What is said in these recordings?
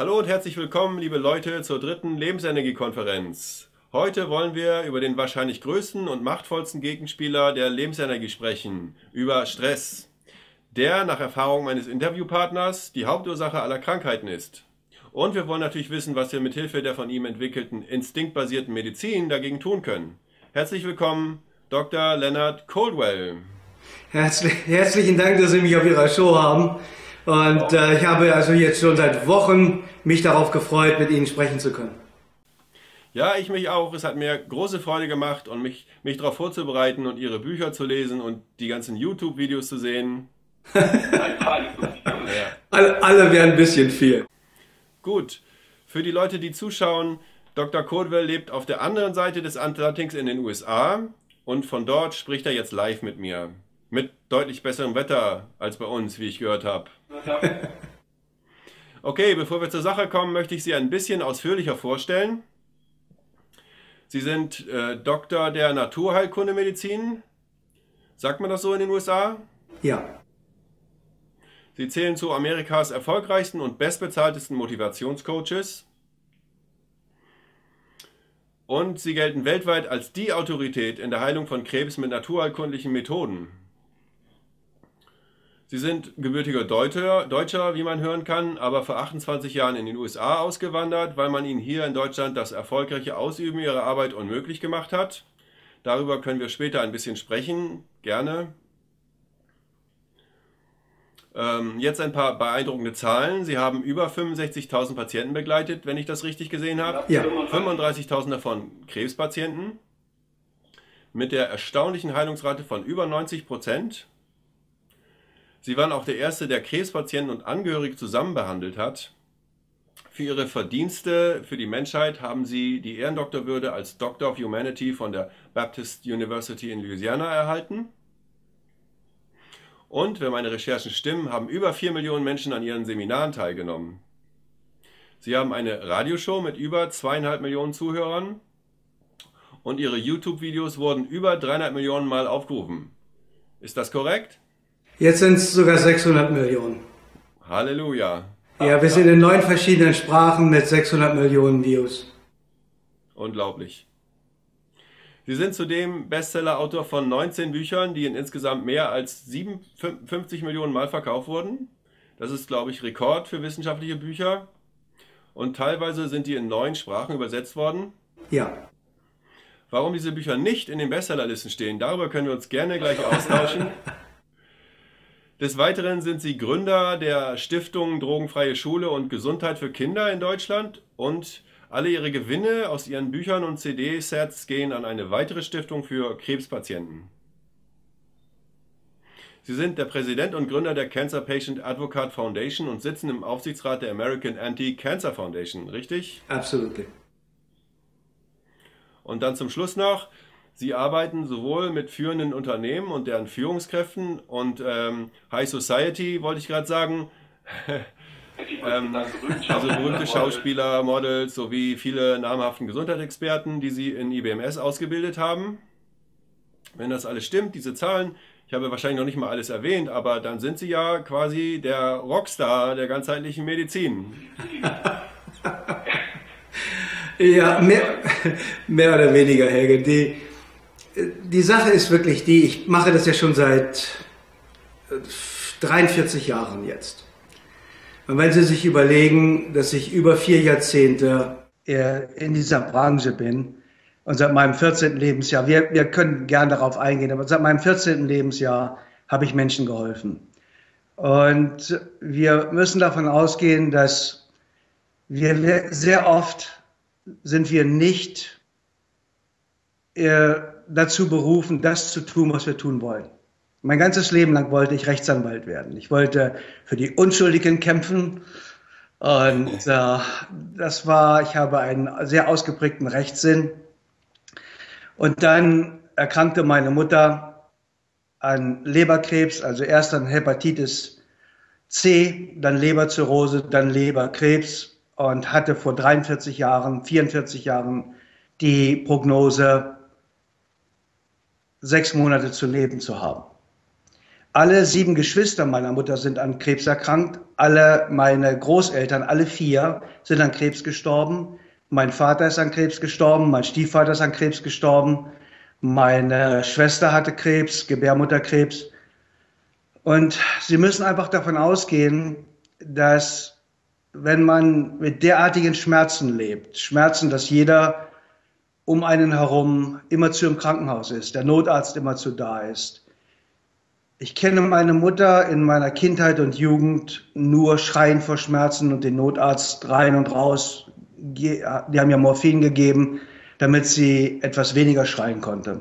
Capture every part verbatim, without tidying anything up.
Hallo und herzlich willkommen, liebe Leute, zur dritten Lebensenergie-Konferenz. Heute wollen wir über den wahrscheinlich größten und machtvollsten Gegenspieler der Lebensenergie sprechen, über Stress, der nach Erfahrung meines Interviewpartners die Hauptursache aller Krankheiten ist. Und wir wollen natürlich wissen, was wir mit Hilfe der von ihm entwickelten instinktbasierten Medizin dagegen tun können. Herzlich willkommen, Doktor Leonard Coldwell. Herzlich, herzlichen Dank, dass Sie mich auf Ihrer Show haben. Und äh, ich habe also jetzt schon seit Wochen mich darauf gefreut, mit Ihnen sprechen zu können. Ja, ich mich auch. Es hat mir große Freude gemacht, und mich, mich darauf vorzubereiten und Ihre Bücher zu lesen und die ganzen YouTube-Videos zu sehen. alle, alle wären ein bisschen viel. Gut, für die Leute, die zuschauen, Doktor Coldwell lebt auf der anderen Seite des Atlantiks in den U S A und von dort spricht er jetzt live mit mir. Mit deutlich besserem Wetter als bei uns, wie ich gehört habe. Okay, bevor wir zur Sache kommen, möchte ich Sie ein bisschen ausführlicher vorstellen. Sie sind äh, Doktor der Naturheilkundemedizin. Sagt man das so in den U S A? Ja. Sie zählen zu Amerikas erfolgreichsten und bestbezahltesten Motivationscoaches. Und Sie gelten weltweit als die Autorität in der Heilung von Krebs mit naturheilkundlichen Methoden. Sie sind gebürtiger Deutscher, Deutscher, wie man hören kann, aber vor achtundzwanzig Jahren in den U S A ausgewandert, weil man ihnen hier in Deutschland das erfolgreiche Ausüben ihrer Arbeit unmöglich gemacht hat. Darüber können wir später ein bisschen sprechen, gerne. Ähm, jetzt ein paar beeindruckende Zahlen. Sie haben über fünfundsechzigtausend Patienten begleitet, wenn ich das richtig gesehen habe. Ja. fünfunddreißigtausend davon Krebspatienten. Mit der erstaunlichen Heilungsrate von über neunzig Prozent. Sie waren auch der Erste, der Krebspatienten und Angehörige zusammen behandelt hat. Für Ihre Verdienste für die Menschheit haben Sie die Ehrendoktorwürde als Doctor of Humanity von der Baptist University in Louisiana erhalten. Und, wenn meine Recherchen stimmen, haben über vier Millionen Menschen an Ihren Seminaren teilgenommen. Sie haben eine Radioshow mit über zweieinhalb Millionen Zuhörern und Ihre YouTube-Videos wurden über dreihundert Millionen Mal aufgerufen. Ist das korrekt? Jetzt sind es sogar sechshundert Millionen. Halleluja. Ja, wir sind in neun verschiedenen Sprachen mit sechshundert Millionen Views. Unglaublich. Sie sind zudem Bestseller-Autor von neunzehn Büchern, die in insgesamt mehr als siebenundfünfzig Millionen Mal verkauft wurden. Das ist, glaube ich, Rekord für wissenschaftliche Bücher. Und teilweise sind die in neun Sprachen übersetzt worden. Ja. Warum diese Bücher nicht in den Bestsellerlisten stehen, darüber können wir uns gerne gleich austauschen. Des Weiteren sind Sie Gründer der Stiftung Drogenfreie Schule und Gesundheit für Kinder in Deutschland, und alle Ihre Gewinne aus Ihren Büchern und C D-Sets gehen an eine weitere Stiftung für Krebspatienten. Sie sind der Präsident und Gründer der Cancer Patient Advocate Foundation und sitzen im Aufsichtsrat der American Anti-Cancer Foundation, richtig? Absolut. Und dann zum Schluss noch: Sie arbeiten sowohl mit führenden Unternehmen und deren Führungskräften und ähm, High Society, wollte ich gerade sagen, ähm, also berühmte Schauspieler, Models sowie viele namhaften Gesundheitsexperten, die Sie in I B M S ausgebildet haben. Wenn das alles stimmt, diese Zahlen, ich habe wahrscheinlich noch nicht mal alles erwähnt, aber dann sind Sie ja quasi der Rockstar der ganzheitlichen Medizin. Ja, mehr, mehr oder weniger, Helge. Die, die Sache ist wirklich die, ich mache das ja schon seit dreiundvierzig Jahren jetzt. Und wenn Sie sich überlegen, dass ich über vier Jahrzehnte in dieser Branche bin und seit meinem vierzehnten Lebensjahr, wir, wir können gern darauf eingehen, aber seit meinem vierzehnten Lebensjahr habe ich Menschen geholfen. Und wir müssen davon ausgehen, dass wir sehr oft sind wir nicht äh, dazu berufen, das zu tun, was wir tun wollen. Mein ganzes Leben lang wollte ich Rechtsanwalt werden. Ich wollte für die Unschuldigen kämpfen. Und äh, das war, ich habe einen sehr ausgeprägten Rechtssinn. Und dann erkrankte meine Mutter an Leberkrebs, also erst an Hepatitis C, dann Leberzirrhose, dann Leberkrebs, und hatte vor dreiundvierzig Jahren, vierundvierzig Jahren die Prognose, sechs Monate zu leben zu haben. Alle sieben Geschwister meiner Mutter sind an Krebs erkrankt. Alle meine Großeltern, alle vier, sind an Krebs gestorben. Mein Vater ist an Krebs gestorben, mein Stiefvater ist an Krebs gestorben, meine Schwester hatte Krebs, Gebärmutterkrebs. Und Sie müssen einfach davon ausgehen, dass wenn man mit derartigen Schmerzen lebt, Schmerzen, dass jeder um einen herum immer zu im Krankenhaus ist, der Notarzt immer zu da ist. Ich kenne meine Mutter in meiner Kindheit und Jugend nur schreien vor Schmerzen und den Notarzt rein und raus. Die haben ja Morphin gegeben, damit sie etwas weniger schreien konnte.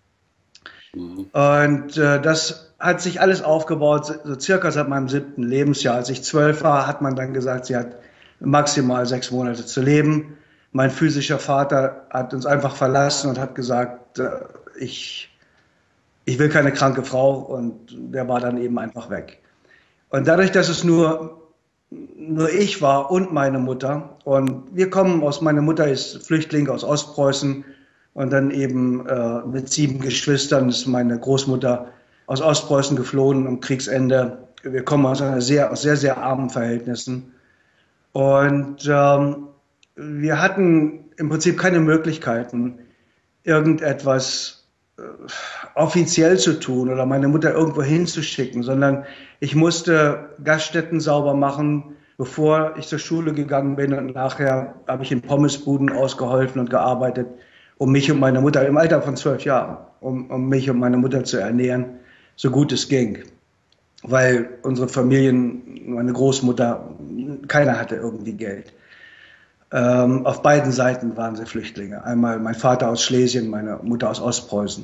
Mhm. Und äh, das hat sich alles aufgebaut, so circa seit meinem siebten Lebensjahr. Als ich zwölf war, hat man dann gesagt, sie hat maximal sechs Monate zu leben. Mein physischer Vater hat uns einfach verlassen und hat gesagt, äh, ich... ich will keine kranke Frau, und der war dann eben einfach weg. Und dadurch, dass es nur, nur ich war und meine Mutter, und wir kommen aus, meine Mutter ist Flüchtling aus Ostpreußen, und dann eben äh, mit sieben Geschwistern ist meine Großmutter aus Ostpreußen geflohen am Kriegsende. Wir kommen aus, einer sehr, aus sehr, sehr armen Verhältnissen. Und ähm, wir hatten im Prinzip keine Möglichkeiten, irgendetwas offiziell zu tun oder meine Mutter irgendwo hinzuschicken, sondern ich musste Gaststätten sauber machen, bevor ich zur Schule gegangen bin, und nachher habe ich in Pommesbuden ausgeholfen und gearbeitet, um mich und meine Mutter im Alter von zwölf Jahren, um, um mich und meine Mutter zu ernähren, so gut es ging. Weil unsere Familien, meine Großmutter, keiner hatte irgendwie Geld. Ähm, auf beiden Seiten waren sie Flüchtlinge. Einmal mein Vater aus Schlesien, meine Mutter aus Ostpreußen.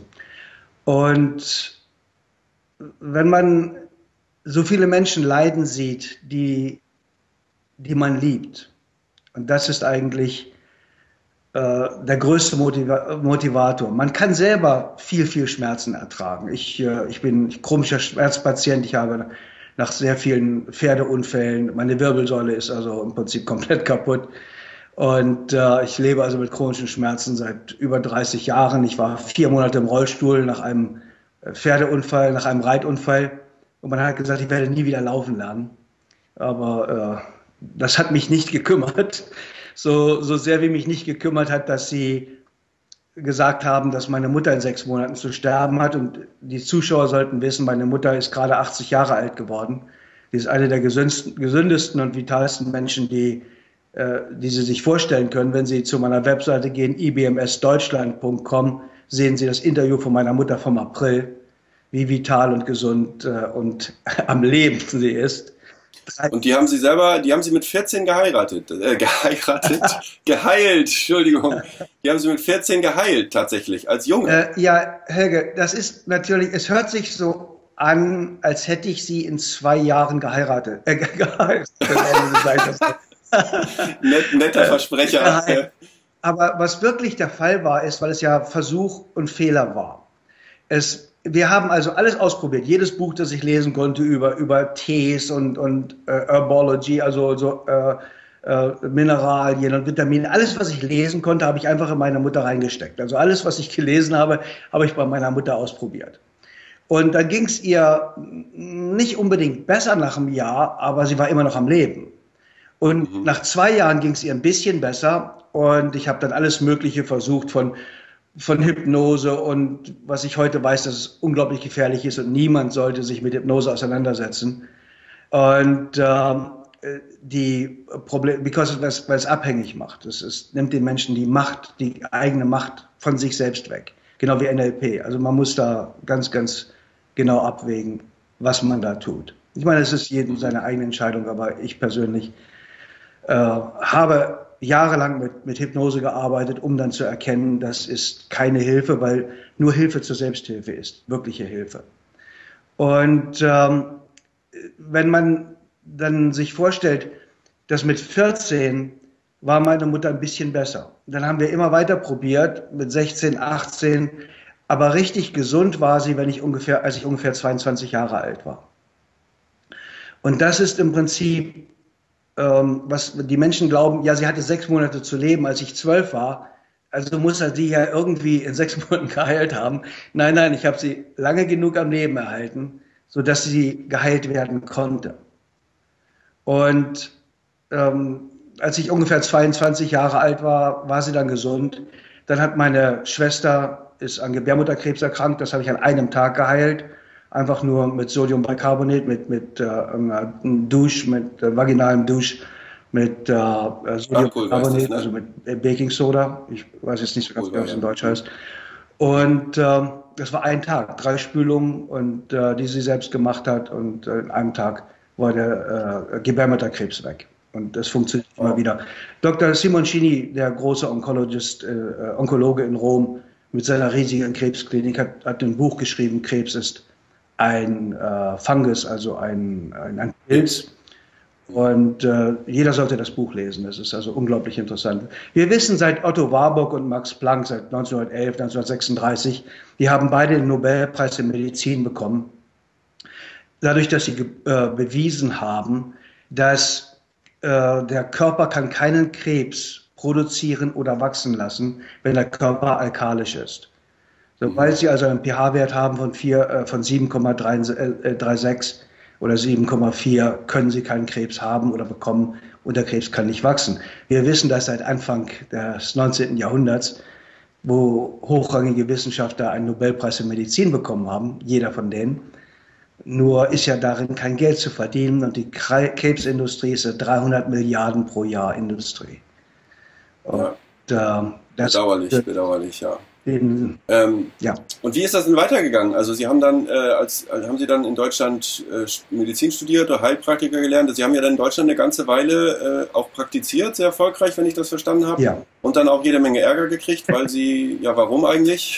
Und wenn man so viele Menschen leiden sieht, die, die man liebt, und das ist eigentlich äh, der größte Motiva Motivator. Man kann selber viel, viel Schmerzen ertragen. Ich, äh, ich bin chronischer Schmerzpatient. Ich habe nach sehr vielen Pferdeunfällen, meine Wirbelsäule ist also im Prinzip komplett kaputt. Und äh, ich lebe also mit chronischen Schmerzen seit über dreißig Jahren. Ich war vier Monate im Rollstuhl nach einem Pferdeunfall, nach einem Reitunfall. Und man hat gesagt, ich werde nie wieder laufen lernen. Aber äh, das hat mich nicht gekümmert. So, so sehr wie mich nicht gekümmert hat, dass sie gesagt haben, dass meine Mutter in sechs Monaten zu sterben hat. Und die Zuschauer sollten wissen, meine Mutter ist gerade achtzig Jahre alt geworden. Sie ist eine der gesündesten und vitalsten Menschen, die die Sie sich vorstellen können. Wenn Sie zu meiner Webseite gehen, i b m s deutschland punkt com, sehen Sie das Interview von meiner Mutter vom April, wie vital und gesund äh, und am Leben sie ist. Und die haben Sie selber, die haben Sie mit vierzehn geheiratet, äh, geheiratet, geheilt, Entschuldigung. Die haben Sie mit vierzehn geheilt, tatsächlich, als Junge. Äh, ja, Helge, das ist natürlich, es hört sich so an, als hätte ich Sie in zwei Jahren geheiratet. Äh, geheiratet. Net, netter Versprecher. Äh, aber was wirklich der Fall war, ist, weil es ja Versuch und Fehler war. Es, wir haben also alles ausprobiert. Jedes Buch, das ich lesen konnte über, über Tees und, und äh, Herbology, also so, äh, äh, Mineralien und Vitamine. Alles, was ich lesen konnte, habe ich einfach in meine Mutter reingesteckt. Also alles, was ich gelesen habe, habe ich bei meiner Mutter ausprobiert. Und da ging es ihr nicht unbedingt besser nach einem Jahr, aber sie war immer noch am Leben. Und mhm. nach zwei Jahren ging es ihr ein bisschen besser, und ich habe dann alles Mögliche versucht, von, von Hypnose und was ich heute weiß, dass es unglaublich gefährlich ist und niemand sollte sich mit Hypnose auseinandersetzen. Und äh, die Probleme, because weil es abhängig macht. Es, es nimmt den Menschen die Macht, die eigene Macht von sich selbst weg. Genau wie N L P. Also man muss da ganz, ganz genau abwägen, was man da tut. Ich meine, es ist jedem seine eigene Entscheidung, aber ich persönlich äh, habe jahrelang mit, mit Hypnose gearbeitet, um dann zu erkennen, das ist keine Hilfe, weil nur Hilfe zur Selbsthilfe ist, wirkliche Hilfe. Und ähm, wenn man dann sich vorstellt, dass mit vierzehn war meine Mutter ein bisschen besser. Dann haben wir immer weiter probiert, mit sechzehn, achtzehn, aber richtig gesund war sie, wenn ich ungefähr, als ich ungefähr zweiundzwanzig Jahre alt war. Und das ist im Prinzip, ähm, was die Menschen glauben, ja, sie hatte sechs Monate zu leben, als ich zwölf war, also muss er sie ja irgendwie in sechs Monaten geheilt haben. Nein, nein, ich habe sie lange genug am Leben erhalten, sodass sie geheilt werden konnte. Und ähm, als ich ungefähr zweiundzwanzig Jahre alt war, war sie dann gesund. Dann hat meine Schwester, ist an Gebärmutterkrebs erkrankt, das habe ich an einem Tag geheilt. Einfach nur mit Sodiumbicarbonat, mit, mit äh, einem Dusch, mit äh, vaginalem Dusch, mit äh, Sodiumbicarbonat, ne? Also mit äh, Baking Soda. Ich weiß jetzt nicht so ganz genau, was in Deutsch heißt. Und äh, das war ein Tag, drei Spülungen, und äh, die sie selbst gemacht hat. Und äh, in einem Tag war der äh, Gebärmutterkrebs weg. Und das funktioniert oh. immer wieder. Doktor Simoncini, der große Onkologist, äh, Onkologe in Rom, mit seiner riesigen Krebsklinik, hat, hat ein Buch geschrieben, Krebs ist ein äh, Fungus, also ein, ein, ein Pilz. Und äh, jeder sollte das Buch lesen. Das ist also unglaublich interessant. Wir wissen seit Otto Warburg und Max Planck seit neunzehnhundertelf, neunzehnhundertsechsunddreißig, die haben beide den Nobelpreis in Medizin bekommen, dadurch, dass sie äh, bewiesen haben, dass äh, der Körper kann keinen Krebs produzieren oder wachsen lassen, wenn der Körper alkalisch ist. Sobald sie also einen pH-Wert haben von, äh, von sieben Komma sechsunddreißig oder sieben Komma vier, können sie keinen Krebs haben oder bekommen, und der Krebs kann nicht wachsen. Wir wissen das seit Anfang des neunzehnten Jahrhunderts, wo hochrangige Wissenschaftler einen Nobelpreis in Medizin bekommen haben, jeder von denen. Nur ist ja darin kein Geld zu verdienen, und die Krebsindustrie ist eine dreihundert Milliarden pro Jahr Industrie. Und, ja. äh, das, bedauerlich, äh, bedauerlich, ja. Den, ähm, ja. Und wie ist das denn weitergegangen? Also Sie haben dann, äh, als, also haben Sie dann in Deutschland äh, Medizin studiert oder Heilpraktiker gelernt? Sie haben ja dann in Deutschland eine ganze Weile äh, auch praktiziert, sehr erfolgreich, wenn ich das verstanden habe. Ja. Und dann auch jede Menge Ärger gekriegt, weil Sie, ja, warum eigentlich?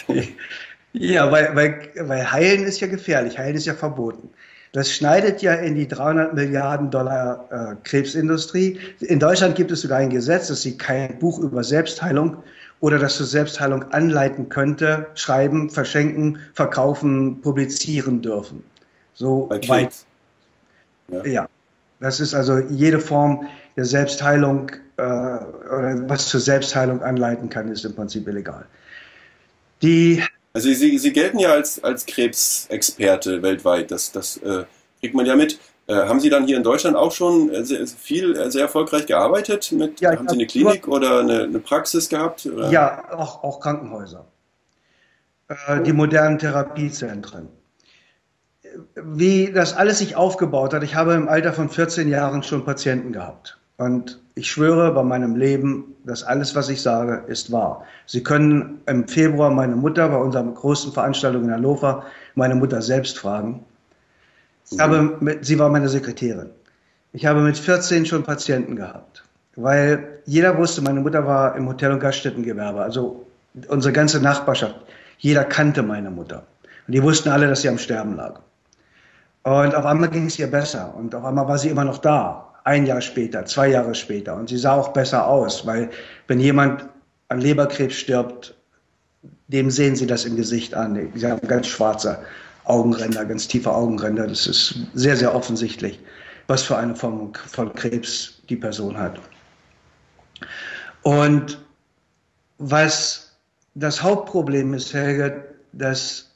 Ja, weil, weil, weil Heilen ist ja gefährlich, Heilen ist ja verboten. Das schneidet ja in die dreihundert Milliarden Dollar äh, Krebsindustrie. In Deutschland gibt es sogar ein Gesetz, dass Sie kein Buch über Selbstheilung oder das zur Selbstheilung anleiten könnte, schreiben, verschenken, verkaufen, publizieren dürfen. So weit. Ja. ja, das ist also jede Form der Selbstheilung äh, oder was zur Selbstheilung anleiten kann, ist im Prinzip illegal. Die Also Sie, Sie gelten ja als, als Krebsexperte weltweit, das, das äh, kriegt man ja mit. Äh, haben Sie dann hier in Deutschland auch schon sehr, viel, sehr erfolgreich gearbeitet? Mit, ja, haben Sie eine Klinik oder eine, eine Praxis gehabt? Oder? Ja, auch, auch Krankenhäuser. Äh, die modernen Therapiezentren. Wie das alles sich aufgebaut hat, ich habe im Alter von vierzehn Jahren schon Patienten gehabt. Und ich schwöre bei meinem Leben, dass alles, was ich sage, ist wahr. Sie können im Februar meine Mutter bei unserer großen Veranstaltung in Hannover, meine Mutter selbst fragen. Ich habe mit, sie war meine Sekretärin. Ich habe mit vierzehn schon Patienten gehabt, weil jeder wusste, meine Mutter war im Hotel- und Gaststättengewerbe, also unsere ganze Nachbarschaft, jeder kannte meine Mutter. Und die wussten alle, dass sie am Sterben lag. Und auf einmal ging es ihr besser, und auf einmal war sie immer noch da, ein Jahr später, zwei Jahre später, und sie sah auch besser aus, weil wenn jemand an Leberkrebs stirbt, dem sehen sie das im Gesicht an. Sie haben ganz schwarze Augenränder, ganz tiefe Augenränder. Das ist sehr, sehr offensichtlich, was für eine Form von Krebs die Person hat. Und was das Hauptproblem ist, Helge, dass,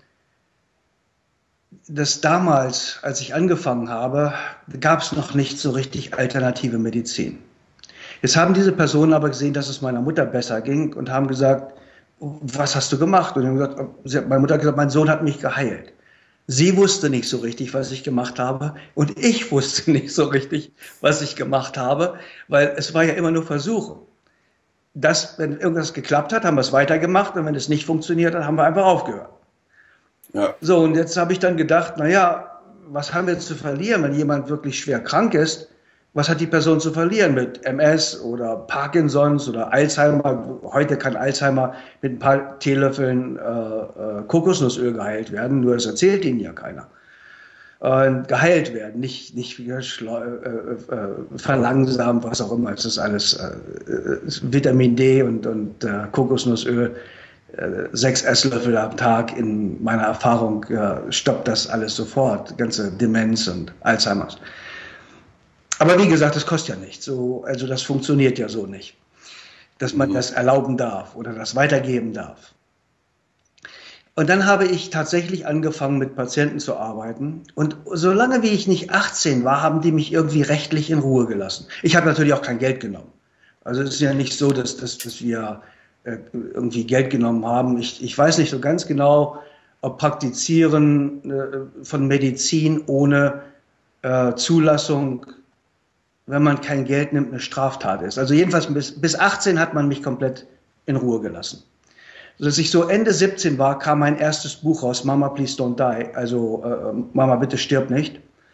dass damals, als ich angefangen habe, gab es noch nicht so richtig alternative Medizin. Jetzt haben diese Personen aber gesehen, dass es meiner Mutter besser ging, und haben gesagt, was hast du gemacht? Und haben gesagt, meine Mutter hat gesagt, mein Sohn hat mich geheilt. Sie wusste nicht so richtig, was ich gemacht habe, und ich wusste nicht so richtig, was ich gemacht habe, weil es war ja immer nur Versuche. Das, wenn irgendwas geklappt hat, haben wir es weitergemacht, und wenn es nicht funktioniert hat, haben wir einfach aufgehört. Ja. So, und jetzt habe ich dann gedacht, naja, was haben wir jetzt zu verlieren, wenn jemand wirklich schwer krank ist? Was hat die Person zu verlieren mit M S oder Parkinsons oder Alzheimer? Heute kann Alzheimer mit ein paar Teelöffeln äh, äh, Kokosnussöl geheilt werden, nur das erzählt ihnen ja keiner. Äh, geheilt werden, nicht, nicht wieder äh, äh, verlangsamt, was auch immer. Es ist alles äh, Vitamin D und, und äh, Kokosnussöl. Äh, sechs Esslöffel am Tag, in meiner Erfahrung äh, stoppt das alles sofort, ganze Demenz und Alzheimer's. Aber wie gesagt, das kostet ja nichts. So, also das funktioniert ja so nicht, dass man mhm. das erlauben darf oder das weitergeben darf. Und dann habe ich tatsächlich angefangen, mit Patienten zu arbeiten. Und solange wie ich nicht achtzehn war, haben die mich irgendwie rechtlich in Ruhe gelassen. Ich habe natürlich auch kein Geld genommen. Also es ist ja nicht so, dass, dass, dass wir äh, irgendwie Geld genommen haben. Ich, ich weiß nicht so ganz genau, ob Praktizieren äh, von Medizin ohne äh, Zulassung, wenn man kein Geld nimmt, eine Straftat ist. Also jedenfalls bis, bis achtzehn hat man mich komplett in Ruhe gelassen. Als ich so Ende siebzehn war, kam mein erstes Buch raus, Mama, Please Don't Die, also äh, Mama, bitte stirb nicht.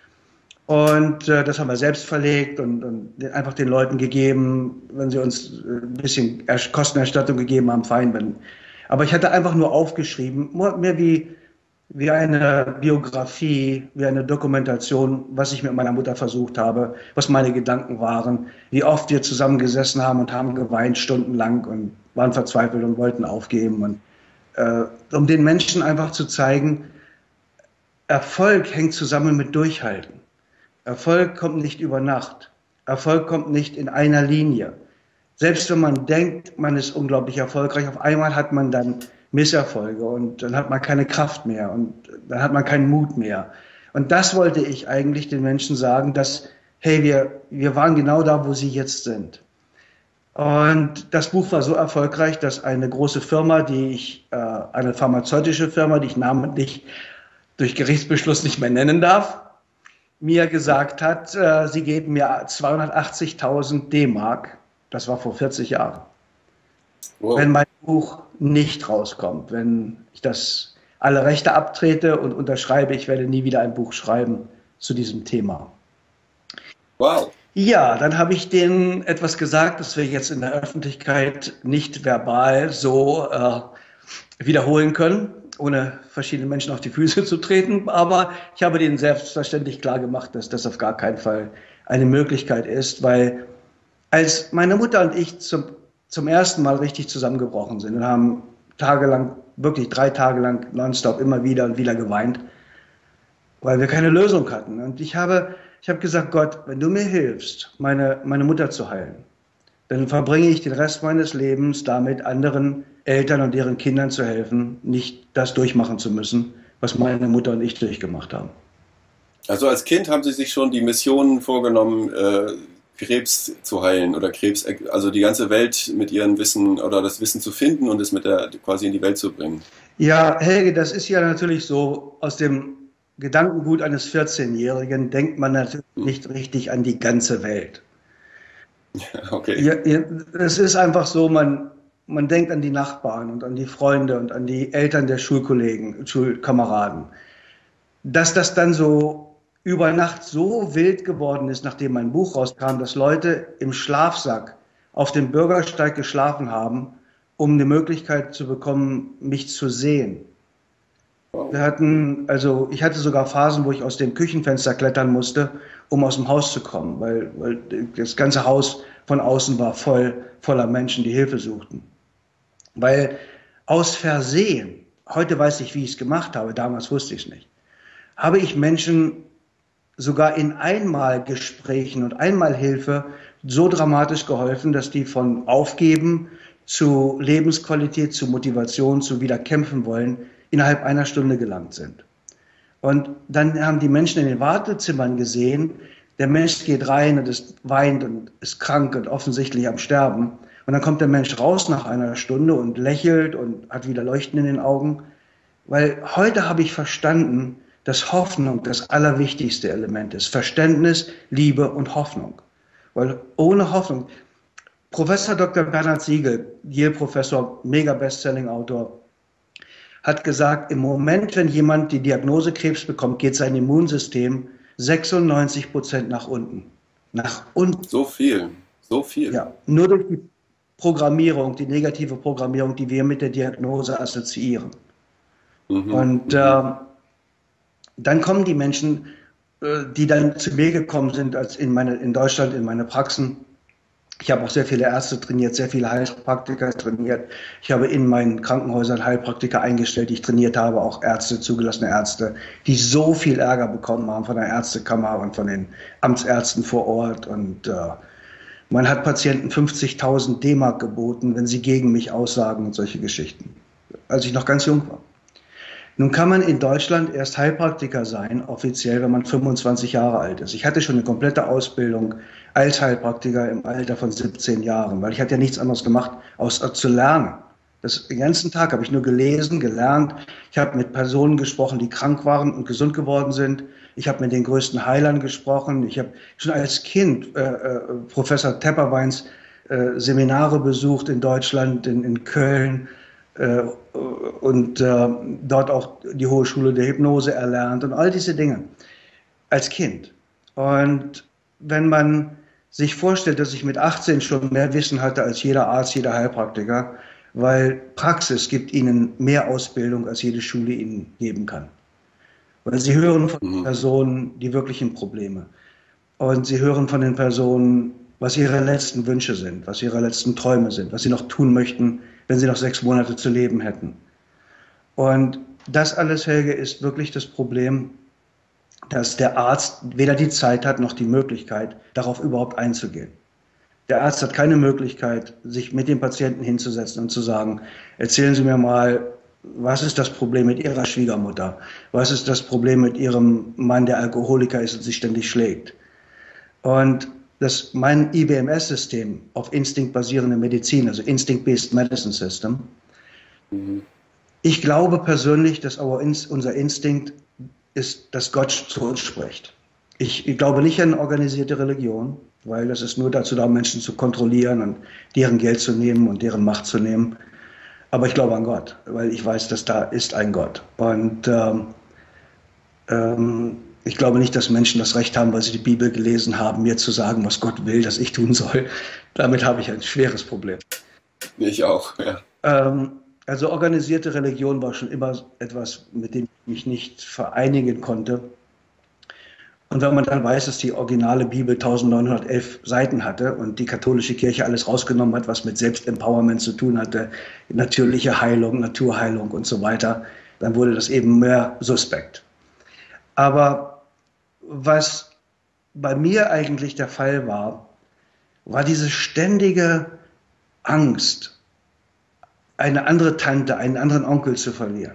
Und äh, das haben wir selbst verlegt und, und einfach den Leuten gegeben, wenn sie uns ein bisschen Kostenerstattung gegeben haben, fein. Wenn. Aber ich hatte einfach nur aufgeschrieben, mehr wie, wie eine Biografie, wie eine Dokumentation, was ich mit meiner Mutter versucht habe, was meine Gedanken waren, wie oft wir zusammengesessen haben und haben geweint stundenlang und waren verzweifelt und wollten aufgeben. Und, äh, um den Menschen einfach zu zeigen, Erfolg hängt zusammen mit Durchhalten. Erfolg kommt nicht über Nacht. Erfolg kommt nicht in einer Linie. Selbst wenn man denkt, man ist unglaublich erfolgreich, auf einmal hat man dann Misserfolge und dann hat man keine Kraft mehr und dann hat man keinen Mut mehr. Und das wollte ich eigentlich den Menschen sagen, dass, hey, wir, wir waren genau da, wo sie jetzt sind. Und das Buch war so erfolgreich, dass eine große Firma, die ich, äh, eine pharmazeutische Firma, die ich namentlich durch Gerichtsbeschluss nicht mehr nennen darf, mir gesagt hat, äh, sie geben mir zweihundertachtzigtausend D-Mark, das war vor vierzig Jahren, wow, wenn mein Buch nicht rauskommt, wenn ich das alle Rechte abtrete und unterschreibe, ich werde nie wieder ein Buch schreiben zu diesem Thema. Wow. Ja, dann habe ich denen etwas gesagt, das wir jetzt in der Öffentlichkeit nicht verbal so äh, wiederholen können, ohne verschiedene Menschen auf die Füße zu treten. Aber ich habe denen selbstverständlich klar gemacht, dass das auf gar keinen Fall eine Möglichkeit ist, weil als meine Mutter und ich zum, zum ersten Mal richtig zusammengebrochen sind und haben tagelang, wirklich drei Tage lang nonstop immer wieder und wieder geweint, weil wir keine Lösung hatten. Und ich habe, ich habe gesagt, Gott, wenn du mir hilfst, meine, meine Mutter zu heilen, dann verbringe ich den Rest meines Lebens damit, anderen Eltern und ihren Kindern zu helfen, nicht das durchmachen zu müssen, was meine Mutter und ich durchgemacht haben. Also als Kind haben Sie sich schon die Mission vorgenommen, äh, Krebs zu heilen oder Krebs, also die ganze Welt mit Ihrem Wissen oder das Wissen zu finden und es mit der quasi in die Welt zu bringen. Ja, Helge, das ist ja natürlich so, aus dem Gedankengut eines vierzehnjährigen denkt man natürlich nicht richtig an die ganze Welt. Okay. Ja, ja, es ist einfach so, man, man denkt an die Nachbarn und an die Freunde und an die Eltern der Schulkollegen, Schulkameraden. Dass das dann so über Nacht so wild geworden ist, nachdem mein Buch rauskam, dass Leute im Schlafsack auf dem Bürgersteig geschlafen haben, um eine Möglichkeit zu bekommen, mich zu sehen. Wir hatten, also ich hatte sogar Phasen, wo ich aus dem Küchenfenster klettern musste, um aus dem Haus zu kommen, weil, weil das ganze Haus von außen war voll voller Menschen, die Hilfe suchten. Weil aus Versehen, heute weiß ich, wie ich es gemacht habe, damals wusste ich es nicht, habe ich Menschen sogar in Einmalgesprächen und Einmalhilfe so dramatisch geholfen, dass die von Aufgeben zu Lebensqualität, zu Motivation, zu wieder kämpfen wollen, innerhalb einer Stunde gelangt sind. Und dann haben die Menschen in den Wartezimmern gesehen, der Mensch geht rein und ist, weint und ist krank und offensichtlich am Sterben. Und dann kommt der Mensch raus nach einer Stunde und lächelt und hat wieder Leuchten in den Augen. Weil heute habe ich verstanden, dass Hoffnung das allerwichtigste Element ist. Verständnis, Liebe und Hoffnung. Weil ohne Hoffnung, Professor Doktor Bernhard Siegel, Yale-Professor, Mega-Bestselling-Autor, hat gesagt, im Moment, wenn jemand die Diagnose Krebs bekommt, geht sein Immunsystem sechsundneunzig Prozent nach unten. Nach unten. So viel, so viel. Ja, nur durch die Programmierung, die negative Programmierung, die wir mit der Diagnose assoziieren. Mhm. Und äh, dann kommen die Menschen, äh, die dann zu mir gekommen sind, als in, meine, in Deutschland, in meine Praxen. Ich habe auch sehr viele Ärzte trainiert, sehr viele Heilpraktiker trainiert. Ich habe in meinen Krankenhäusern Heilpraktiker eingestellt, die ich trainiert habe, auch Ärzte, zugelassene Ärzte, die so viel Ärger bekommen haben von der Ärztekammer und von den Amtsärzten vor Ort. Und äh, man hat Patienten fünfzigtausend D-Mark geboten, wenn sie gegen mich aussagen und solche Geschichten, als ich noch ganz jung war. Nun kann man in Deutschland erst Heilpraktiker sein, offiziell, wenn man fünfundzwanzig Jahre alt ist. Ich hatte schon eine komplette Ausbildung als Heilpraktiker im Alter von siebzehn Jahren, weil ich hatte ja nichts anderes gemacht, außer zu lernen. Das, den ganzen Tag habe ich nur gelesen, gelernt. Ich habe mit Personen gesprochen, die krank waren und gesund geworden sind. Ich habe mit den größten Heilern gesprochen. Ich habe schon als Kind äh, äh, Professor Tepperweins äh, Seminare besucht in Deutschland, in, in Köln. Und äh, dort auch die Hochschule der Hypnose erlernt und all diese Dinge als Kind. Und wenn man sich vorstellt, dass ich mit achtzehn schon mehr Wissen hatte als jeder Arzt, jeder Heilpraktiker, weil Praxis gibt ihnen mehr Ausbildung, als jede Schule ihnen geben kann. Weil sie hören von den Personen die wirklichen Probleme. Und sie hören von den Personen, was ihre letzten Wünsche sind, was ihre letzten Träume sind, was sie noch tun möchten, wenn sie noch sechs Monate zu leben hätten. Und das alles, Helge, ist wirklich das Problem, dass der Arzt weder die Zeit hat noch die Möglichkeit, darauf überhaupt einzugehen. Der Arzt hat keine Möglichkeit, sich mit dem Patienten hinzusetzen und zu sagen, erzählen Sie mir mal, was ist das Problem mit Ihrer Schwiegermutter? Was ist das Problem mit Ihrem Mann, der Alkoholiker ist und sich ständig schlägt? Und das, mein I B M S-System auf Instinkt basierende Medizin, also Instinct-Based Medicine System, mhm. Ich glaube persönlich, dass unser Instinkt ist, dass Gott zu uns spricht. Ich, ich glaube nicht an organisierte Religion, weil das ist nur dazu da, Menschen zu kontrollieren und deren Geld zu nehmen und deren Macht zu nehmen. Aber ich glaube an Gott, weil ich weiß, dass da ist ein Gott. Und ähm, ähm, ich glaube nicht, dass Menschen das Recht haben, weil sie die Bibel gelesen haben, mir zu sagen, was Gott will, dass ich tun soll. Damit habe ich ein schweres Problem. Ich auch, ja. Ähm, also organisierte Religion war schon immer etwas, mit dem ich mich nicht vereinigen konnte. Und wenn man dann weiß, dass die originale Bibel neunzehnhundertelf Seiten hatte und die katholische Kirche alles rausgenommen hat, was mit Selbstempowerment zu tun hatte, natürliche Heilung, Naturheilung und so weiter, dann wurde das eben mehr suspekt. Aber was bei mir eigentlich der Fall war, war diese ständige Angst, eine andere Tante, einen anderen Onkel zu verlieren.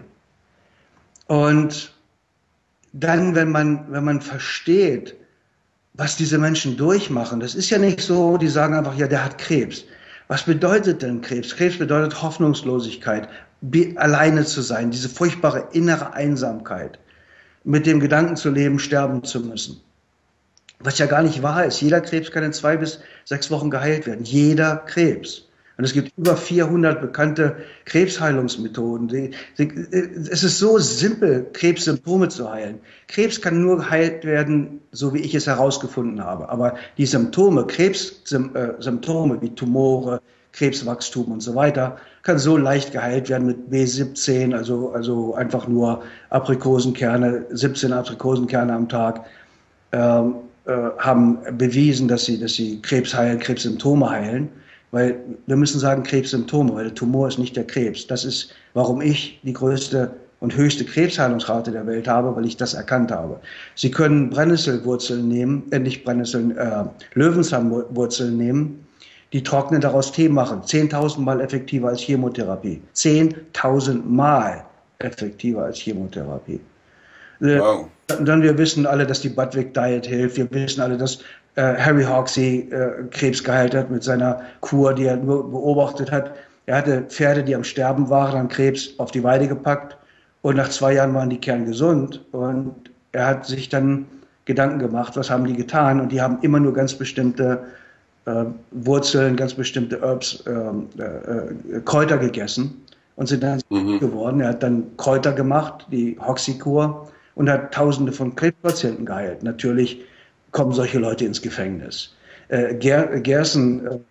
Und dann, wenn man, wenn man versteht, was diese Menschen durchmachen, das ist ja nicht so, die sagen einfach, ja, der hat Krebs. Was bedeutet denn Krebs? Krebs bedeutet Hoffnungslosigkeit, alleine zu sein, diese furchtbare innere Einsamkeit, mit dem Gedanken zu leben, sterben zu müssen. Was ja gar nicht wahr ist. Jeder Krebs kann in zwei bis sechs Wochen geheilt werden. Jeder Krebs. Und es gibt über vierhundert bekannte Krebsheilungsmethoden. Die, die, es ist so simpel, Krebssymptome zu heilen. Krebs kann nur geheilt werden, so wie ich es herausgefunden habe. Aber die Symptome, Krebssymptome wie Tumore, Krebswachstum und so weiter, kann so leicht geheilt werden mit B siebzehn, also, also einfach nur Aprikosenkerne, siebzehn Aprikosenkerne am Tag, ähm, äh, haben bewiesen, dass sie, dass sie Krebs heilen, Krebssymptome heilen. Weil wir müssen sagen Krebssymptome, weil der Tumor ist nicht der Krebs. Das ist, warum ich die größte und höchste Krebsheilungsrate der Welt habe, weil ich das erkannt habe. Sie können Brennnesselwurzeln nehmen, äh, nicht Brennnesseln, äh, Löwenzahnwurzeln nehmen, die trocknen, daraus Tee machen. zehntausend Mal effektiver als Chemotherapie. zehntausend Mal effektiver als Chemotherapie. Wow. Und dann, wir wissen alle, dass die Budwig Diet hilft. Wir wissen alle, dass äh, Harry Hoxsey äh, Krebs geheilt hat mit seiner Kur, die er nur beobachtet hat. Er hatte Pferde, die am Sterben waren, an Krebs auf die Weide gepackt. Und nach zwei Jahren waren die kerngesund. Und er hat sich dann Gedanken gemacht, was haben die getan? Und die haben immer nur ganz bestimmte äh, Wurzeln, ganz bestimmte Herbs, äh, äh, Kräuter gegessen und sind dann mhm. geworden. Er hat dann Kräuter gemacht, die Hoxsey-Kur, und hat Tausende von Krebspatienten geheilt. Natürlich kommen solche Leute ins Gefängnis. Äh, Ger Gerson äh,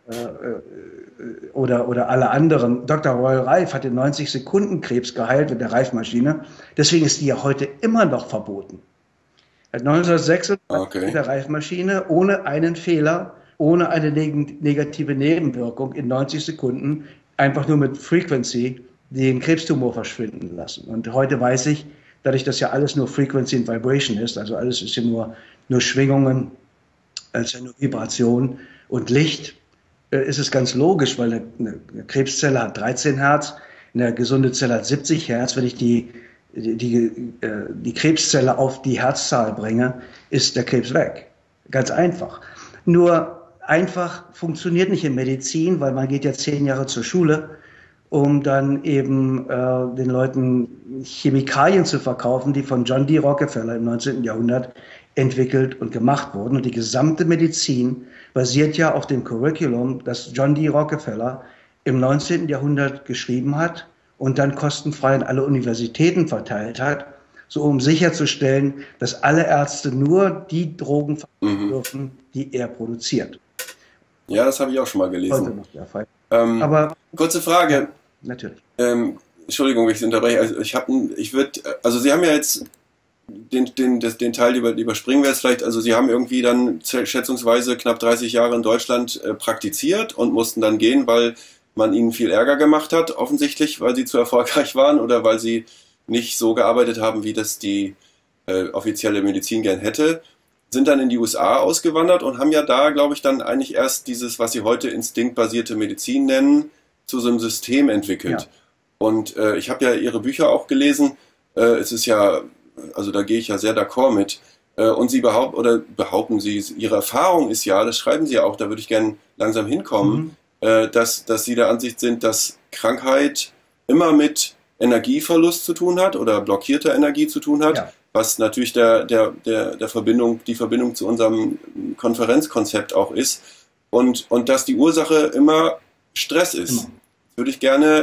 äh, oder, oder alle anderen. Doktor Royal Reif hat in neunzig Sekunden Krebs geheilt mit der Reif-Maschine. Deswegen ist die ja heute immer noch verboten. Er hat neunzehnhundertsechsundachtzig okay. mit der Reif-Maschine ohne einen Fehler, ohne eine neg negative Nebenwirkung in neunzig Sekunden einfach nur mit Frequency den Krebstumor verschwinden lassen. Und heute weiß ich, dadurch, dass ja alles nur Frequency und Vibration ist, also alles ist ja nur, nur Schwingungen, also nur Vibration und Licht, äh, ist es ganz logisch, weil eine, eine Krebszelle hat dreizehn Hertz, eine gesunde Zelle hat siebzig Hertz. Wenn ich die die, die, die Krebszelle auf die Herzzahl bringe, ist der Krebs weg. Ganz einfach. Nur einfach funktioniert nicht in Medizin, weil man geht ja zehn Jahre zur Schule, um dann eben äh, den Leuten Chemikalien zu verkaufen, die von John D. Rockefeller im neunzehnten Jahrhundert entwickelt und gemacht wurden. Und die gesamte Medizin basiert ja auf dem Curriculum, das John D. Rockefeller im neunzehnten Jahrhundert geschrieben hat und dann kostenfrei an alle Universitäten verteilt hat, so um sicherzustellen, dass alle Ärzte nur die Drogen verkaufen Mhm. dürfen, die er produziert. Ja, das habe ich auch schon mal Heute gelesen. noch der Fall. Ähm, Aber kurze Frage. natürlich. Ähm, Entschuldigung, wenn ich Sie unterbreche. Also ich habe, ich würde, also Sie haben ja jetzt den, den, das, den Teil über, überspringen wir jetzt vielleicht. Also Sie haben irgendwie dann schätzungsweise knapp dreißig Jahre in Deutschland äh, praktiziert und mussten dann gehen, weil man Ihnen viel Ärger gemacht hat, offensichtlich, weil Sie zu erfolgreich waren oder weil Sie nicht so gearbeitet haben, wie das die äh, offizielle Medizin gern hätte. Sind dann in die U S A ausgewandert und haben ja da, glaube ich, dann eigentlich erst dieses, was Sie heute instinktbasierte Medizin nennen, zu so einem System entwickelt. Ja. Und äh, ich habe ja Ihre Bücher auch gelesen. Äh, es ist ja, also da gehe ich ja sehr d'accord mit. Äh, und Sie behaupten, oder behaupten Sie, Ihre Erfahrung ist ja, das schreiben Sie ja auch, da würde ich gerne langsam hinkommen, Mhm. äh, dass, dass Sie der Ansicht sind, dass Krankheit immer mit Energieverlust zu tun hat oder blockierter Energie zu tun hat, Ja. was natürlich der, der, der, der Verbindung, die Verbindung zu unserem Konferenzkonzept auch ist. Und, und dass die Ursache immer Stress ist. Immer. Würde ich gerne,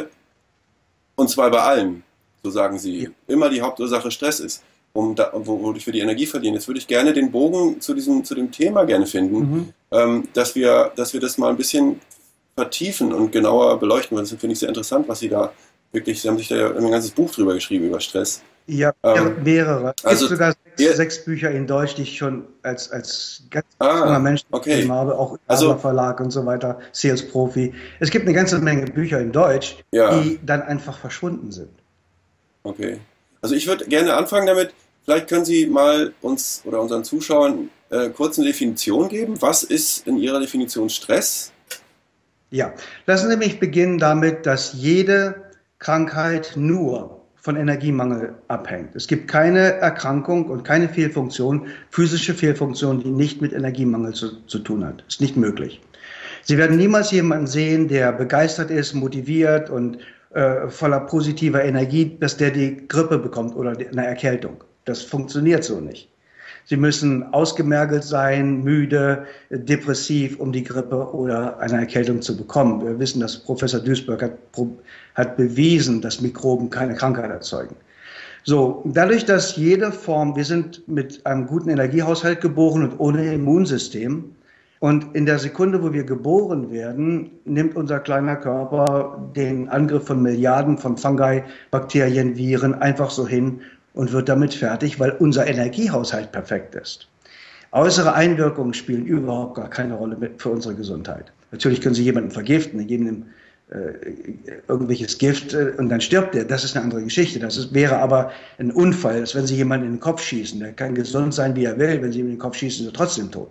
und zwar bei allem, so sagen Sie, Ja. immer die Hauptursache Stress ist, um da, wodurch wir die Energie verlieren. Jetzt würde ich gerne den Bogen zu diesem, zu dem Thema gerne finden, Mhm. ähm, dass wir, dass wir das mal ein bisschen vertiefen und genauer beleuchten, weil das finde ich sehr interessant, was Sie da wirklich, Sie haben sich da ja ein ganzes Buch drüber geschrieben, über Stress. Ja, Ähm, mehrere. Es also, gibt sogar sechs, ihr- sechs Bücher in Deutsch, die ich schon als, als ganz Ah, junger Mensch okay. geschrieben habe, auch im Also- Adler Verlag und so weiter, Sales Profi. Es gibt eine ganze Menge Bücher in Deutsch, Ja. die dann einfach verschwunden sind. Okay. Also ich würde gerne anfangen damit, vielleicht können Sie mal uns oder unseren Zuschauern äh, kurz eine Definition geben. Was ist in Ihrer Definition Stress? Ja, lassen Sie mich beginnen damit, dass jede Krankheit nur von Energiemangel abhängt. Es gibt keine Erkrankung und keine Fehlfunktion, physische Fehlfunktion, die nicht mit Energiemangel zu, zu tun hat. Ist nicht möglich. Sie werden niemals jemanden sehen, der begeistert ist, motiviert und äh, voller positiver Energie, dass der die Grippe bekommt oder die, eine Erkältung. Das funktioniert so nicht. Sie müssen ausgemergelt sein, müde, depressiv, um die Grippe oder eine Erkältung zu bekommen. Wir wissen, dass Professor Duisberg hat, hat bewiesen, dass Mikroben keine Krankheit erzeugen. So, dadurch, dass jede Form, wir sind mit einem guten Energiehaushalt geboren und ohne Immunsystem. Und in der Sekunde, wo wir geboren werden, nimmt unser kleiner Körper den Angriff von Milliarden von Fungi, Bakterien, Viren einfach so hin und wird damit fertig, weil unser Energiehaushalt perfekt ist. Äußere Einwirkungen spielen überhaupt gar keine Rolle für unsere Gesundheit. Natürlich können Sie jemanden vergiften, geben ihm äh, irgendwelches Gift äh, und dann stirbt er. Das ist eine andere Geschichte. Das ist, wäre aber ein Unfall, als wenn Sie jemanden in den Kopf schießen. Der kann gesund sein, wie er will. Wenn Sie ihm in den Kopf schießen, ist er trotzdem tot.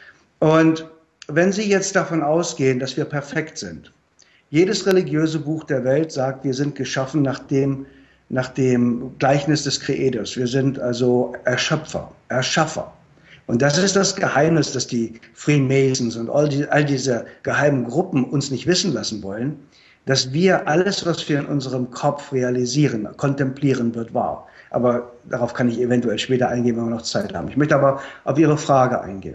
Und wenn Sie jetzt davon ausgehen, dass wir perfekt sind, jedes religiöse Buch der Welt sagt, wir sind geschaffen nach dem, nach dem Gleichnis des Kreators. Wir sind also Erschöpfer, Erschaffer. Und das ist das Geheimnis, das die Freemasons und all, die, all diese geheimen Gruppen uns nicht wissen lassen wollen, dass wir alles, was wir in unserem Kopf realisieren, kontemplieren, wird wahr. Aber darauf kann ich eventuell später eingehen, wenn wir noch Zeit haben. Ich möchte aber auf Ihre Frage eingehen.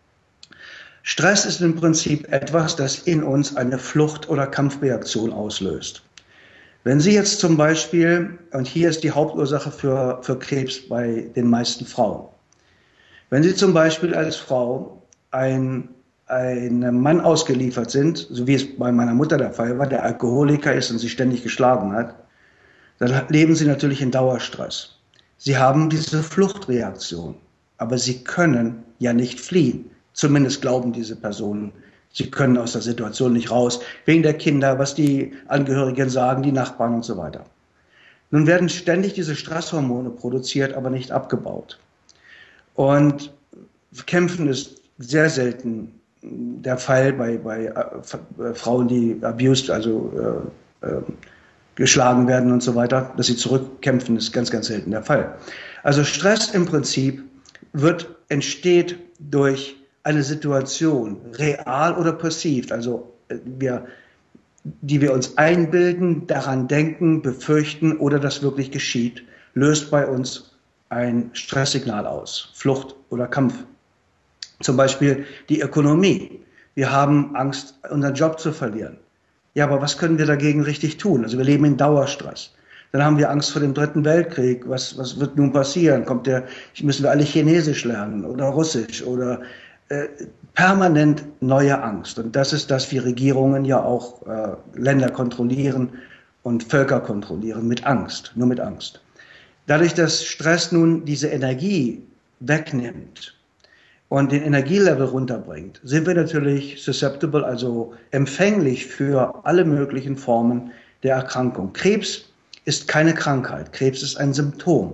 Stress ist im Prinzip etwas, das in uns eine Flucht- oder Kampfreaktion auslöst. Wenn Sie jetzt zum Beispiel, und hier ist die Hauptursache für, für Krebs bei den meisten Frauen, wenn Sie zum Beispiel als Frau ein, einem Mann ausgeliefert sind, so wie es bei meiner Mutter der Fall war, der Alkoholiker ist und sie ständig geschlagen hat, dann leben Sie natürlich in Dauerstress. Sie haben diese Fluchtreaktion, aber Sie können ja nicht fliehen. Zumindest glauben diese Personen, sie können aus der Situation nicht raus, wegen der Kinder, was die Angehörigen sagen, die Nachbarn und so weiter. Nun werden ständig diese Stresshormone produziert, aber nicht abgebaut. Und Kämpfen ist sehr selten der Fall bei, bei äh, Frauen, die abused, also äh, äh, geschlagen werden und so weiter, dass sie zurückkämpfen, ist ganz, ganz selten der Fall. Also Stress im Prinzip wird, entsteht durch eine Situation, real oder passiv, also wir, die wir uns einbilden, daran denken, befürchten oder das wirklich geschieht, löst bei uns ein Stresssignal aus, Flucht oder Kampf. Zum Beispiel die Ökonomie. Wir haben Angst, unseren Job zu verlieren. Ja, aber was können wir dagegen richtig tun? Also wir leben in Dauerstress. Dann haben wir Angst vor dem Dritten Weltkrieg. Was, was wird nun passieren? Kommt der, müssen wir alle Chinesisch lernen oder Russisch oder äh, permanent neue Angst. Und das ist das, wie Regierungen ja auch äh, Länder kontrollieren und Völker kontrollieren mit Angst, nur mit Angst. Dadurch, dass Stress nun diese Energie wegnimmt und den Energielevel runterbringt, sind wir natürlich susceptible, also empfänglich für alle möglichen Formen der Erkrankung. Krebs ist keine Krankheit, Krebs ist ein Symptom.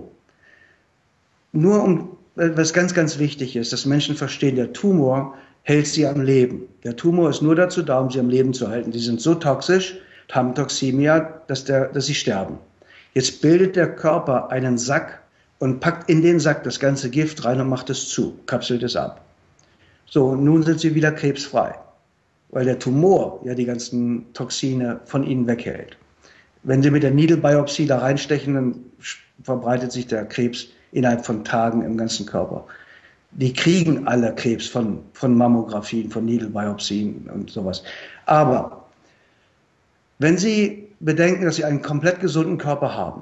Nur um, was ganz, ganz wichtig ist, dass Menschen verstehen, der Tumor hält sie am Leben. Der Tumor ist nur dazu da, um sie am Leben zu halten. Die sind so toxisch, haben Toxemia, dass, der, dass sie sterben. Jetzt bildet der Körper einen Sack und packt in den Sack das ganze Gift rein und macht es zu, kapselt es ab. So, nun sind sie wieder krebsfrei, weil der Tumor ja die ganzen Toxine von ihnen weghält. Wenn sie mit der Needle-Biopsie da reinstechen, dann verbreitet sich der Krebs innerhalb von Tagen im ganzen Körper. Die kriegen alle Krebs von, von Mammografien, von Needle-Biopsien und sowas. Aber wenn Sie bedenken, dass Sie einen komplett gesunden Körper haben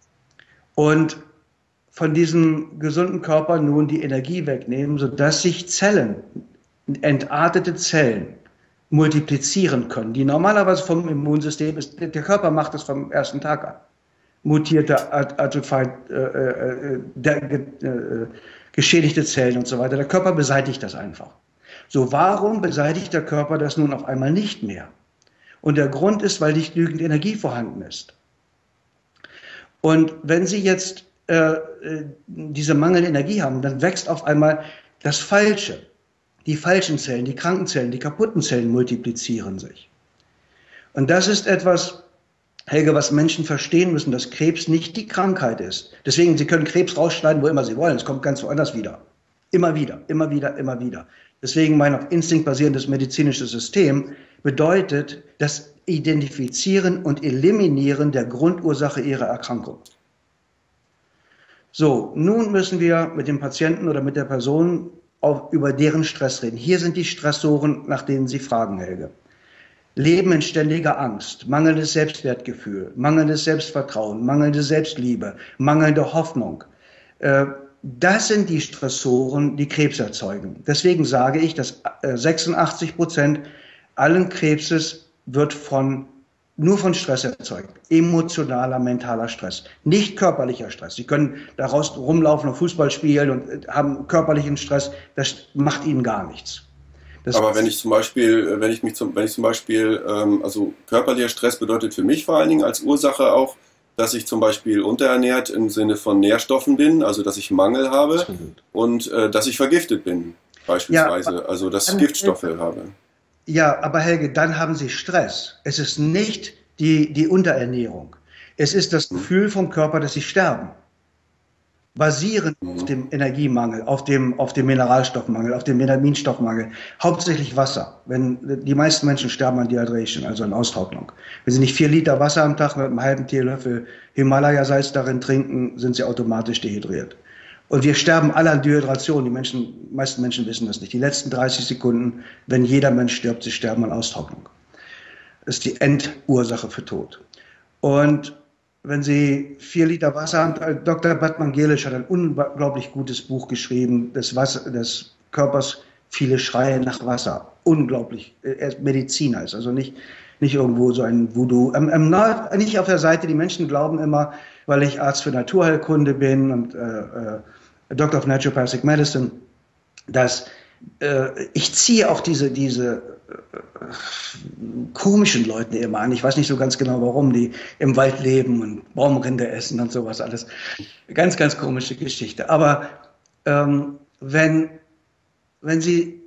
und von diesem gesunden Körper nun die Energie wegnehmen, sodass sich Zellen, entartete Zellen, multiplizieren können, die normalerweise vom Immunsystem ist, der Körper macht das vom ersten Tag an. Mutierte, atrophied, äh, äh, äh, geschädigte Zellen und so weiter. Der Körper beseitigt das einfach. So, warum beseitigt der Körper das nun auf einmal nicht mehr? Und der Grund ist, weil nicht genügend Energie vorhanden ist. Und wenn Sie jetzt äh, diese mangelnde Energie haben, dann wächst auf einmal das Falsche. Die falschen Zellen, die kranken Zellen, die kaputten Zellen multiplizieren sich. Und das ist etwas, Helge, was Menschen verstehen müssen, dass Krebs nicht die Krankheit ist. Deswegen, Sie können Krebs rausschneiden, wo immer Sie wollen. Es kommt ganz woanders wieder. Immer wieder, immer wieder, immer wieder. Deswegen mein auf Instinkt basierendes medizinisches System bedeutet das Identifizieren und Eliminieren der Grundursache ihrer Erkrankung. So, nun müssen wir mit dem Patienten oder mit der Person auch über deren Stress reden. Hier sind die Stressoren, nach denen Sie fragen, Helge. Leben in ständiger Angst, mangelndes Selbstwertgefühl, mangelndes Selbstvertrauen, mangelnde Selbstliebe, mangelnde Hoffnung. Äh, Das sind die Stressoren, die Krebs erzeugen. Deswegen sage ich, dass sechsundachtzig Prozent allen Krebses wird von, nur von Stress erzeugt. Emotionaler, mentaler Stress. Nicht körperlicher Stress. Sie können daraus rumlaufen und Fußball spielen und haben körperlichen Stress. Das macht ihnen gar nichts. Das Aber wenn ich zum Beispiel, wenn ich mich zum, wenn ich zum Beispiel, ähm, also körperlicher Stress bedeutet für mich vor allen Dingen als Ursache auch, dass ich zum Beispiel unterernährt im Sinne von Nährstoffen bin, also dass ich Mangel habe und äh, dass ich vergiftet bin, beispielsweise, ja, also dass ich Giftstoffe Helge, habe. Ja, aber Helge, dann haben Sie Stress. Es ist nicht die, die Unterernährung. Es ist das Gefühl vom Körper, dass Sie sterben. Basierend mhm. auf dem Energiemangel, auf dem, auf dem Mineralstoffmangel, auf dem Vitaminstoffmangel, hauptsächlich Wasser. Wenn, die meisten Menschen sterben an Dehydration, also an Austrocknung. Wenn sie nicht vier Liter Wasser am Tag mit einem halben Teelöffel Himalaya-Salz darin trinken, sind sie automatisch dehydriert. Und wir sterben alle an Dehydration. Die Menschen, die meisten Menschen wissen das nicht. Die letzten dreißig Sekunden, wenn jeder Mensch stirbt, sie sterben an Austrocknung. Das ist die Endursache für Tod. Und wenn Sie vier Liter Wasser haben, Doktor Batman Gelisch hat ein unglaublich gutes Buch geschrieben, des, Wasser, des Körpers viele Schreie nach Wasser. Unglaublich. Er ist Mediziner, ist also nicht, nicht irgendwo so ein Voodoo. Ähm, ähm, na, nicht auf der Seite, die Menschen glauben immer, weil ich Arzt für Naturheilkunde bin und äh, äh, Doctor of Naturopathic Medicine, dass äh, ich ziehe auch diese, diese komischen Leuten immer an. Ich weiß nicht so ganz genau, warum die im Wald leben und Baumrinde essen und sowas alles. Ganz, ganz komische Geschichte. Aber ähm, wenn, wenn Sie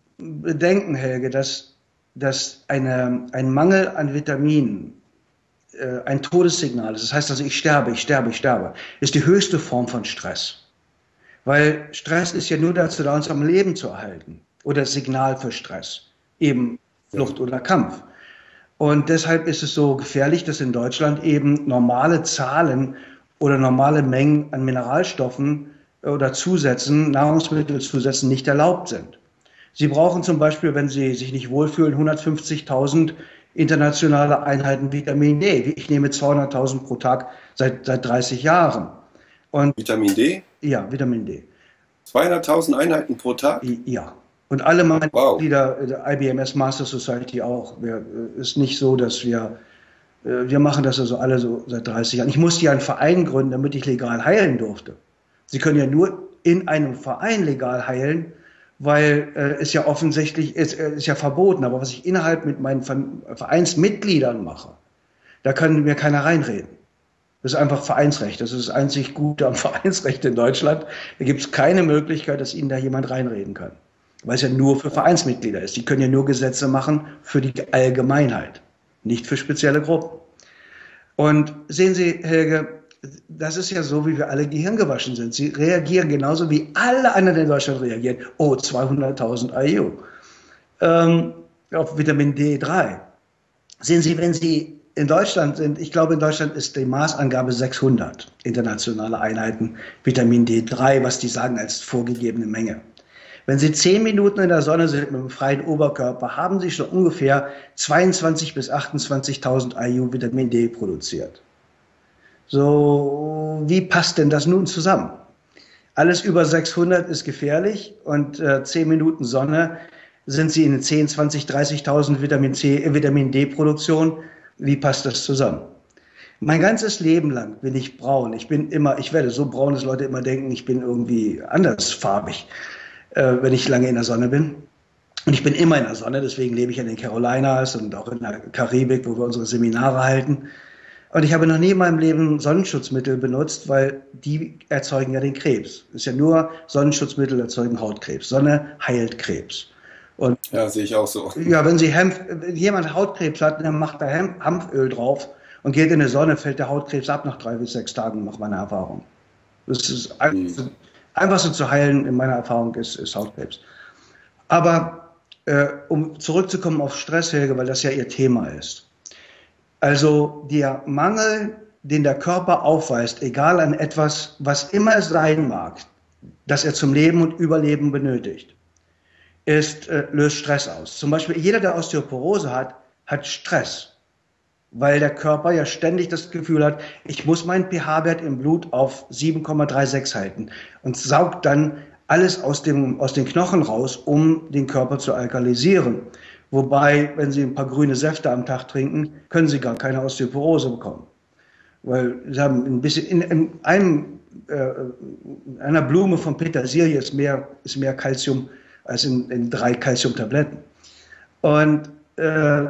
bedenken, Helge, dass, dass eine, ein Mangel an Vitaminen äh, ein Todessignal ist, das heißt also, ich sterbe, ich sterbe, ich sterbe, ist die höchste Form von Stress. Weil Stress ist ja nur dazu da, uns am Leben zu erhalten. Oder das Signal für Stress. Eben Flucht oder Kampf. Und deshalb ist es so gefährlich, dass in Deutschland eben normale Zahlen oder normale Mengen an Mineralstoffen oder Zusätzen, Nahrungsmittelzusätzen nicht erlaubt sind. Sie brauchen zum Beispiel, wenn Sie sich nicht wohlfühlen, hundertfünfzigtausend internationale Einheiten Vitamin D. Ich nehme zweihunderttausend pro Tag seit, seit dreißig Jahren. Und Vitamin D? Ja, Vitamin D. zweihunderttausend Einheiten pro Tag? Ja. Und alle meine wow. Mitglieder der I B M S Master Society auch. Es ist nicht so, dass wir, wir machen das also alle so seit dreißig Jahren. Ich musste ja einen Verein gründen, damit ich legal heilen durfte. Sie können ja nur in einem Verein legal heilen, weil äh, es ja offensichtlich ist, äh, ist ja verboten. Aber was ich innerhalb mit meinen Vereinsmitgliedern mache, da kann mir keiner reinreden. Das ist einfach Vereinsrecht. Das ist das einzig Gute am Vereinsrecht in Deutschland. Da gibt es keine Möglichkeit, dass Ihnen da jemand reinreden kann. Weil es ja nur für Vereinsmitglieder ist. Die können ja nur Gesetze machen für die Allgemeinheit, nicht für spezielle Gruppen. Und sehen Sie, Helge, das ist ja so, wie wir alle gehirngewaschen sind. Sie reagieren genauso, wie alle anderen in Deutschland reagieren. Oh, zweihunderttausend I U ähm, auf Vitamin D drei. Sehen Sie, wenn Sie in Deutschland sind, ich glaube, in Deutschland ist die Maßangabe sechshundert internationale Einheiten Vitamin D drei, was die sagen als vorgegebene Menge. Wenn Sie zehn Minuten in der Sonne sind mit einem freien Oberkörper, haben Sie schon ungefähr zweiundzwanzigtausend bis achtundzwanzigtausend I U Vitamin D produziert. So, wie passt denn das nun zusammen? Alles über sechshundert ist gefährlich und äh, zehn Minuten Sonne sind Sie in zehn, zwanzig, dreißigtausend Vitamin C, äh, Vitamin D Produktion. Wie passt das zusammen? Mein ganzes Leben lang bin ich braun. Ich bin immer, ich werde so braun, dass Leute immer denken, ich bin irgendwie andersfarbig, äh, wenn ich lange in der Sonne bin. Und ich bin immer in der Sonne, deswegen lebe ich in den Carolinas und auch in der Karibik, wo wir unsere Seminare halten. Und ich habe noch nie in meinem Leben Sonnenschutzmittel benutzt, weil die erzeugen ja den Krebs. Es ist ja nur, Sonnenschutzmittel erzeugen Hautkrebs. Sonne heilt Krebs. Und ja, sehe ich auch so. Ja, wenn, Sie Hanf, wenn jemand Hautkrebs hat, dann macht er Hanf, Hanföl drauf und geht in die Sonne, fällt der Hautkrebs ab nach drei bis sechs Tagen, nach meiner Erfahrung. Das ist einfach, hm. einfach so zu heilen, in meiner Erfahrung, ist, ist Hautkrebs. Aber äh, um zurückzukommen auf Stress, Helge, weil das ja Ihr Thema ist. Also der Mangel, den der Körper aufweist, egal an etwas, was immer es sein mag, das er zum Leben und Überleben benötigt, ist, äh, löst Stress aus. Zum Beispiel jeder, der Osteoporose hat, hat Stress, weil der Körper ja ständig das Gefühl hat, ich muss meinen pH-Wert im Blut auf sieben Komma sechsunddreißig halten und saugt dann alles aus, dem, aus den Knochen raus, um den Körper zu alkalisieren. Wobei, wenn Sie ein paar grüne Säfte am Tag trinken, können Sie gar keine Osteoporose bekommen. Weil Sie haben ein bisschen, in, in einem, äh, in einer Blume von Petersilie ist mehr, ist mehr Calcium als in, in drei Calciumtabletten. Und äh,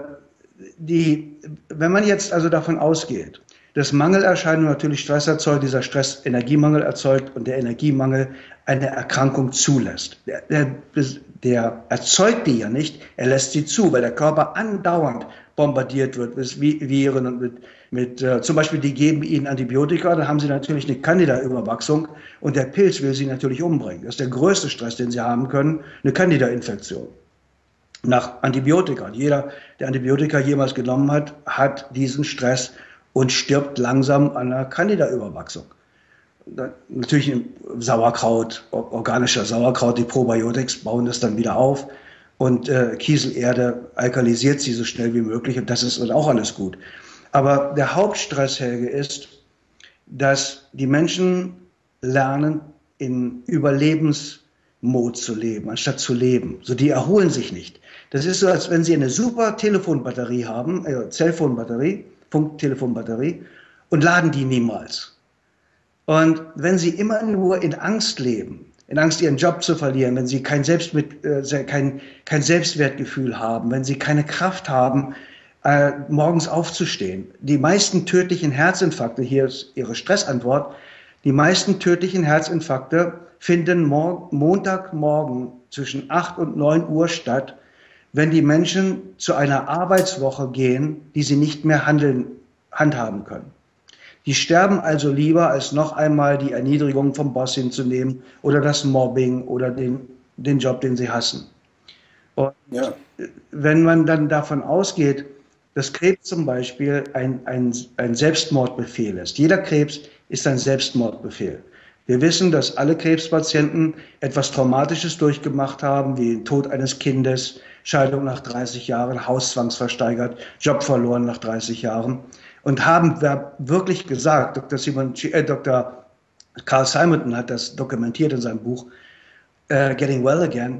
die, wenn man jetzt also davon ausgeht, dass Mangelerscheinungen natürlich Stress erzeugt, dieser Stress Energiemangel erzeugt und der Energiemangel eine Erkrankung zulässt. Der, der, der erzeugt die ja nicht, er lässt sie zu, weil der Körper andauernd bombardiert wird mit Viren und mit, mit äh, zum Beispiel, die geben ihnen Antibiotika, dann haben sie natürlich eine Candida-Überwachsung und der Pilz will sie natürlich umbringen. Das ist der größte Stress, den sie haben können, eine Candida-Infektion. Nach Antibiotika. Und jeder, der Antibiotika jemals genommen hat, hat diesen Stress und stirbt langsam an einer Candida-Überwachsung. Natürlich Sauerkraut, organischer Sauerkraut, die Probiotics bauen das dann wieder auf und äh, Kieselerde alkalisiert sie so schnell wie möglich und das ist dann auch alles gut. Aber der Hauptstress, Helge, ist, dass die Menschen lernen, in Überlebensmod zu leben, anstatt zu leben. So, die erholen sich nicht. Das ist so, als wenn sie eine super Telefonbatterie haben, äh, Cellphone-Batterie, Funktelefonbatterie und laden die niemals. Und wenn Sie immer nur in Angst leben, in Angst, Ihren Job zu verlieren, wenn Sie kein, Selbstmit, äh, kein, kein Selbstwertgefühl haben, wenn Sie keine Kraft haben, äh, morgens aufzustehen. Die meisten tödlichen Herzinfarkte, hier ist Ihre Stressantwort, die meisten tödlichen Herzinfarkte finden Mo Montagmorgen zwischen acht und neun Uhr statt, wenn die Menschen zu einer Arbeitswoche gehen, die sie nicht mehr handeln, handhaben können. Die sterben also lieber, als noch einmal die Erniedrigung vom Boss hinzunehmen oder das Mobbing oder den, den Job, den sie hassen. Und ja. Wenn man dann davon ausgeht, dass Krebs zum Beispiel ein, ein, ein Selbstmordbefehl ist. Jeder Krebs ist ein Selbstmordbefehl. Wir wissen, dass alle Krebspatienten etwas Traumatisches durchgemacht haben, wie den Tod eines Kindes, Scheidung nach dreißig Jahren, Haus zwangsversteigert, Job verloren nach dreißig Jahren. Und haben wirklich gesagt, Doktor Simon, äh, Doktor Carl Simonton hat das dokumentiert in seinem Buch äh, Getting Well Again,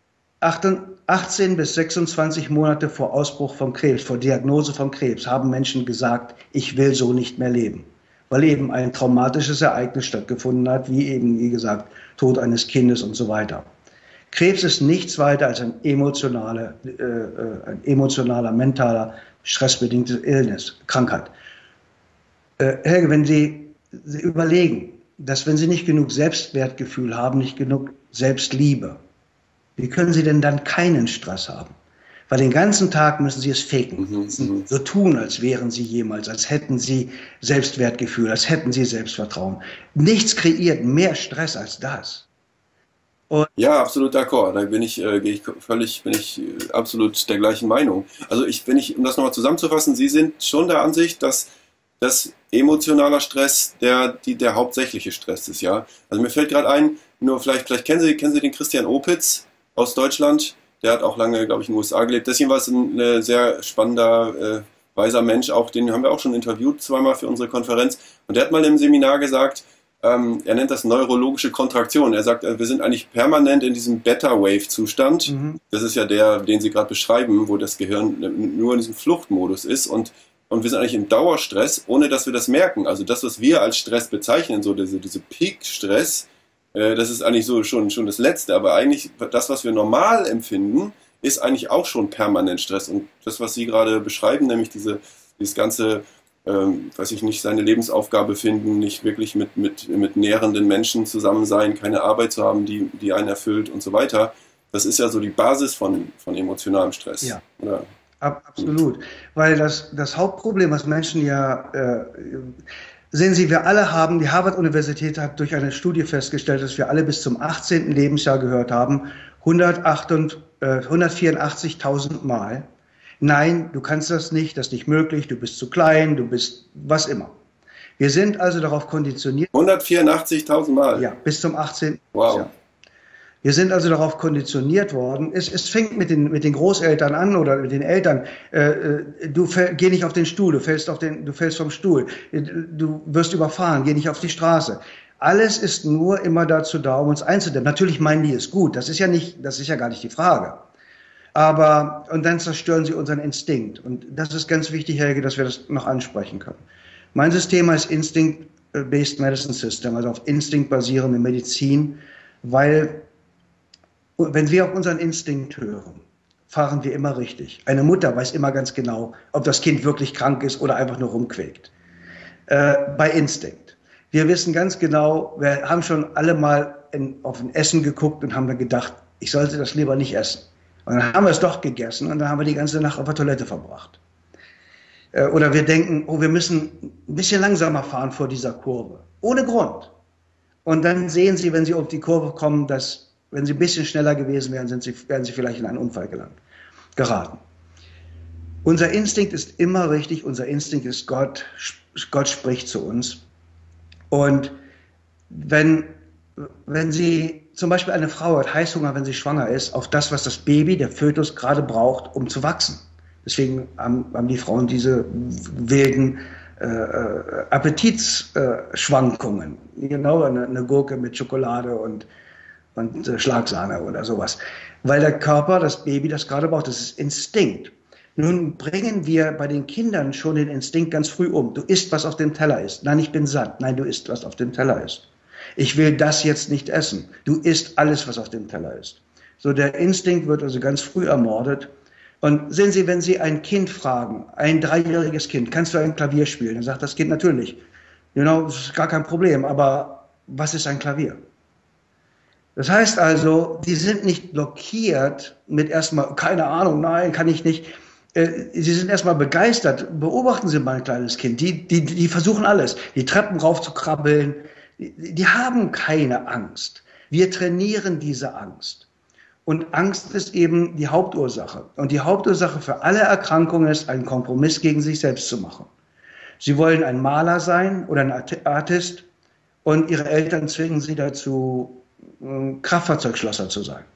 achtzehn bis sechsundzwanzig Monate vor Ausbruch von Krebs, vor Diagnose von Krebs, haben Menschen gesagt, ich will so nicht mehr leben, weil eben ein traumatisches Ereignis stattgefunden hat, wie eben, wie gesagt, Tod eines Kindes und so weiter. Krebs ist nichts weiter als ein emotionaler, äh, ein emotionaler, mentaler, stressbedingte Illness, Krankheit. Äh, Helge, wenn Sie, Sie überlegen, dass wenn Sie nicht genug Selbstwertgefühl haben, nicht genug Selbstliebe, wie können Sie denn dann keinen Stress haben? Weil den ganzen Tag müssen Sie es faken, mhm. so tun, als wären Sie jemals, als hätten Sie Selbstwertgefühl, als hätten Sie Selbstvertrauen. Nichts kreiert mehr Stress als das. Und ja, absolut d'accord. Da bin ich, äh, gehe ich völlig, bin ich äh, absolut der gleichen Meinung. Also ich, wenn ich, um das nochmal zusammenzufassen, Sie sind schon der Ansicht, dass dass emotionaler Stress der, die, der hauptsächliche Stress ist, ja. Also mir fällt gerade ein, nur vielleicht, vielleicht kennen Sie, kennen Sie den Christian Opitz aus Deutschland, der hat auch lange, glaube ich, in den U S A gelebt. Deswegen war es ein äh, sehr spannender, äh, weiser Mensch, auch den haben wir auch schon interviewt zweimal für unsere Konferenz. Und der hat mal im Seminar gesagt, ähm, er nennt das neurologische Kontraktion. Er sagt, äh, wir sind eigentlich permanent in diesem Beta-Wave-Zustand. Mhm. Das ist ja der, den Sie gerade beschreiben, wo das Gehirn nur in diesem Fluchtmodus ist und Und wir sind eigentlich im Dauerstress, ohne dass wir das merken. Also das, was wir als Stress bezeichnen, so diese, diese Peak-Stress, äh, das ist eigentlich so schon, schon das Letzte. Aber eigentlich das, was wir normal empfinden, ist eigentlich auch schon permanent Stress. Und das, was Sie gerade beschreiben, nämlich diese, dieses ganze, ähm, weiß ich nicht, seine Lebensaufgabe finden, nicht wirklich mit, mit, mit nährenden Menschen zusammen sein, keine Arbeit zu haben, die, die einen erfüllt und so weiter, das ist ja so die Basis von, von emotionalem Stress. Ja. Oder? Absolut, weil das, das Hauptproblem, was Menschen ja, äh, sehen Sie, wir alle haben, die Harvard-Universität hat durch eine Studie festgestellt, dass wir alle bis zum achtzehnten Lebensjahr gehört haben, hundertvierundachtzigtausend Mal, nein, du kannst das nicht, das ist nicht möglich, du bist zu klein, du bist was immer. Wir sind also darauf konditioniert. hundertvierundachtzigtausend Mal? Ja, bis zum achtzehnten Wow. Lebensjahr. Wir sind also darauf konditioniert worden. Es, es fängt mit den, mit den Großeltern an oder mit den Eltern. Äh, du fäll, geh nicht auf den Stuhl, du fällst, auf den, du fällst vom Stuhl. Du wirst überfahren, geh nicht auf die Straße. Alles ist nur immer dazu da, um uns einzudämmen. Natürlich meinen die es gut. Das ist ja nicht, das ist ja gar nicht die Frage. Aber, und dann zerstören sie unseren Instinkt. Und das ist ganz wichtig, Helge, dass wir das noch ansprechen können. Mein System heißt Instinct-Based Medicine System, also auf Instinkt basierende Medizin, weil wenn wir auf unseren Instinkt hören, fahren wir immer richtig. Eine Mutter weiß immer ganz genau, ob das Kind wirklich krank ist oder einfach nur rumquäkt. Äh, bei Instinkt. Wir wissen ganz genau, wir haben schon alle mal in, auf ein Essen geguckt und haben dann gedacht, ich sollte das lieber nicht essen. Und dann haben wir es doch gegessen und dann haben wir die ganze Nacht auf der Toilette verbracht. Äh, oder wir denken, oh, wir müssen ein bisschen langsamer fahren vor dieser Kurve. Ohne Grund. Und dann sehen Sie, wenn Sie auf die Kurve kommen, dass wenn Sie ein bisschen schneller gewesen wären, sind Sie, wären Sie vielleicht in einen Unfall gelangt, geraten. Unser Instinkt ist immer richtig, unser Instinkt ist Gott, Gott spricht zu uns. Und wenn, wenn Sie zum Beispiel eine Frau hat Heißhunger, wenn sie schwanger ist, auf das, was das Baby, der Fötus gerade braucht, um zu wachsen. Deswegen haben, haben die Frauen diese wilden äh, Appetitsschwankungen. Genau, eine, eine Gurke mit Schokolade und und äh, Schlagsahne oder sowas. Weil der Körper, das Baby, das gerade braucht, das ist Instinkt. Nun bringen wir bei den Kindern schon den Instinkt ganz früh um. Du isst, was auf dem Teller ist. Nein, ich bin satt. Nein, du isst, was auf dem Teller ist. Ich will das jetzt nicht essen. Du isst alles, was auf dem Teller ist. So, der Instinkt wird also ganz früh ermordet. Und sehen Sie, wenn Sie ein Kind fragen, ein dreijähriges Kind, kannst du ein Klavier spielen? Dann sagt das Kind natürlich, genau, das ist gar kein Problem, aber was ist ein Klavier? Das heißt also, die sind nicht blockiert mit erstmal, keine Ahnung, nein, kann ich nicht. Sie sind erstmal begeistert. Beobachten Sie mal ein kleines Kind. Die, die, die versuchen alles. Die Treppen rauf zu krabbeln. Die, die haben keine Angst. Wir trainieren diese Angst. Und Angst ist eben die Hauptursache. Und die Hauptursache für alle Erkrankungen ist, einen Kompromiss gegen sich selbst zu machen. Sie wollen ein Maler sein oder ein Artist und ihre Eltern zwingen sie dazu, Kraftfahrzeugschlosser zu sein.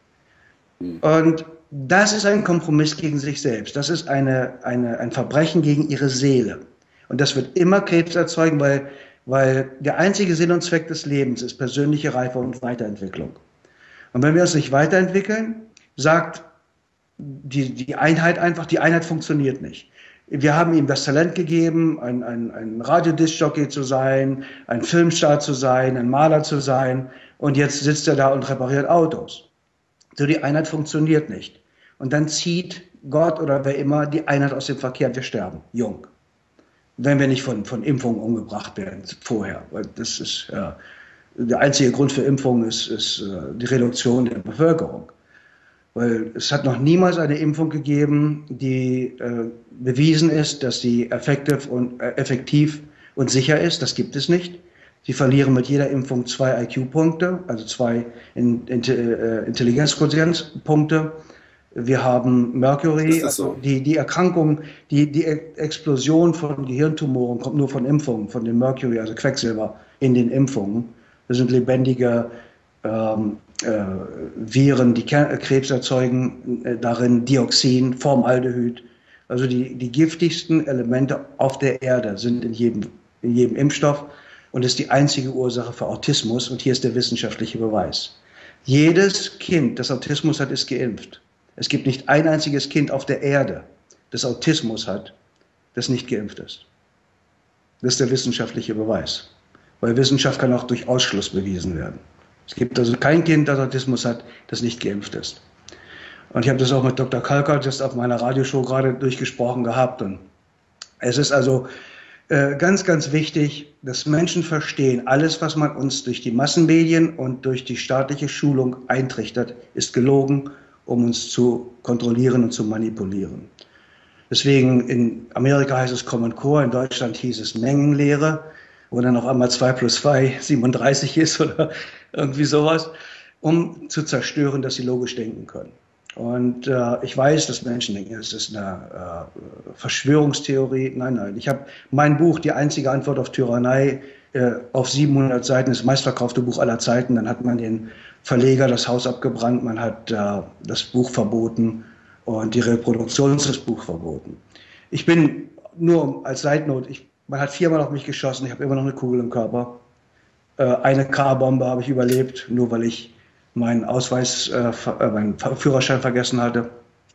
Und das ist ein Kompromiss gegen sich selbst. Das ist eine, eine, ein Verbrechen gegen ihre Seele. Und das wird immer Krebs erzeugen, weil, weil der einzige Sinn und Zweck des Lebens ist persönliche Reife und Weiterentwicklung. Und wenn wir uns nicht weiterentwickeln, sagt die, die Einheit einfach, die Einheit funktioniert nicht. Wir haben ihm das Talent gegeben, ein, ein, ein Radiodiskjockey zu sein, ein Filmstar zu sein, ein Maler zu sein. Und jetzt sitzt er da und repariert Autos. So, die Einheit funktioniert nicht. Und dann zieht Gott oder wer immer die Einheit aus dem Verkehr und wir sterben, jung. Wenn wir nicht von, von Impfungen umgebracht werden vorher. Weil das ist, ja, der einzige Grund für Impfungen ist, ist die Reduktion der Bevölkerung. Weil es hat noch niemals eine Impfung gegeben, die äh, bewiesen ist, dass sie effektiv und, äh, effektiv und sicher ist. Das gibt es nicht. Sie verlieren mit jeder Impfung zwei I Q-Punkte, also zwei in, in, äh, Intelligenzquotientpunkte. Wir haben Mercury, so? Also die, die Erkrankung, die, die Explosion von Gehirntumoren kommt nur von Impfungen, von dem Mercury, also Quecksilber in den Impfungen. Das sind lebendige ähm, äh, Viren, die Krebs erzeugen, äh, darin Dioxin, Formaldehyd. Also die, die giftigsten Elemente auf der Erde sind in jedem, in jedem Impfstoff und ist die einzige Ursache für Autismus. Und hier ist der wissenschaftliche Beweis. Jedes Kind, das Autismus hat, ist geimpft. Es gibt nicht ein einziges Kind auf der Erde, das Autismus hat, das nicht geimpft ist. Das ist der wissenschaftliche Beweis. Weil Wissenschaft kann auch durch Ausschluss bewiesen werden. Es gibt also kein Kind, das Autismus hat, das nicht geimpft ist. Und ich habe das auch mit Doktor Kalkert just auf meiner Radioshow gerade durchgesprochen gehabt. Und es ist also äh, ganz, ganz wichtig, dass Menschen verstehen, alles, was man uns durch die Massenmedien und durch die staatliche Schulung eintrichtert, ist gelogen, um uns zu kontrollieren und zu manipulieren. Deswegen in Amerika heißt es Common Core, in Deutschland hieß es Mengenlehre, wo dann auf einmal zwei plus zwei siebenunddreißig ist oder irgendwie sowas, um zu zerstören, dass sie logisch denken können. Und äh, ich weiß, dass Menschen denken, es ist eine äh, Verschwörungstheorie. Nein, nein. Ich habe mein Buch, Die einzige Antwort auf Tyrannei, äh, auf siebenhundert Seiten, das meistverkaufte Buch aller Zeiten. Dann hat man den Verleger das Haus abgebrannt, man hat äh, das Buch verboten und die Reproduktion des Buch verboten. Ich bin nur als Seitnote, ich, man hat viermal auf mich geschossen, ich habe immer noch eine Kugel im Körper. Äh, eine K-Bombe habe ich überlebt, nur weil ich meinen Ausweis, äh, meinen Führerschein vergessen hatte.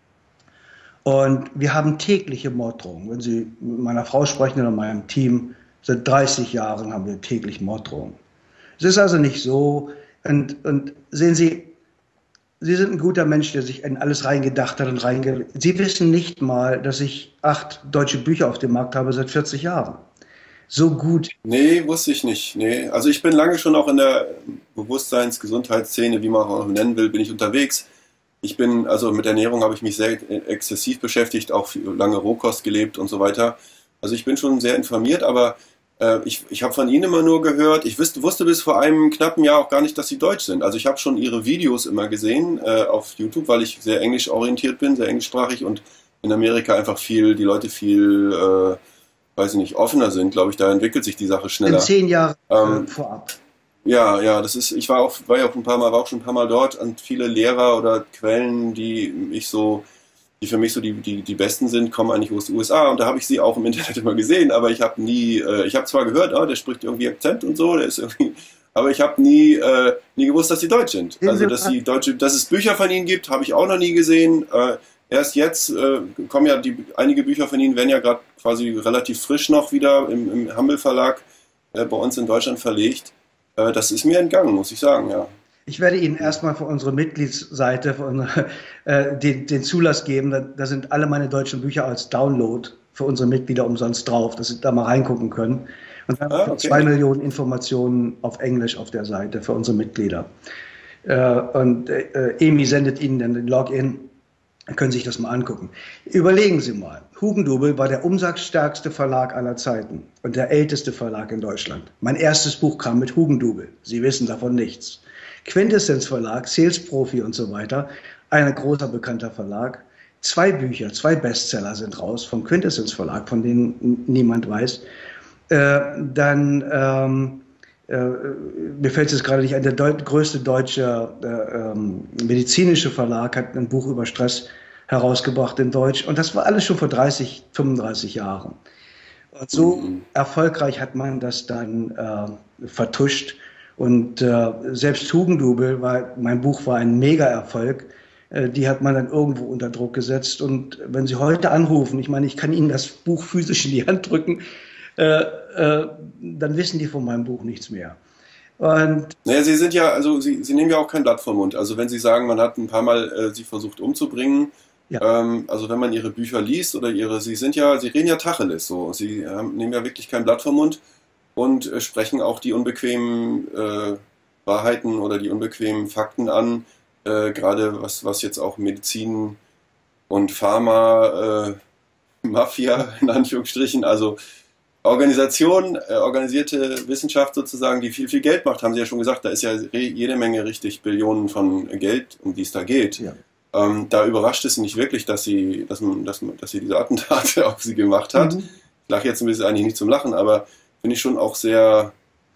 Und wir haben tägliche Morddrohungen. Wenn Sie mit meiner Frau sprechen oder meinem Team, seit dreißig Jahren haben wir täglich Morddrohungen. Es ist also nicht so, und, und sehen Sie, Sie sind ein guter Mensch, der sich in alles reingedacht hat und reinge... Sie wissen nicht mal, dass ich acht deutsche Bücher auf dem Markt habe seit vierzig Jahren. So gut. Nee, wusste ich nicht. Nee. Also ich bin lange schon auch in der Bewusstseins-, Gesundheitsszene, wie man auch nennen will, bin ich unterwegs. Ich bin, also mit Ernährung habe ich mich sehr exzessiv beschäftigt, auch lange Rohkost gelebt und so weiter. Also ich bin schon sehr informiert, aber äh, ich, ich habe von Ihnen immer nur gehört, ich wusste, wusste bis vor einem knappen Jahr auch gar nicht, dass Sie deutsch sind. Also ich habe schon Ihre Videos immer gesehen äh, auf YouTube, weil ich sehr englisch orientiert bin, sehr englischsprachig und in Amerika einfach viel, die Leute viel... Äh, weiß ich nicht, offener sind, glaube ich, da entwickelt sich die Sache schneller. In zehn Jahren ähm, vorab. Ja, ja, das ist, ich war auch, war ja auch ein paar Mal, war auch schon ein paar Mal dort und viele Lehrer oder Quellen, die ich so, die für mich so die, die, die besten sind, kommen eigentlich aus den U S A und da habe ich sie auch im Internet immer gesehen, aber ich habe nie, äh, ich habe zwar gehört, ah, der spricht irgendwie Akzent und so, der ist irgendwie, aber ich habe nie, äh, nie gewusst, dass sie deutsch sind. Also, dass sie deutsche, dass es Bücher von ihnen gibt, habe ich auch noch nie gesehen. Äh, Erst jetzt äh, kommen ja die, einige Bücher von Ihnen, werden ja gerade quasi relativ frisch noch wieder im, im Hammel Verlag äh, bei uns in Deutschland verlegt. Äh, das ist mir entgangen, muss ich sagen, ja. Ich werde Ihnen erstmal für unsere Mitgliedsseite für unsere, äh, den, den Zulass geben. Da, da sind alle meine deutschen Bücher als Download für unsere Mitglieder umsonst drauf, dass Sie da mal reingucken können. Und dann ah, okay. zwei Millionen Informationen auf Englisch auf der Seite für unsere Mitglieder. Äh, und äh, Emi sendet Ihnen dann den Login. Dann können Sie sich das mal angucken. Überlegen Sie mal, Hugendubel war der umsatzstärkste Verlag aller Zeiten und der älteste Verlag in Deutschland. Mein erstes Buch kam mit Hugendubel. Sie wissen davon nichts. Quintessenz Verlag, Sales Profi und so weiter, ein großer bekannter Verlag. Zwei Bücher, zwei Bestseller sind raus vom Quintessenz Verlag, von denen niemand weiß. Äh, dann, ähm, äh, mir fällt es jetzt gerade nicht ein, der deut größte deutsche äh, ähm, medizinische Verlag hat ein Buch über Stress herausgebracht in Deutsch. Und das war alles schon vor dreißig, fünfunddreißig Jahren. Und so mhm. erfolgreich hat man das dann äh, vertuscht. Und äh, selbst Hugendubel, war, mein Buch war ein Mega-Erfolg. Die hat man dann irgendwo unter Druck gesetzt. Und wenn Sie heute anrufen, ich meine, ich kann Ihnen das Buch physisch in die Hand drücken, äh, äh, dann wissen die von meinem Buch nichts mehr. Und naja, Sie sind ja, also Sie, Sie nehmen ja auch kein Blatt vom Mund. Also wenn Sie sagen, man hat ein paar Mal äh, Sie versucht umzubringen, ja. ähm, also wenn man Ihre Bücher liest oder Ihre, Sie sind ja, Sie reden ja Tacheles so. Sie äh, nehmen ja wirklich kein Blatt vom Mund und äh, sprechen auch die unbequemen äh, Wahrheiten oder die unbequemen Fakten an. Äh, gerade was, was jetzt auch Medizin und Pharma, äh, Mafia in Anführungsstrichen, also Organisation, äh, organisierte Wissenschaft sozusagen, die viel, viel Geld macht, haben Sie ja schon gesagt, da ist ja jede Menge richtig Billionen von Geld, um die es da geht. Ja. Ähm, da überrascht es nicht wirklich, dass sie, dass man, dass man, dass sie diese Attentate auf sie gemacht hat. Mhm. Ich lache jetzt ein bisschen, eigentlich nicht zum Lachen, aber finde ich schon auch sehr,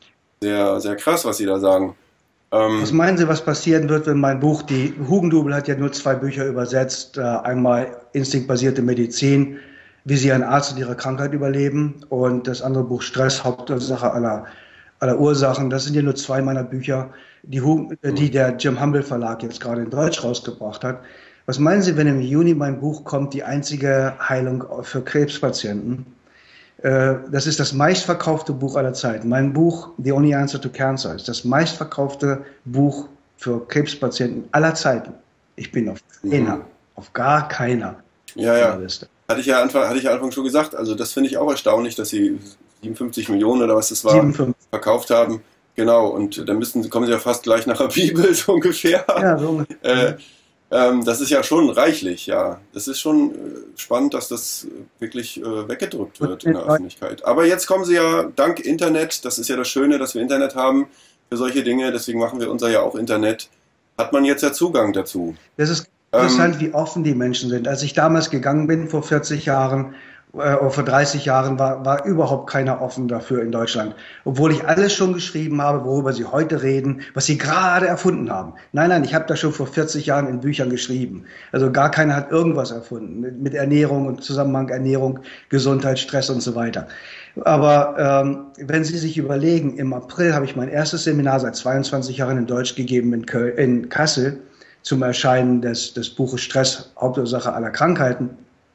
sehr, sehr krass, was Sie da sagen. Was meinen Sie, was passieren wird, wenn mein Buch, die Hugendubel hat ja nur zwei Bücher übersetzt, einmal Instinktbasierte Medizin, wie Sie einen Arzt und ihre Krankheit überleben, und das andere Buch Stress, Hauptursache aller, aller Ursachen. Das sind ja nur zwei meiner Bücher, die, die der Jim Humble Verlag jetzt gerade in Deutsch rausgebracht hat. Was meinen Sie, wenn im Juni mein Buch kommt, die einzige Heilung für Krebspatienten? Das ist das meistverkaufte Buch aller Zeiten. Mein Buch The Only Answer to Cancer ist das meistverkaufte Buch für Krebspatienten aller Zeiten. Ich bin auf keiner, mhm. auf gar keiner ja, ja. Liste. Hatte ich ja Anfang, hatte ich ja Anfang schon gesagt. Also das finde ich auch erstaunlich, dass Sie siebenundfünfzig Millionen oder was das war, siebenundfünfzig verkauft haben. Genau, und dann müssten, kommen Sie ja fast gleich nach der Bibel, so ungefähr. Ja, so ungefähr. Äh, Ähm, das ist ja schon reichlich, ja. Das ist schon äh, spannend, dass das wirklich äh, weggedrückt wird in der Öffentlichkeit. Aber jetzt kommen Sie ja dank Internet, das ist ja das Schöne, dass wir Internet haben für solche Dinge, deswegen machen wir unser ja auch Internet, hat man jetzt ja Zugang dazu. Das ist interessant, ähm, wie offen die Menschen sind. Als ich damals gegangen bin, vor vierzig Jahren, äh, vor dreißig Jahren, war, war überhaupt keiner offen dafür in Deutschland. Obwohl ich alles schon geschrieben habe, worüber Sie heute reden, was Sie gerade erfunden haben. Nein, nein, ich habe das schon vor vierzig Jahren in Büchern geschrieben. Also gar keiner hat irgendwas erfunden mit, mit Ernährung und Zusammenhang Ernährung, Gesundheit, Stress und so weiter. Aber ähm, wenn Sie sich überlegen, im April habe ich mein erstes Seminar seit zweiundzwanzig Jahren in Deutsch gegeben in, Köl in Kassel zum Erscheinen des, des Buches Stress, Hauptursache aller Krankheiten.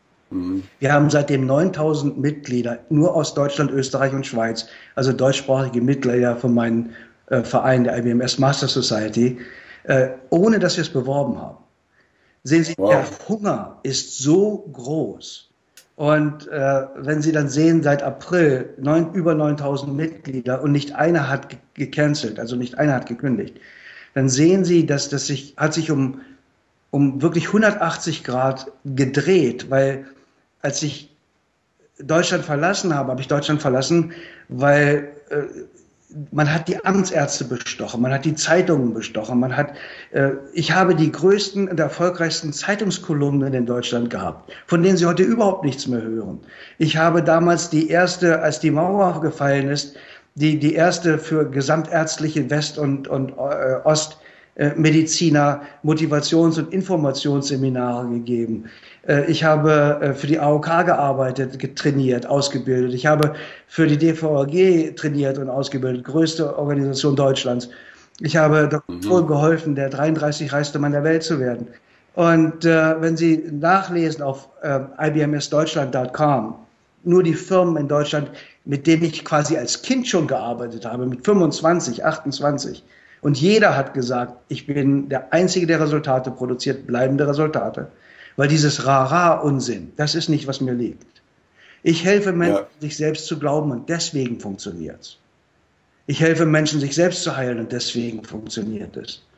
Wir haben seitdem neuntausend Mitglieder, nur aus Deutschland, Österreich und Schweiz, also deutschsprachige Mitglieder von meinem äh, Verein, der I B M S Master Society, äh, ohne dass wir es beworben haben. Sehen Sie, wow. Der Hunger ist so groß. Und äh, wenn Sie dann sehen, seit April neun, über neuntausend Mitglieder und nicht einer hat ge gecancelt, also nicht einer hat gekündigt, dann sehen Sie, dass das sich, hat sich um, um wirklich hundertachtzig Grad gedreht, weil als ich Deutschland verlassen habe, habe ich Deutschland verlassen, weil äh, man hat die Amtsärzte bestochen, man hat die Zeitungen bestochen, man hat, äh, ich habe die größten und erfolgreichsten Zeitungskolumnen in Deutschland gehabt, von denen Sie heute überhaupt nichts mehr hören. Ich habe damals die erste, als die Mauer gefallen ist, die, die erste für gesamtärztliche West- und, und äh, Ost- Mediziner Motivations- und Informationsseminare gegeben. Ich habe für die A O K gearbeitet, getrainiert, ausgebildet. Ich habe für die D V A G trainiert und ausgebildet, größte Organisation Deutschlands. Ich habe Doktor Kohl mhm. geholfen, der dreiunddreißig reichste Mann der Welt zu werden. Und äh, wenn Sie nachlesen auf äh, I B M S Deutschland Punkt com, nur die Firmen in Deutschland, mit denen ich quasi als Kind schon gearbeitet habe, mit fünfundzwanzig, achtundzwanzig, und jeder hat gesagt, ich bin der Einzige, der Resultate produziert, bleibende Resultate. Weil dieses Rara-Unsinn, das ist nicht, was mir liegt. Ich helfe Menschen, ja. sich selbst zu glauben, und deswegen funktioniert es. Ich helfe Menschen, sich selbst zu heilen, und deswegen funktioniert es.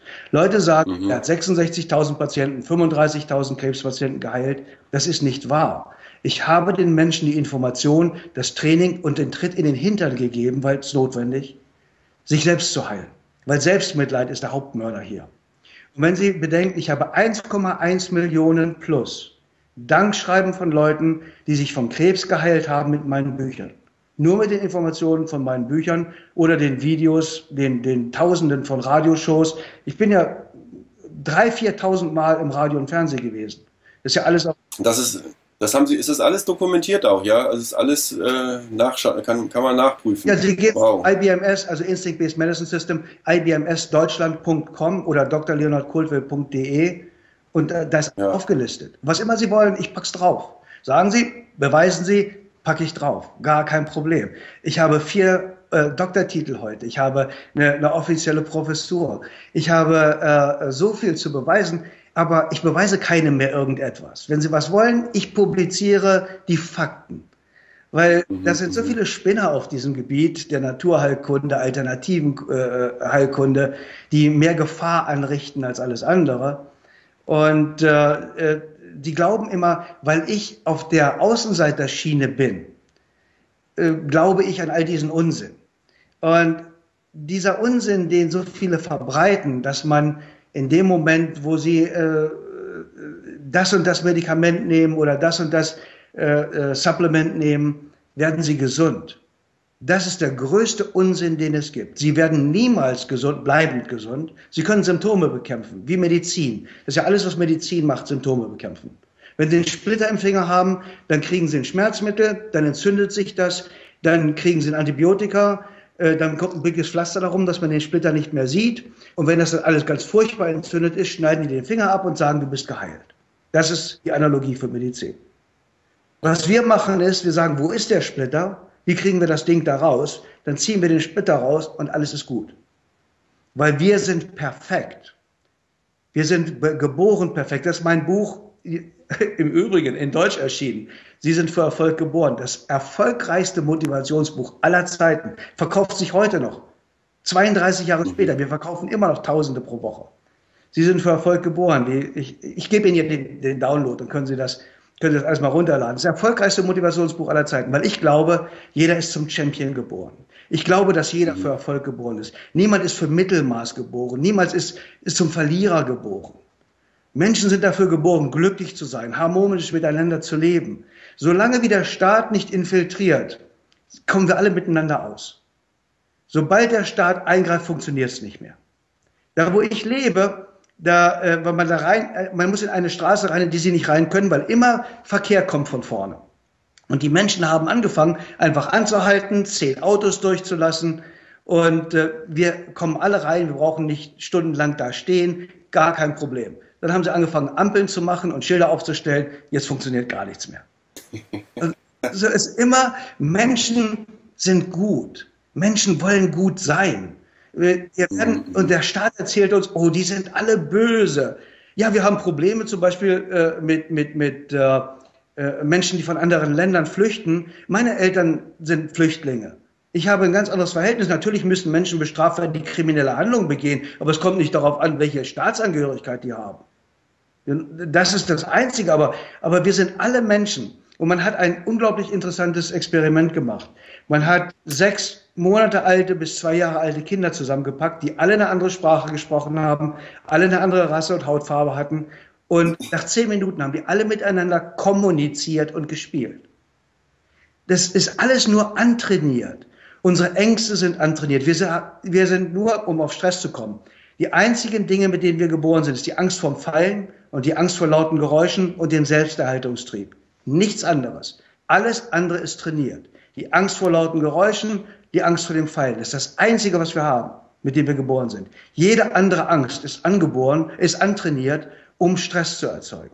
Leute sagen, Mhm. er hat sechsundsechzigtausend Patienten, fünfunddreißigtausend Krebspatienten geheilt. Das ist nicht wahr. Ich habe den Menschen die Information, das Training und den Tritt in den Hintern gegeben, weil es notwendig, sich selbst zu heilen. Weil Selbstmitleid ist der Hauptmörder hier. Und wenn Sie bedenken, ich habe eins Komma eins Millionen plus Dankschreiben von Leuten, die sich vom Krebs geheilt haben mit meinen Büchern. Nur mit den Informationen von meinen Büchern oder den Videos, den, den Tausenden von Radioshows. Ich bin ja drei, viertausend Mal im Radio und Fernsehen gewesen. Das ist ja alles auf. Das ist, das haben Sie, ist das alles dokumentiert auch, ja? Also ist alles äh, nachschauen, kann, kann man nachprüfen. Ja, Sie gehen wow. I B M S, also Instinct Based Medicine System, I B M S Deutschland punkt com oder d r leonhard kultwe punkt de und äh, das ist ja aufgelistet. Was immer Sie wollen, ich pack's drauf. Sagen Sie, beweisen Sie, packe ich drauf. Gar kein Problem. Ich habe vier äh, Doktortitel heute. Ich habe eine, eine offizielle Professur. Ich habe äh, so viel zu beweisen, aber ich beweise keinem mehr irgendetwas. Wenn Sie was wollen, ich publiziere die Fakten. Weil das sind so viele Spinner auf diesem Gebiet der Naturheilkunde, alternativen äh, Heilkunde, die mehr Gefahr anrichten als alles andere. Und äh, die glauben immer, weil ich auf der Außenseiterschiene bin, äh, glaube ich an all diesen Unsinn. Und dieser Unsinn, den so viele verbreiten, dass man in dem Moment, wo sie äh, das und das Medikament nehmen oder das und das äh, äh, Supplement nehmen, werden sie gesund. Das ist der größte Unsinn, den es gibt. Sie werden niemals gesund, bleibend gesund. Sie können Symptome bekämpfen, wie Medizin. Das ist ja alles, was Medizin macht, Symptome bekämpfen. Wenn Sie einen Splitter im Finger haben, dann kriegen Sie ein Schmerzmittel, dann entzündet sich das, dann kriegen Sie ein Antibiotika, äh, dann kommt ein dickes Pflaster darum, dass man den Splitter nicht mehr sieht. Und wenn das dann alles ganz furchtbar entzündet ist, schneiden die den Finger ab und sagen, du bist geheilt. Das ist die Analogie für Medizin. Was wir machen ist, wir sagen, wo ist der Splitter? Wie kriegen wir das Ding da raus? Dann ziehen wir den Splitter raus und alles ist gut. Weil wir sind perfekt. Wir sind geboren perfekt. Das ist mein Buch, im Übrigen in Deutsch erschienen. Sie sind für Erfolg geboren. Das erfolgreichste Motivationsbuch aller Zeiten. Verkauft sich heute noch. zweiunddreißig Jahre später. Wir verkaufen immer noch Tausende pro Woche. Sie sind für Erfolg geboren. Ich, ich gebe Ihnen den, den Download, dann können Sie das Können Sie das alles mal runterladen. Das ist das erfolgreichste Motivationsbuch aller Zeiten, weil ich glaube, jeder ist zum Champion geboren. Ich glaube, dass jeder für Erfolg geboren ist. Niemand ist für Mittelmaß geboren. Niemand ist, ist zum Verlierer geboren. Menschen sind dafür geboren, glücklich zu sein, harmonisch miteinander zu leben. Solange wie der Staat nicht infiltriert, kommen wir alle miteinander aus. Sobald der Staat eingreift, funktioniert es nicht mehr. Da, wo ich lebe, Da, äh, wenn man da rein, äh, man muss in eine Straße rein, in die sie nicht rein können, weil immer Verkehr kommt von vorne. Und die Menschen haben angefangen, einfach anzuhalten, zehn Autos durchzulassen. Und äh, wir kommen alle rein, wir brauchen nicht stundenlang da stehen, gar kein Problem. Dann haben sie angefangen, Ampeln zu machen und Schilder aufzustellen. Jetzt funktioniert gar nichts mehr. Also es ist immer, Menschen sind gut. Menschen wollen gut sein. Wir werden, und der Staat erzählt uns, oh, die sind alle böse. Ja, wir haben Probleme zum Beispiel äh, mit, mit, mit äh, Menschen, die von anderen Ländern flüchten. Meine Eltern sind Flüchtlinge. Ich habe ein ganz anderes Verhältnis. Natürlich müssen Menschen bestraft werden, die kriminelle Handlungen begehen, aber es kommt nicht darauf an, welche Staatsangehörigkeit die haben. Das ist das Einzige, aber, aber wir sind alle Menschen. Und man hat ein unglaublich interessantes Experiment gemacht. Man hat sechs Monate alte bis zwei Jahre alte Kinder zusammengepackt, die alle eine andere Sprache gesprochen haben, alle eine andere Rasse und Hautfarbe hatten. Und nach zehn Minuten haben die alle miteinander kommuniziert und gespielt. Das ist alles nur antrainiert. Unsere Ängste sind antrainiert. Wir sind, wir sind nur, um auf Stress zu kommen, die einzigen Dinge, mit denen wir geboren sind, ist die Angst vorm Fallen und die Angst vor lauten Geräuschen und dem Selbsterhaltungstrieb. Nichts anderes. Alles andere ist trainiert. Die Angst vor lauten Geräuschen, die Angst vor dem Fallen. Das ist das Einzige, was wir haben, mit dem wir geboren sind. Jede andere Angst ist angeboren, ist antrainiert, um Stress zu erzeugen.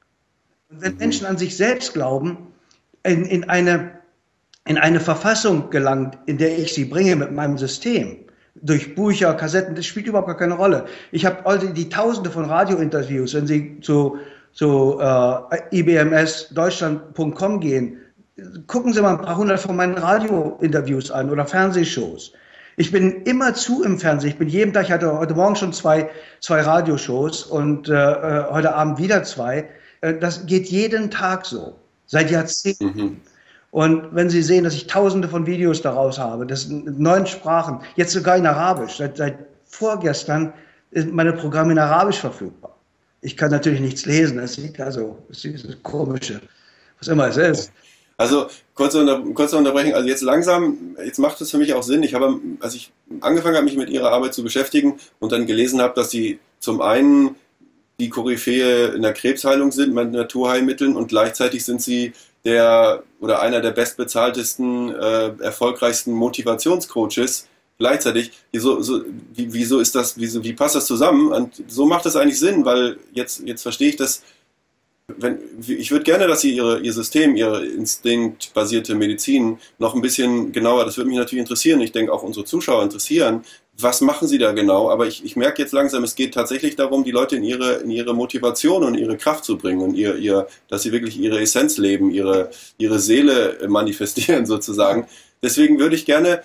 Und wenn Menschen an sich selbst glauben, in, in, eine, in eine Verfassung gelangt, in der ich sie bringe mit meinem System, durch Bücher, Kassetten, das spielt überhaupt gar keine Rolle. Ich habe also die Tausende von Radiointerviews, wenn Sie zu, zu äh, I B M S Deutschland punkt com gehen, gucken Sie mal ein paar hundert von meinen Radiointerviews an oder Fernsehshows. Ich bin immer zu im Fernsehen. Ich bin jeden Tag, ich hatte heute Morgen schon zwei, zwei Radioshows und äh, heute Abend wieder zwei. Äh, das geht jeden Tag so, seit Jahrzehnten. Mhm. Und wenn Sie sehen, dass ich tausende von Videos daraus habe, das in neun Sprachen, jetzt sogar in Arabisch, seit, seit vorgestern ist meine Programme in Arabisch verfügbar. Ich kann natürlich nichts lesen, das ist also das ist dieses Komische, was immer es ist. Also kurze, Unter kurze Unterbrechung, also jetzt langsam, jetzt macht es für mich auch Sinn. Ich habe, als ich angefangen habe, mich mit Ihrer Arbeit zu beschäftigen und dann gelesen habe, dass Sie zum einen die Koryphäe in der Krebsheilung sind mit Naturheilmitteln und gleichzeitig sind Sie der oder einer der bestbezahltesten, äh, erfolgreichsten Motivationscoaches gleichzeitig. Wieso, so, wie, wieso ist das, wieso, wie passt das zusammen? Und so macht das eigentlich Sinn, weil jetzt, jetzt verstehe ich das. Wenn, ich würde gerne, dass Sie Ihre, Ihr System, Ihre instinktbasierte Medizin noch ein bisschen genauer, das würde mich natürlich interessieren, ich denke auch unsere Zuschauer interessieren, was machen Sie da genau? Aber ich, ich merke jetzt langsam, es geht tatsächlich darum, die Leute in ihre, in ihre Motivation und ihre Kraft zu bringen und ihr, ihr, dass sie wirklich ihre Essenz leben, ihre, ihre Seele manifestieren sozusagen. Deswegen würde ich gerne,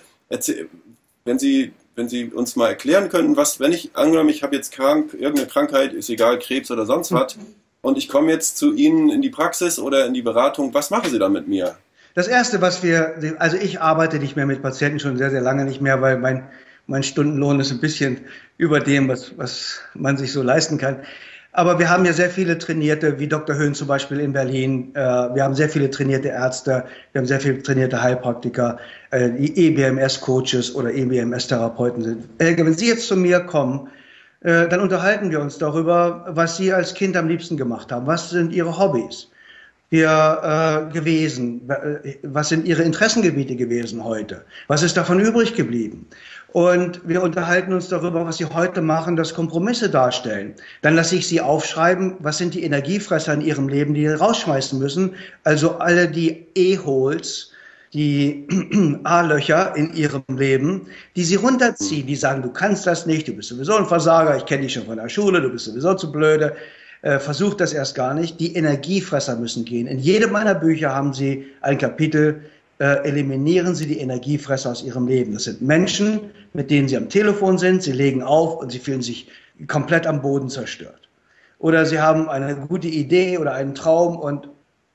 wenn Sie, wenn Sie uns mal erklären könnten, was, wenn ich angenommen, ich habe jetzt krank, irgendeine Krankheit, ist egal, Krebs oder sonst was, und ich komme jetzt zu Ihnen in die Praxis oder in die Beratung. Was machen Sie dann mit mir? Das Erste, was wir, also ich arbeite nicht mehr mit Patienten, schon sehr, sehr lange nicht mehr, weil mein, mein Stundenlohn ist ein bisschen über dem, was, was man sich so leisten kann. Aber wir haben ja sehr viele Trainierte, wie Doktor Höhn zum Beispiel in Berlin. Wir haben sehr viele trainierte Ärzte, wir haben sehr viele trainierte Heilpraktiker, die E B M S-Coaches oder E B M S-Therapeuten sind. Helge, wenn Sie jetzt zu mir kommen, dann unterhalten wir uns darüber, was Sie als Kind am liebsten gemacht haben. Was sind Ihre Hobbys wir, äh, gewesen? Was sind Ihre Interessengebiete gewesen heute? Was ist davon übrig geblieben? Und wir unterhalten uns darüber, was Sie heute machen, dass Kompromisse darstellen. Dann lasse ich Sie aufschreiben, was sind die Energiefresser in Ihrem Leben, die Sie rausschmeißen müssen. Also alle die E-Holes, die A-Löcher in ihrem Leben, die sie runterziehen, die sagen, du kannst das nicht, du bist sowieso ein Versager, ich kenne dich schon von der Schule, du bist sowieso zu blöde, äh, versuch das erst gar nicht. Die Energiefresser müssen gehen. In jedem meiner Bücher haben Sie ein Kapitel, äh, eliminieren Sie die Energiefresser aus Ihrem Leben. Das sind Menschen, mit denen Sie am Telefon sind, Sie legen auf und Sie fühlen sich komplett am Boden zerstört. Oder Sie haben eine gute Idee oder einen Traum und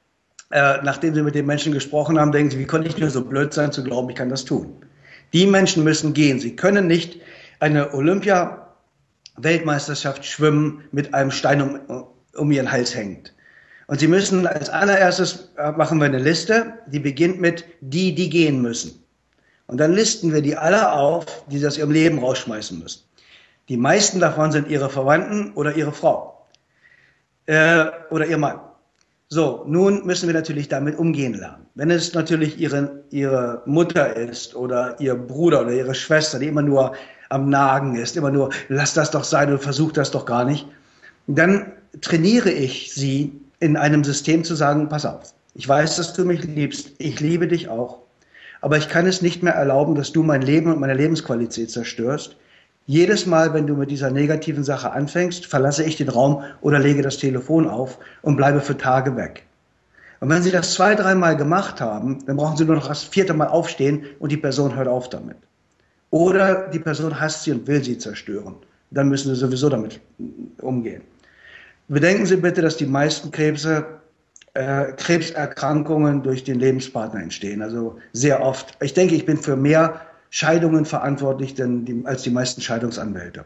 Äh, nachdem Sie mit den Menschen gesprochen haben, denken Sie, wie konnte ich nur so blöd sein, zu glauben, ich kann das tun. Die Menschen müssen gehen. Sie können nicht eine Olympia-Weltmeisterschaft schwimmen mit einem Stein um, um Ihren Hals hängend. Und Sie müssen als allererstes, äh, machen wir eine Liste, die beginnt mit die, die gehen müssen. Und dann listen wir die alle auf, die sie aus ihrem Leben rausschmeißen müssen. Die meisten davon sind Ihre Verwandten oder Ihre Frau äh, oder Ihr Mann. So, nun müssen wir natürlich damit umgehen lernen. Wenn es natürlich ihre, ihre Mutter ist oder ihr Bruder oder ihre Schwester, die immer nur am Nagen ist, immer nur, lass das doch sein und versuch das doch gar nicht, dann trainiere ich sie in einem System zu sagen, pass auf, ich weiß, dass du mich liebst, ich liebe dich auch, aber ich kann es nicht mehr erlauben, dass du mein Leben und meine Lebensqualität zerstörst. Jedes Mal, wenn du mit dieser negativen Sache anfängst, verlasse ich den Raum oder lege das Telefon auf und bleibe für Tage weg. Und wenn Sie das zwei, dreimal gemacht haben, dann brauchen Sie nur noch das vierte Mal aufstehen und die Person hört auf damit. Oder die Person hasst Sie und will Sie zerstören. Dann müssen Sie sowieso damit umgehen. Bedenken Sie bitte, dass die meisten Krebse, äh, Krebserkrankungen durch den Lebenspartner entstehen. Also sehr oft. Ich denke, ich bin für mehr Scheidungen verantwortlich denn die, als die meisten Scheidungsanwälte.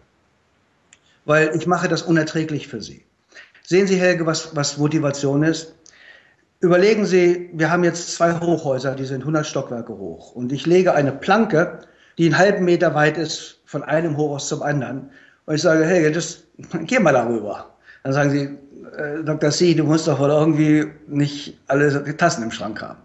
Weil ich mache das unerträglich für Sie. Sehen Sie, Helge, was, was Motivation ist? Überlegen Sie, wir haben jetzt zwei Hochhäuser, die sind hundert Stockwerke hoch. Und ich lege eine Planke, die einen halben Meter weit ist, von einem Hochhaus zum anderen. Und ich sage, Helge, das, geh mal darüber. Dann sagen Sie, äh, Doktor C., du musst doch wohl irgendwie nicht alle Tassen im Schrank haben.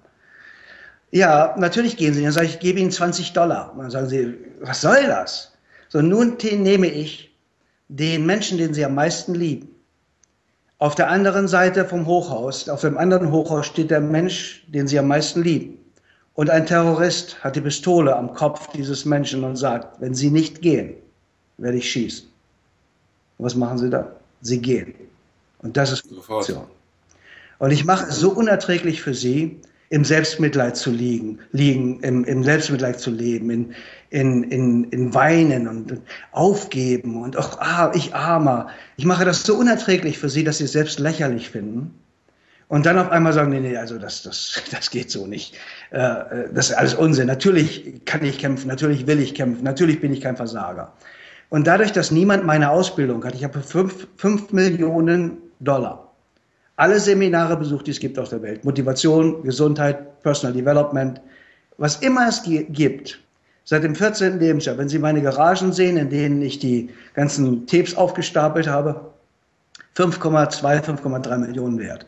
Ja, natürlich gehen Sie. Dann sage ich, ich gebe Ihnen zwanzig Dollar. Und dann sagen Sie, was soll das? So, nun nehme ich den Menschen, den Sie am meisten lieben. Auf der anderen Seite vom Hochhaus, auf dem anderen Hochhaus steht der Mensch, den Sie am meisten lieben. Und ein Terrorist hat die Pistole am Kopf dieses Menschen und sagt, wenn Sie nicht gehen, werde ich schießen. Und was machen Sie da? Sie gehen. Und das ist Motivation. Und ich mache es so unerträglich für Sie, im Selbstmitleid zu liegen, liegen im, im Selbstmitleid zu leben, in, in, in, in Weinen und Aufgeben und ach, ah, ich Armer. Ich mache das so unerträglich für sie, dass sie es selbst lächerlich finden. Und dann auf einmal sagen, nee, nee, also das, das, das geht so nicht. Äh, das ist alles Unsinn. Natürlich kann ich kämpfen, natürlich will ich kämpfen, natürlich bin ich kein Versager. Und dadurch, dass niemand meine Ausbildung hat, ich habe fünf, fünf Millionen Dollar, alle Seminare besucht, die es gibt auf der Welt, Motivation, Gesundheit, Personal Development, was immer es gibt, seit dem vierzehnten Lebensjahr, wenn Sie meine Garagen sehen, in denen ich die ganzen Tapes aufgestapelt habe, fünf Komma zwei, fünf Komma drei Millionen wert.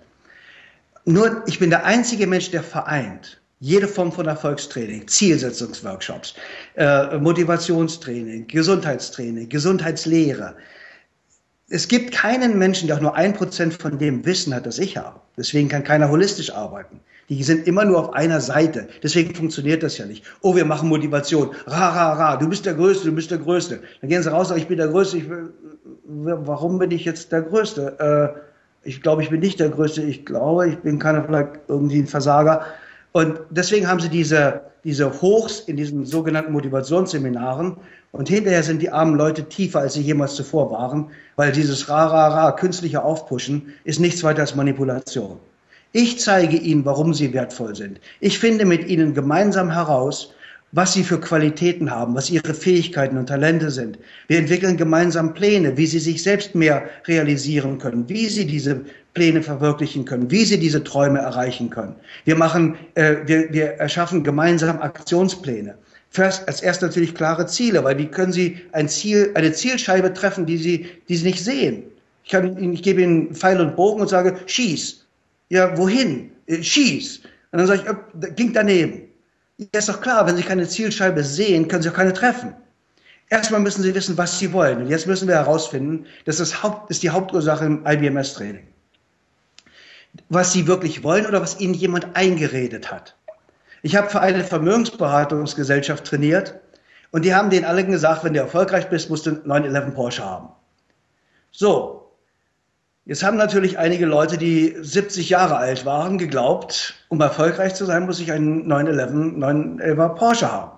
Nur, ich bin der einzige Mensch, der vereint jede Form von Erfolgstraining, Zielsetzungsworkshops, äh, Motivationstraining, Gesundheitstraining, Gesundheitslehre. Es gibt keinen Menschen, der auch nur ein Prozent von dem Wissen hat, das ich habe. Deswegen kann keiner holistisch arbeiten. Die sind immer nur auf einer Seite. Deswegen funktioniert das ja nicht. Oh, wir machen Motivation. Ra, ra, ra. Du bist der Größte, du bist der Größte. Dann gehen sie raus, sagen, ich bin der Größte. Ich, warum bin ich jetzt der Größte? Äh, ich glaube, ich bin nicht der Größte. Ich glaube, ich bin keiner, vielleicht irgendwie ein Versager. Und deswegen haben sie diese, diese Hochs in diesen sogenannten Motivationsseminaren. Und hinterher sind die armen Leute tiefer, als sie jemals zuvor waren, weil dieses Ra, Ra, Ra, künstliche Aufpushen, ist nichts weiter als Manipulation. Ich zeige ihnen, warum sie wertvoll sind. Ich finde mit ihnen gemeinsam heraus, was sie für Qualitäten haben, was ihre Fähigkeiten und Talente sind. Wir entwickeln gemeinsam Pläne, wie sie sich selbst mehr realisieren können, wie sie diese Pläne verwirklichen können, wie sie diese Träume erreichen können. Wir machen, äh, wir, wir erschaffen gemeinsam Aktionspläne. First, als erst natürlich klare Ziele, weil wie können Sie ein Ziel, eine Zielscheibe treffen, die Sie, die Sie nicht sehen? Ich, kann, ich gebe Ihnen Pfeil und Bogen und sage, schieß. Ja, wohin? Äh, schieß. Und dann sage ich, äh, ging daneben. Ja, ist doch klar, wenn Sie keine Zielscheibe sehen, können Sie auch keine treffen. Erstmal müssen Sie wissen, was Sie wollen. Und jetzt müssen wir herausfinden, das ist, Haupt, ist die Hauptursache im I B M S-Training. Was Sie wirklich wollen oder was Ihnen jemand eingeredet hat. Ich habe für eine Vermögensberatungsgesellschaft trainiert und die haben denen alle gesagt, wenn du erfolgreich bist, musst du einen neun elf Porsche haben. So, jetzt haben natürlich einige Leute, die siebzig Jahre alt waren, geglaubt, um erfolgreich zu sein, muss ich einen neun elf, neun elf Porsche haben.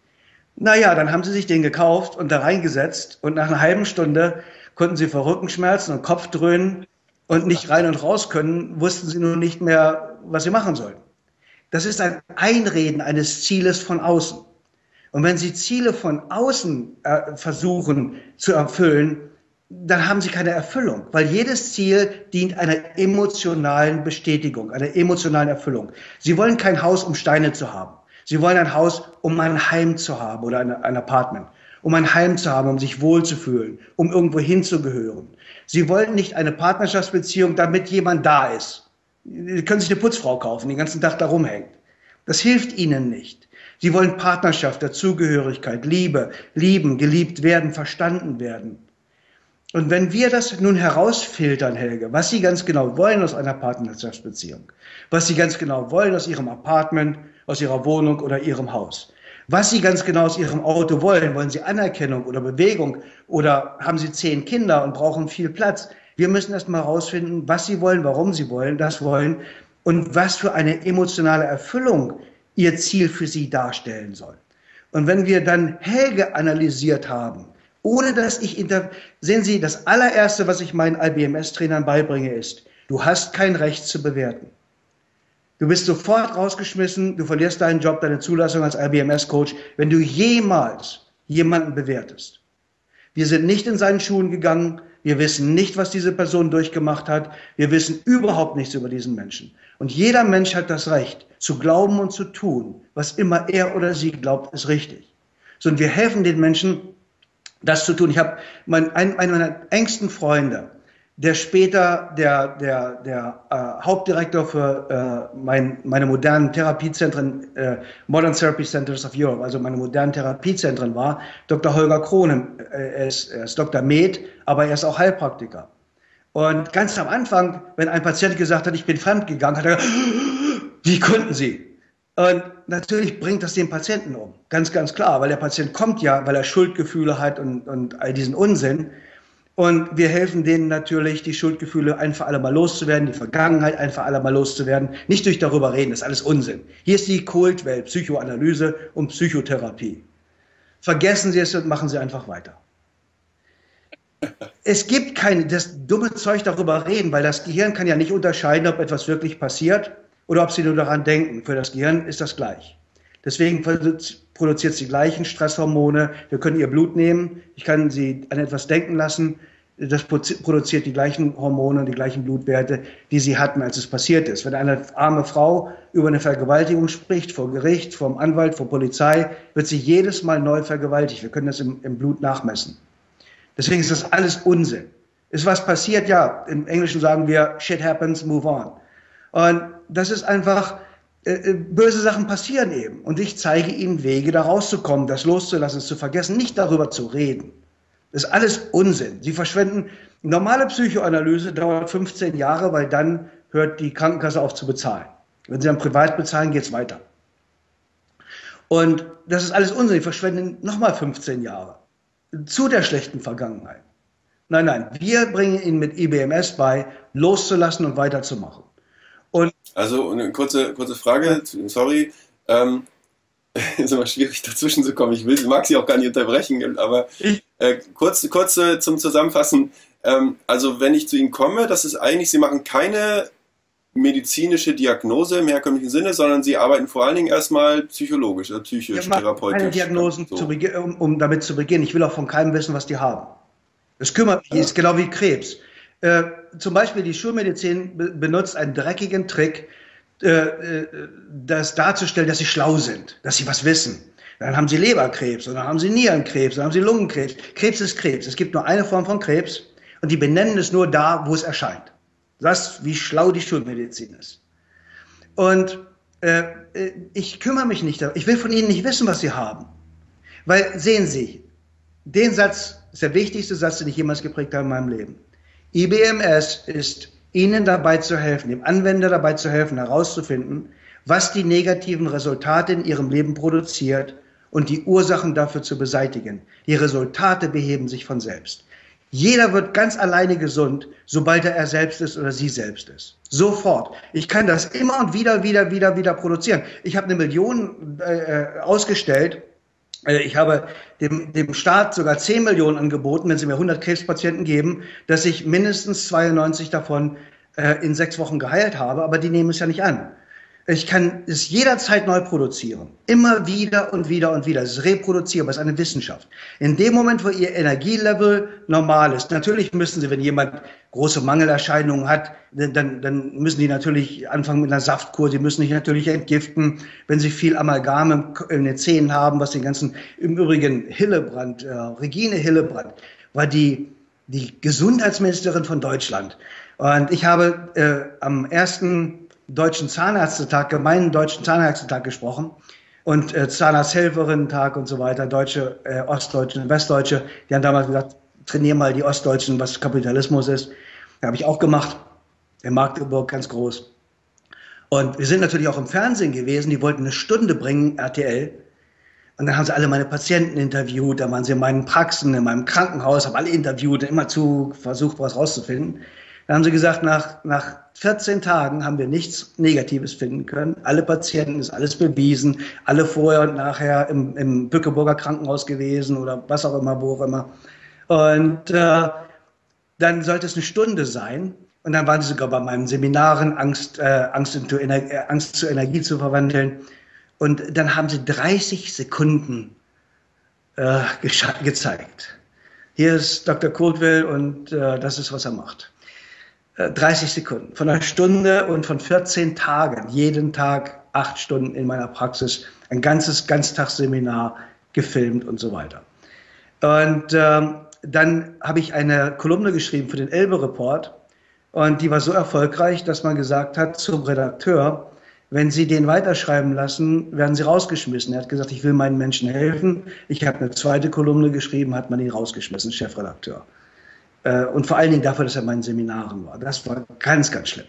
Naja, dann haben sie sich den gekauft und da reingesetzt und nach einer halben Stunde konnten sie vor Rückenschmerzen und Kopfdröhnen und nicht rein und raus können, wussten sie nun nicht mehr, was sie machen sollten. Das ist ein Einreden eines Zieles von außen. Und wenn Sie Ziele von außen äh, versuchen zu erfüllen, dann haben Sie keine Erfüllung, weil jedes Ziel dient einer emotionalen Bestätigung, einer emotionalen Erfüllung. Sie wollen kein Haus, um Steine zu haben. Sie wollen ein Haus, um ein Heim zu haben oder ein, ein Apartment, um ein Heim zu haben, um sich wohlzufühlen, um irgendwo hinzugehören. Sie wollen nicht eine Partnerschaftsbeziehung, damit jemand da ist. Sie können sich eine Putzfrau kaufen, die den ganzen Tag da rumhängt. Das hilft ihnen nicht. Sie wollen Partnerschaft, Dazugehörigkeit, Liebe, lieben, geliebt werden, verstanden werden. Und wenn wir das nun herausfiltern, Helge, was Sie ganz genau wollen aus einer Partnerschaftsbeziehung, was Sie ganz genau wollen aus Ihrem Apartment, aus Ihrer Wohnung oder Ihrem Haus, was Sie ganz genau aus Ihrem Auto wollen, wollen Sie Anerkennung oder Bewegung oder haben Sie zehn Kinder und brauchen viel Platz? Wir müssen erst mal herausfinden, was Sie wollen, warum Sie wollen, das wollen und was für eine emotionale Erfüllung Ihr Ziel für Sie darstellen soll. Und wenn wir dann Helge analysiert haben, ohne dass ich inter... Sehen Sie, das allererste, was ich meinen I B M S-Trainern beibringe, ist, du hast kein Recht zu bewerten. Du bist sofort rausgeschmissen, du verlierst deinen Job, deine Zulassung als I B M S-Coach, wenn du jemals jemanden bewertest. Wir sind nicht in seinen Schuhen gegangen, wir wissen nicht, was diese Person durchgemacht hat, wir wissen überhaupt nichts über diesen Menschen. Und jeder Mensch hat das Recht, zu glauben und zu tun, was immer er oder sie glaubt, ist richtig. So, und wir helfen den Menschen, das zu tun. Ich habe mein, einen, einen meiner engsten Freunde, der später der, der, der äh, Hauptdirektor für äh, mein, meine modernen Therapiezentren, äh, Modern Therapy Centers of Europe, also meine modernen Therapiezentren war, Doktor Holger Krohn. Er ist, er ist Doktor Med, aber er ist auch Heilpraktiker. Und ganz am Anfang, wenn ein Patient gesagt hat, ich bin fremdgegangen, hat er gesagt, wie konnten Sie? Und natürlich bringt das den Patienten um, ganz, ganz klar, weil der Patient kommt ja, weil er Schuldgefühle hat und, und all diesen Unsinn. Und wir helfen denen natürlich, die Schuldgefühle ein für alle Mal loszuwerden, die Vergangenheit ein für alle Mal loszuwerden. Nicht durch darüber reden, das ist alles Unsinn. Hier ist die Kultwelt, Psychoanalyse und Psychotherapie. Vergessen Sie es und machen Sie einfach weiter. Es gibt kein, das dumme Zeug darüber reden, weil das Gehirn kann ja nicht unterscheiden, ob etwas wirklich passiert oder ob Sie nur daran denken. Für das Gehirn ist das gleich. Deswegen produziert es die gleichen Stresshormone. Wir können Ihr Blut nehmen. Ich kann Sie an etwas denken lassen. Das produziert die gleichen Hormone, die gleichen Blutwerte, die Sie hatten, als es passiert ist. Wenn eine arme Frau über eine Vergewaltigung spricht, vor Gericht, vor dem Anwalt, vor Polizei, wird sie jedes Mal neu vergewaltigt. Wir können das im, im Blut nachmessen. Deswegen ist das alles Unsinn. Ist was passiert? Ja, im Englischen sagen wir, shit happens, move on. Und das ist einfach, äh, böse Sachen passieren eben. Und ich zeige Ihnen Wege, da rauszukommen, das loszulassen, es zu vergessen, nicht darüber zu reden. Das ist alles Unsinn. Sie verschwenden, normale Psychoanalyse dauert fünfzehn Jahre, weil dann hört die Krankenkasse auf zu bezahlen. Wenn Sie dann privat bezahlen, geht es weiter. Und das ist alles Unsinn. Sie verschwenden nochmal fünfzehn Jahre. Zu der schlechten Vergangenheit. Nein, nein, wir bringen Ihnen mit I B M S bei, loszulassen und weiterzumachen. Und also eine kurze, kurze Frage, sorry, ähm, ist immer schwierig dazwischen zu kommen, ich will, mag Sie auch gar nicht unterbrechen, aber äh, kurz, kurz äh, zum Zusammenfassen, ähm, also wenn ich zu Ihnen komme, das ist eigentlich, Sie machen keine medizinische Diagnose im herkömmlichen Sinne, sondern Sie arbeiten vor allen Dingen erstmal psychologisch, oder psychisch, therapeutisch. Keine Diagnosen, so. zu um, um damit zu beginnen. Ich will auch von keinem wissen, was die haben. Das kümmert mich, ja. Ist genau wie Krebs. Äh, zum Beispiel die Schulmedizin be benutzt einen dreckigen Trick, äh, äh, das darzustellen, dass sie schlau sind, dass sie was wissen. Dann haben sie Leberkrebs, und dann haben sie Nierenkrebs, dann haben sie Lungenkrebs. Krebs ist Krebs. Es gibt nur eine Form von Krebs und die benennen es nur da, wo es erscheint. Das, wie schlau die Schulmedizin ist. Und äh, ich kümmere mich nicht darum. Ich will von Ihnen nicht wissen, was Sie haben. Weil, sehen Sie, den Satz ist der wichtigste Satz, den ich jemals geprägt habe in meinem Leben. I B M S ist Ihnen dabei zu helfen, dem Anwender dabei zu helfen, herauszufinden, was die negativen Resultate in Ihrem Leben produziert und die Ursachen dafür zu beseitigen. Die Resultate beheben sich von selbst. Jeder wird ganz alleine gesund, sobald er er selbst ist oder sie selbst ist. Sofort. Ich kann das immer und wieder, wieder, wieder, wieder produzieren. Ich habe eine Million äh, ausgestellt. Äh, ich habe dem, dem Staat sogar zehn Millionen angeboten, wenn sie mir hundert Krebspatienten geben, dass ich mindestens zweiundneunzig davon äh, in sechs Wochen geheilt habe. Aber die nehmen es ja nicht an. Ich kann es jederzeit neu produzieren. Immer wieder und wieder und wieder. Es ist reproduzierbar, es ist eine Wissenschaft. In dem Moment, wo Ihr Energielevel normal ist, natürlich müssen Sie, wenn jemand große Mangelerscheinungen hat, dann, dann müssen die natürlich anfangen mit einer Saftkur, Sie müssen sich natürlich entgiften. Wenn Sie viel Amalgam in den Zähnen haben, was den ganzen, im Übrigen Hillebrand, äh, Regine Hillebrand, war die, die Gesundheitsministerin von Deutschland. Und ich habe äh, am ersten Deutschen Zahnärztetag, gemeinen Deutschen Zahnärztetag gesprochen und äh, Zahnarzthelferinnen-Tag und so weiter, Deutsche, äh, Ostdeutsche, Westdeutsche, die haben damals gesagt, trainier mal die Ostdeutschen, was Kapitalismus ist. Das habe ich auch gemacht, in Magdeburg ganz groß. Und wir sind natürlich auch im Fernsehen gewesen, die wollten eine Stunde bringen, R T L. Und dann haben sie alle meine Patienten interviewt, da waren sie in meinen Praxen, in meinem Krankenhaus, haben alle interviewt, immer zu versucht, was rauszufinden. Da haben sie gesagt, nach, nach vierzehn Tagen haben wir nichts Negatives finden können. Alle Patienten, ist alles bewiesen, alle vorher und nachher im, im Bückeburger Krankenhaus gewesen oder was auch immer, wo auch immer. Und äh, dann sollte es eine Stunde sein. Und dann waren sie sogar bei meinen Seminaren, Angst, äh, Angst, into Ener äh, Angst zur Energie zu verwandeln. Und dann haben sie dreißig Sekunden äh, gezeigt. Hier ist Doktor Coldwell und äh, das ist, was er macht. dreißig Sekunden, von einer Stunde und von vierzehn Tagen, jeden Tag acht Stunden in meiner Praxis, ein ganzes Ganztagsseminar gefilmt und so weiter. Und ähm, dann habe ich eine Kolumne geschrieben für den Elbe-Report und die war so erfolgreich, dass man gesagt hat zum Redakteur, wenn Sie den weiterschreiben lassen, werden Sie rausgeschmissen. Er hat gesagt, ich will meinen Menschen helfen. Ich habe eine zweite Kolumne geschrieben, hat man ihn rausgeschmissen, Chefredakteur. Und vor allen Dingen dafür, dass er in meinen Seminaren war. Das war ganz, ganz schlimm.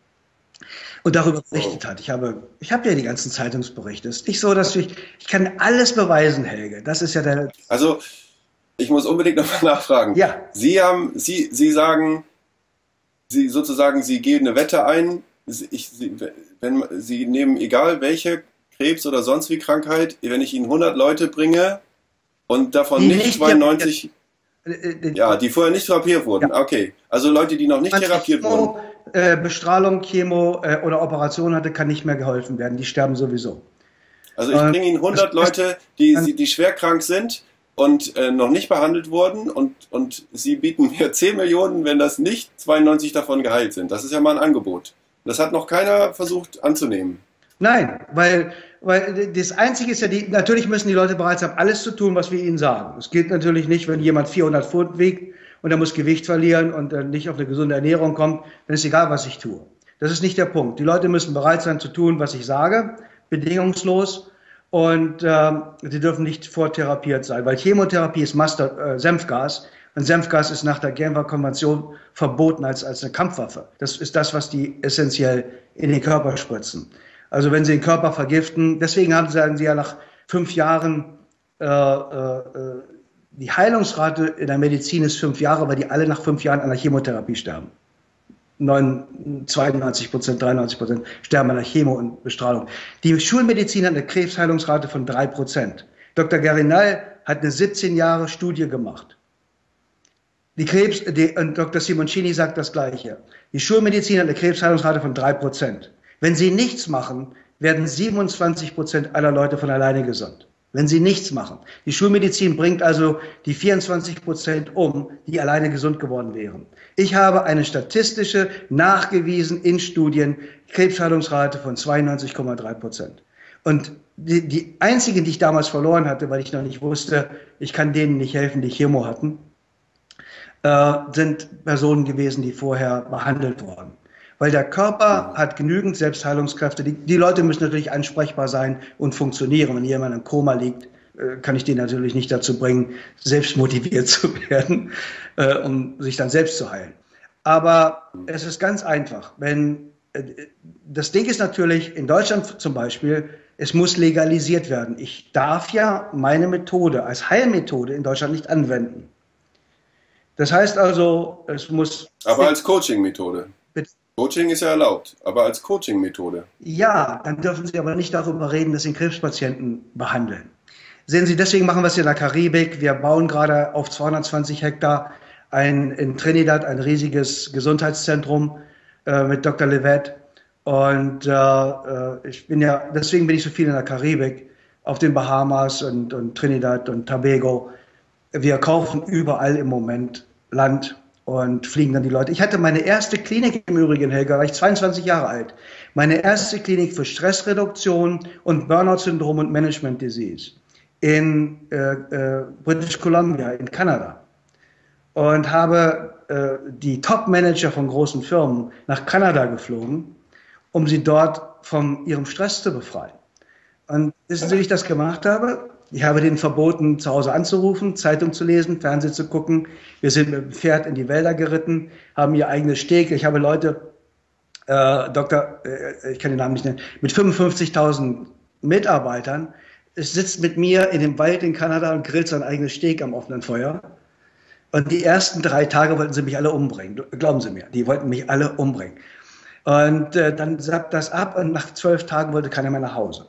Und darüber berichtet hat. Ich habe, ich habe ja die ganzen Zeitungsberichte. Es ist nicht so, dass ich, ich kann alles beweisen, Helge. Das ist ja der... Also, ich muss unbedingt noch mal nachfragen. Ja. Sie haben, Sie, Sie sagen, Sie sozusagen, Sie gehen eine Wette ein. Ich, Sie, wenn, Sie nehmen egal welche Krebs oder sonst wie Krankheit, wenn ich Ihnen hundert Leute bringe und davon Die nicht nicht zweiundneunzig, Äh, äh, ja, die vorher nicht therapiert wurden. Ja. Okay, also Leute, die noch nicht Man therapiert Chemo, wurden. äh, Bestrahlung, Chemo äh, oder Operation hatte, kann nicht mehr geholfen werden. Die sterben sowieso. Also ich Und bringe Ihnen hundert das- Leute, die, dann- die schwer krank sind und äh, noch nicht behandelt wurden und, und Sie bieten mir zehn Millionen, wenn das nicht zweiundneunzig davon geheilt sind. Das ist ja mal ein Angebot. Das hat noch keiner versucht anzunehmen. Nein, weil, weil das Einzige ist ja, die, natürlich müssen die Leute bereit sein, alles zu tun, was wir ihnen sagen. Es geht natürlich nicht, wenn jemand vierhundert Pfund wiegt und er muss Gewicht verlieren und äh, nicht auf eine gesunde Ernährung kommt, dann ist egal, was ich tue. Das ist nicht der Punkt. Die Leute müssen bereit sein zu tun, was ich sage, bedingungslos, und ähm, sie dürfen nicht vortherapiert sein, weil Chemotherapie ist Master, äh, Senfgas, und Senfgas ist nach der Genfer Konvention verboten als, als eine Kampfwaffe. Das ist das, was die essentiell in den Körper spritzen. Also wenn sie den Körper vergiften, deswegen haben, sagen sie ja nach fünf Jahren, äh, äh, die Heilungsrate in der Medizin ist fünf Jahre, weil die alle nach fünf Jahren an der Chemotherapie sterben. zweiundneunzig Prozent, dreiundneunzig Prozent sterben an der Chemo und Bestrahlung. Die Schulmedizin hat eine Krebsheilungsrate von drei Prozent. Doktor Garinal hat eine siebzehn Jahre Studie gemacht. Die Krebs, die, und Doktor Simoncini sagt das Gleiche. Die Schulmedizin hat eine Krebsheilungsrate von drei Prozent. Wenn Sie nichts machen, werden siebenundzwanzig Prozent aller Leute von alleine gesund. Wenn Sie nichts machen. Die Schulmedizin bringt also die vierundzwanzig Prozent um, die alleine gesund geworden wären. Ich habe eine statistische, nachgewiesen in Studien, Krebsheilungsrate von zweiundneunzig Komma drei Prozent. Und die, die einzigen, die ich damals verloren hatte, weil ich noch nicht wusste, ich kann denen nicht helfen, die Chemo hatten, äh, sind Personen gewesen, die vorher behandelt wurden. Weil der Körper hat genügend Selbstheilungskräfte. Die, die Leute müssen natürlich ansprechbar sein und funktionieren. Wenn jemand im Koma liegt, äh, kann ich den natürlich nicht dazu bringen, selbst motiviert zu werden, äh, um sich dann selbst zu heilen. Aber es ist ganz einfach. Wenn, äh, das Ding ist natürlich, in Deutschland zum Beispiel, es muss legalisiert werden. Ich darf ja meine Methode als Heilmethode in Deutschland nicht anwenden. Das heißt also, es muss... Aber als Coaching-Methode. Coaching ist ja erlaubt, aber als Coaching-Methode. Ja, dann dürfen Sie aber nicht darüber reden, dass Sie Krebspatienten behandeln. Sehen Sie, deswegen machen wir es in der Karibik. Wir bauen gerade auf zweihundertzwanzig Hektar ein, in Trinidad ein riesiges Gesundheitszentrum äh, mit Doktor Levet. Und äh, ich bin ja, deswegen bin ich so viel in der Karibik, auf den Bahamas und, und Trinidad und Tobago. Wir kaufen überall im Moment Land und fliegen dann die Leute. Ich hatte meine erste Klinik im Übrigen, Helga, war ich zweiundzwanzig Jahre alt. Meine erste Klinik für Stressreduktion und Burnout-Syndrom und Management Disease in äh, äh, British Columbia, in Kanada. Und habe äh, die Top-Manager von großen Firmen nach Kanada geflogen, um sie dort von ihrem Stress zu befreien. Und wissen Sie, wie ich das gemacht habe? Ich habe denen verboten, zu Hause anzurufen, Zeitung zu lesen, Fernsehen zu gucken. Wir sind mit dem Pferd in die Wälder geritten, haben ihr eigenes Steg. Ich habe Leute, äh, Doktor, äh, ich kann den Namen nicht nennen, mit fünfundfünfzigtausend Mitarbeitern, es sitzt mit mir in dem Wald in Kanada und grillt sein eigenes Steg am offenen Feuer. Und die ersten drei Tage wollten sie mich alle umbringen. Glauben Sie mir, die wollten mich alle umbringen. Und äh, dann sappt das ab und nach zwölf Tagen wollte keiner mehr nach Hause.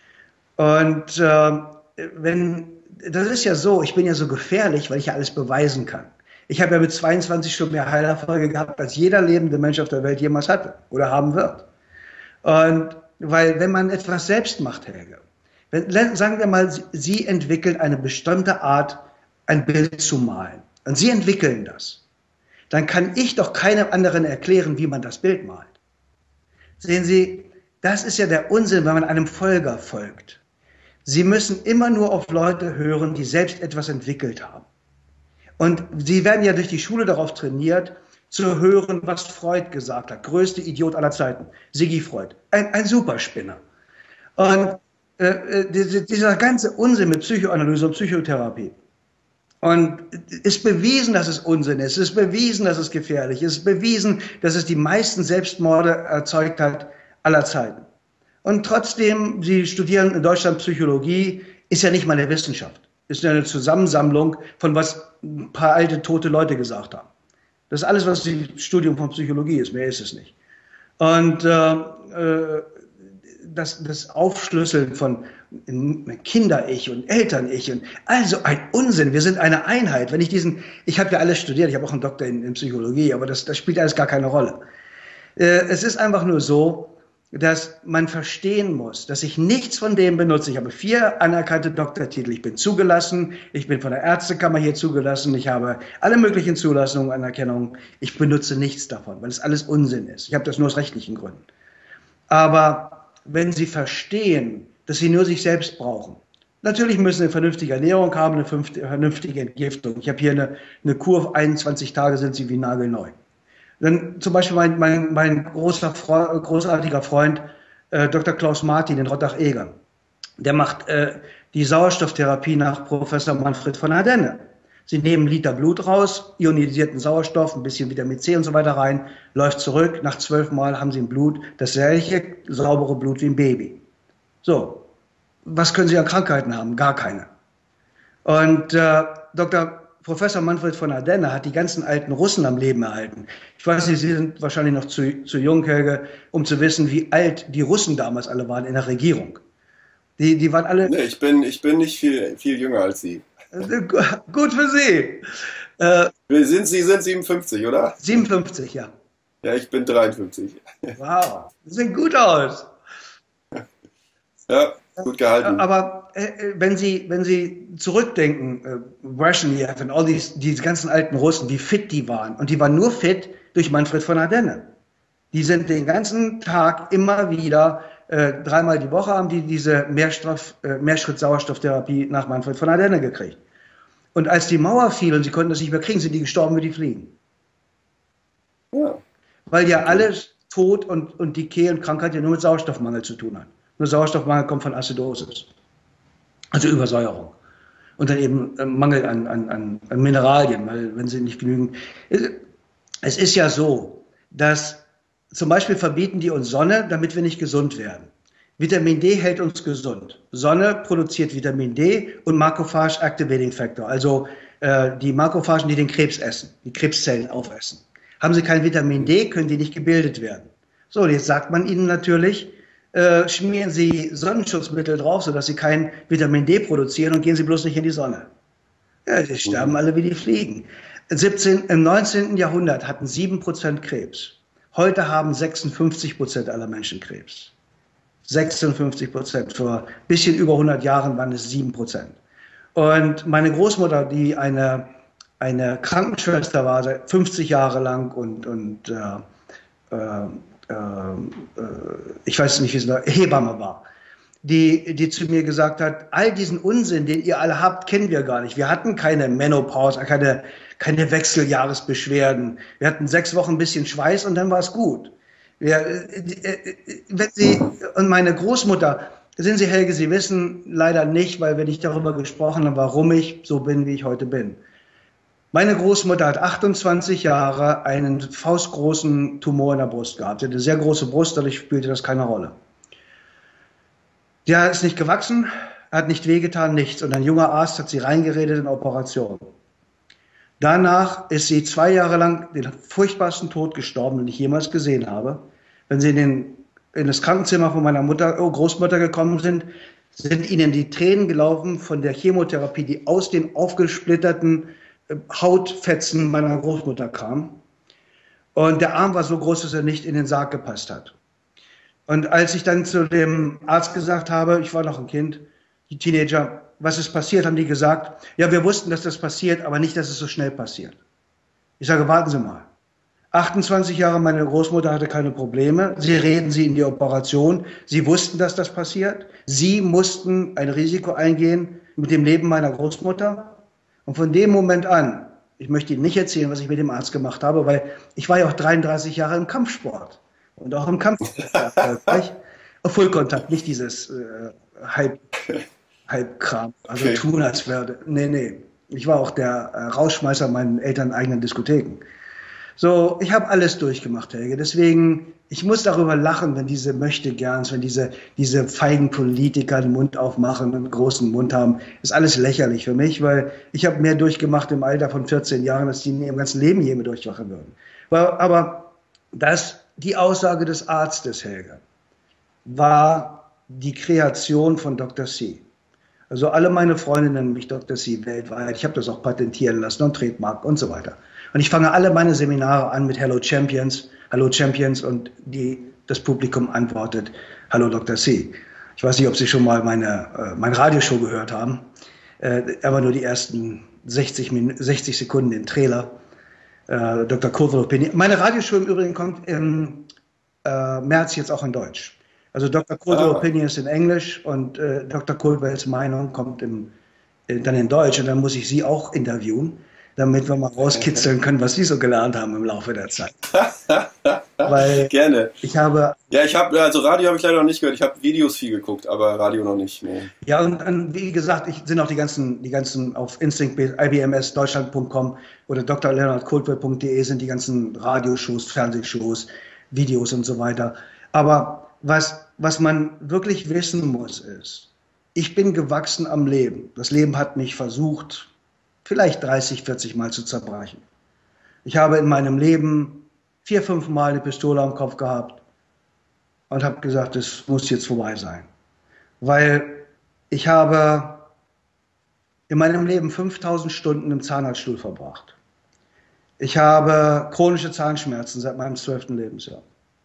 Und äh, wenn, das ist ja so, ich bin ja so gefährlich, weil ich ja alles beweisen kann. Ich habe ja mit zweiundzwanzig schon mehr Heilerfolge gehabt, als jeder lebende Mensch auf der Welt jemals hatte oder haben wird. Und weil, wenn man etwas selbst macht, Helge, wenn, sagen wir mal, Sie entwickeln eine bestimmte Art, ein Bild zu malen. Und Sie entwickeln das. Dann kann ich doch keinem anderen erklären, wie man das Bild malt. Sehen Sie, das ist ja der Unsinn, wenn man einem Folger folgt. Sie müssen immer nur auf Leute hören, die selbst etwas entwickelt haben. Und Sie werden ja durch die Schule darauf trainiert, zu hören, was Freud gesagt hat. Größte Idiot aller Zeiten, Siggi Freud. Ein, ein Superspinner. Und äh, dieser ganze Unsinn mit Psychoanalyse und Psychotherapie. Und es ist bewiesen, dass es Unsinn ist. Es ist bewiesen, dass es gefährlich ist. Es ist bewiesen, dass es die meisten Selbstmorde erzeugt hat aller Zeiten. Und trotzdem, Sie studieren in Deutschland Psychologie, ist ja nicht mal eine Wissenschaft. ist eine Zusammensammlung von was ein paar alte, tote Leute gesagt haben. Das ist alles, was das Studium von Psychologie ist, mehr ist es nicht. Und äh, das, das Aufschlüsseln von Kinder-Ich und Eltern-Ich und also ein Unsinn. Wir sind eine Einheit. Wenn ich diesen, ich habe ja alles studiert, ich habe auch einen Doktor in, in Psychologie, aber das, das spielt alles gar keine Rolle. Äh, es ist einfach nur so, dass man verstehen muss, dass ich nichts von dem benutze. Ich habe vier anerkannte Doktortitel. Ich bin zugelassen. Ich bin von der Ärztekammer hier zugelassen. Ich habe alle möglichen Zulassungen, Anerkennungen. Ich benutze nichts davon, weil es alles Unsinn ist. Ich habe das nur aus rechtlichen Gründen. Aber wenn Sie verstehen, dass Sie nur sich selbst brauchen, natürlich müssen Sie eine vernünftige Ernährung haben, eine vernünftige Entgiftung. Ich habe hier eine, eine Kur auf einundzwanzig Tage, sind Sie wie nagelneu. Dann zum Beispiel mein, mein, mein großer, großartiger Freund, äh, Doktor Klaus Martin in Rottach-Egern. Der macht äh, die Sauerstofftherapie nach Professor Manfred von Ardenne. Sie nehmen einen Liter Blut raus, ionisierten Sauerstoff, ein bisschen Vitamin C und so weiter rein, läuft zurück, nach zwölf Mal haben Sie im Blut das gleiche saubere Blut wie ein Baby. So, was können Sie an Krankheiten haben? Gar keine. Und äh, Doktor Professor Manfred von Ardenne hat die ganzen alten Russen am Leben erhalten. Ich weiß nicht, Sie sind wahrscheinlich noch zu, zu jung, Helge, um zu wissen, wie alt die Russen damals alle waren in der Regierung. Die, die waren alle... Nee, ich bin, ich bin nicht viel, viel jünger als Sie. Gut für Sie. Äh, sind, Sie sind siebenundfünfzig, oder? siebenundfünfzig, ja. Ja, ich bin dreiundfünfzig. Wow, Sie sehen gut aus. Ja, gut gehalten. Aber äh, wenn Sie, wenn Sie zurückdenken, äh, Brezhnev und all diese, diese ganzen alten Russen, wie fit die waren. Und die waren nur fit durch Manfred von Ardenne. Die sind den ganzen Tag immer wieder, äh, dreimal die Woche haben die diese Mehrstoff, äh, Mehrschritt-Sauerstofftherapie nach Manfred von Ardenne gekriegt. Und als die Mauer fiel und sie konnten das nicht mehr kriegen, sind die gestorben wie die Fliegen. Ja. Weil ja alles Tod und, und Decay und Krankheit ja nur mit Sauerstoffmangel zu tun hat. Nur Sauerstoffmangel kommt von Azidosis, also Übersäuerung. Und dann eben äh, Mangel an, an, an Mineralien, weil wenn sie nicht genügen. Es ist ja so, dass zum Beispiel verbieten die uns Sonne, damit wir nicht gesund werden. Vitamin D hält uns gesund. Sonne produziert Vitamin D und Makrophage Activating Factor, also äh, die Makrophagen, die den Krebs essen, die Krebszellen aufessen. Haben sie kein Vitamin D, können die nicht gebildet werden. So, jetzt sagt man ihnen natürlich, Äh, schmieren Sie Sonnenschutzmittel drauf, sodass Sie kein Vitamin D produzieren und gehen Sie bloß nicht in die Sonne. Ja, die sterben alle wie die Fliegen. siebzehnten Im neunzehnten Jahrhundert hatten sieben Prozent Krebs. Heute haben sechsundfünfzig Prozent aller Menschen Krebs. sechsundfünfzig Prozent. Vor ein bisschen über hundert Jahren waren es sieben Prozent. Und meine Großmutter, die eine, eine Krankenschwester war, fünfzig Jahre lang und, und äh, äh, ich weiß nicht, wie es eine Hebamme war, die, die zu mir gesagt hat, all diesen Unsinn, den ihr alle habt, kennen wir gar nicht. Wir hatten keine Menopause, keine, keine Wechseljahresbeschwerden. Wir hatten sechs Wochen ein bisschen Schweiß und dann war es gut. Wir, wenn Sie, und meine Großmutter, sind Sie, Helge, Sie wissen leider nicht, weil wir nicht darüber gesprochen haben, warum ich so bin, wie ich heute bin. Meine Großmutter hat achtundzwanzig Jahre einen faustgroßen Tumor in der Brust gehabt. Sie hatte eine sehr große Brust, dadurch spielte das keine Rolle. Der ist nicht gewachsen, hat nicht wehgetan, nichts. Und ein junger Arzt hat sie reingeredet in Operation. Danach ist sie zwei Jahre lang den furchtbarsten Tod gestorben, den ich jemals gesehen habe. Wenn sie in, den, in das Krankenzimmer von meiner Mutter, oh, Großmutter gekommen sind, sind ihnen die Tränen gelaufen von der Chemotherapie, die aus den aufgesplitterten Hautfetzen meiner Großmutter kam. Und der Arm war so groß, dass er nicht in den Sarg gepasst hat. Und als ich dann zu dem Arzt gesagt habe, ich war noch ein Kind, die Teenager, was ist passiert, haben die gesagt, ja, wir wussten, dass das passiert, aber nicht, dass es so schnell passiert. Ich sage, warten Sie mal. achtundzwanzig Jahre, meine Großmutter hatte keine Probleme. Sie reden sie in die Operation. Sie wussten, dass das passiert. Sie mussten ein Risiko eingehen mit dem Leben meiner Großmutter. Und von dem Moment an, ich möchte Ihnen nicht erzählen, was ich mit dem Arzt gemacht habe, weil ich war ja auch dreiunddreißig Jahre im Kampfsport und auch im Kampfsport erfolgreich. Vollkontakt, nicht dieses äh, Halb, Halbkram, also okay. Tun als werde. Nee, nee. Ich war auch der äh, Rausschmeißer meinen Eltern eigenen Diskotheken. So, ich habe alles durchgemacht, Helge. Deswegen, ich muss darüber lachen, wenn diese Möchtegerns, wenn diese, diese feigen Politiker den Mund aufmachen und einen großen Mund haben. Ist alles lächerlich für mich, weil ich habe mehr durchgemacht im Alter von vierzehn Jahren, als die in ihrem ganzen Leben jemand durchmachen würden. Aber das, die Aussage des Arztes, Helge, war die Kreation von Doktor C. Also alle meine Freunde nennen mich Doktor C weltweit. Ich habe das auch patentieren lassen und Trademark und so weiter. Und ich fange alle meine Seminare an mit Hello Champions, Hello Champions und die, das Publikum antwortet Hallo Doktor C. Ich weiß nicht, ob Sie schon mal meine, äh, meine Radioshow gehört haben, äh, aber nur die ersten sechzig, sechzig Sekunden den Trailer. Äh, Doktor Cultural Opinion. Meine Radioshow im Übrigen kommt im äh, März jetzt auch in Deutsch. Also Doktor Cultural ah. Opinion ist in Englisch und äh, Doktor Kultwells Meinung kommt im, äh, dann in Deutsch und dann muss ich Sie auch interviewen, damit wir mal rauskitzeln können, was Sie so gelernt haben im Laufe der Zeit. Weil Gerne. Ich habe... Ja, ich habe, also Radio habe ich leider noch nicht gehört. Ich habe Videos viel geguckt, aber Radio noch nicht. Nee. Ja, und dann, wie gesagt, ich sind auch die ganzen, die ganzen auf Instinct, I B M S Deutschland punkt com oder d r leonhard kultwell punkt de sind die ganzen Radioshows, Fernsehshows, Videos und so weiter. Aber was, was man wirklich wissen muss, ist, ich bin gewachsen am Leben. Das Leben hat mich versucht, vielleicht dreißig, vierzig Mal zu zerbrechen. Ich habe in meinem Leben vier, fünf Mal eine Pistole am Kopf gehabt und habe gesagt, es muss jetzt vorbei sein. Weil ich habe in meinem Leben fünftausend Stunden im Zahnarztstuhl verbracht. Ich habe chronische Zahnschmerzen seit meinem zwölften Lebensjahr.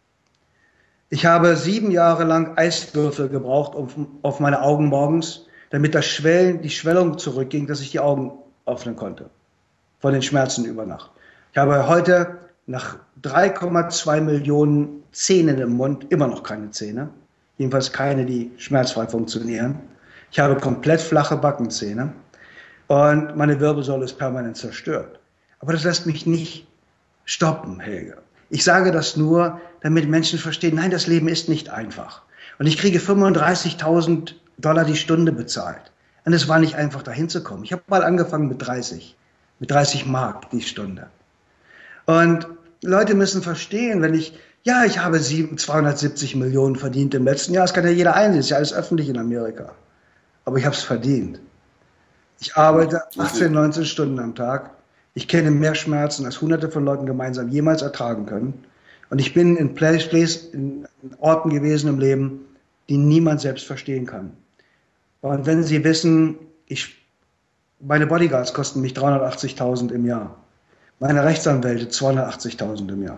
Ich habe sieben Jahre lang Eiswürfel gebraucht auf, auf meine Augen morgens, damit das Schwellen, die Schwellung zurückging, dass ich die Augen öffnen konnte. Von den Schmerzen über Nacht. Ich habe heute nach drei Komma zwei Millionen Zähnen im Mund immer noch keine Zähne. Jedenfalls keine, die schmerzfrei funktionieren. Ich habe komplett flache Backenzähne und meine Wirbelsäule ist permanent zerstört. Aber das lässt mich nicht stoppen, Helge. Ich sage das nur, damit Menschen verstehen, nein, das Leben ist nicht einfach. Und ich kriege fünfunddreißigtausend Dollar die Stunde bezahlt. Und es war nicht einfach, dahin zu kommen. Ich habe mal angefangen mit dreißig, mit dreißig Mark die Stunde. Und Leute müssen verstehen, wenn ich, ja, ich habe zweihundertsiebzig Millionen verdient im letzten Jahr, das kann ja jeder einsehen, ist ja alles öffentlich in Amerika. Aber ich habe es verdient. Ich arbeite achtzehn, neunzehn Stunden am Tag. Ich kenne mehr Schmerzen, als hunderte von Leuten gemeinsam jemals ertragen können. Und ich bin in, place, place, in Orten gewesen im Leben, die niemand selbst verstehen kann. Und wenn Sie wissen, ich, meine Bodyguards kosten mich dreihundertachtzigtausend im Jahr. Meine Rechtsanwälte zweihundertachtzigtausend im Jahr.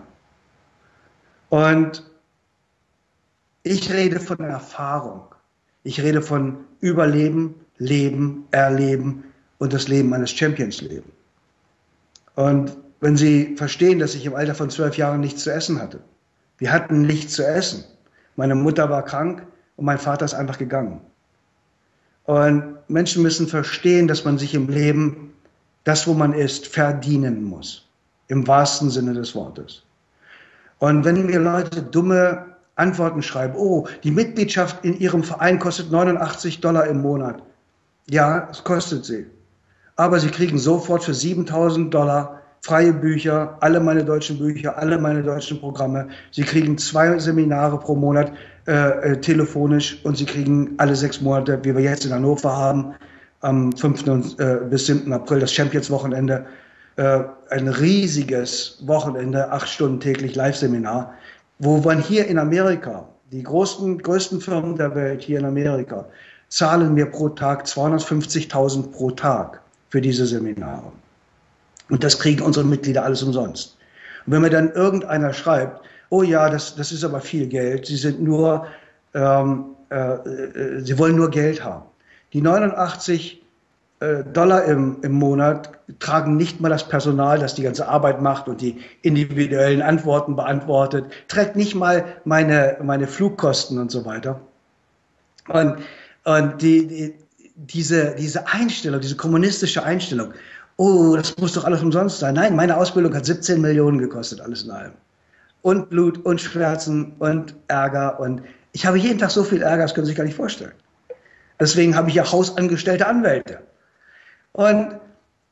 Und ich rede von Erfahrung. Ich rede von Überleben, Leben, Erleben und das Leben eines Champions leben. Und wenn Sie verstehen, dass ich im Alter von zwölf Jahren nichts zu essen hatte. Wir hatten nichts zu essen. Meine Mutter war krank und mein Vater ist einfach gegangen. Und Menschen müssen verstehen, dass man sich im Leben das, wo man ist, verdienen muss. Im wahrsten Sinne des Wortes. Und wenn mir Leute dumme Antworten schreiben, oh, die Mitgliedschaft in ihrem Verein kostet neunundachtzig Dollar im Monat. Ja, es kostet sie. Aber sie kriegen sofort für siebentausend Dollar freie Bücher, alle meine deutschen Bücher, alle meine deutschen Programme. Sie kriegen zwei Seminare pro Monat äh, äh, telefonisch und sie kriegen alle sechs Monate, wie wir jetzt in Hannover haben, am fünften Äh, bis siebten April, das Champions-Wochenende, äh, ein riesiges Wochenende, acht Stunden täglich Live-Seminar, wo man hier in Amerika, die größten, größten Firmen der Welt hier in Amerika, zahlen mir pro Tag zweihundertfünfzigtausend pro Tag für diese Seminare. Und das kriegen unsere Mitglieder alles umsonst. Und wenn mir dann irgendeiner schreibt, oh ja, das, das ist aber viel Geld, Sie sind nur, ähm, äh, äh, Sie wollen nur Geld haben. Die neunundachtzig äh, Dollar im, im Monat tragen nicht mal das Personal, das die ganze Arbeit macht und die individuellen Antworten beantwortet, trägt nicht mal meine, meine Flugkosten und so weiter. Und, und die, die, diese, diese Einstellung, diese kommunistische Einstellung, oh, das muss doch alles umsonst sein. Nein, meine Ausbildung hat siebzehn Millionen gekostet, alles in allem. Und Blut und Schmerzen und Ärger. Und ich habe jeden Tag so viel Ärger, das können Sie sich gar nicht vorstellen. Deswegen habe ich ja hausangestellte Anwälte. Und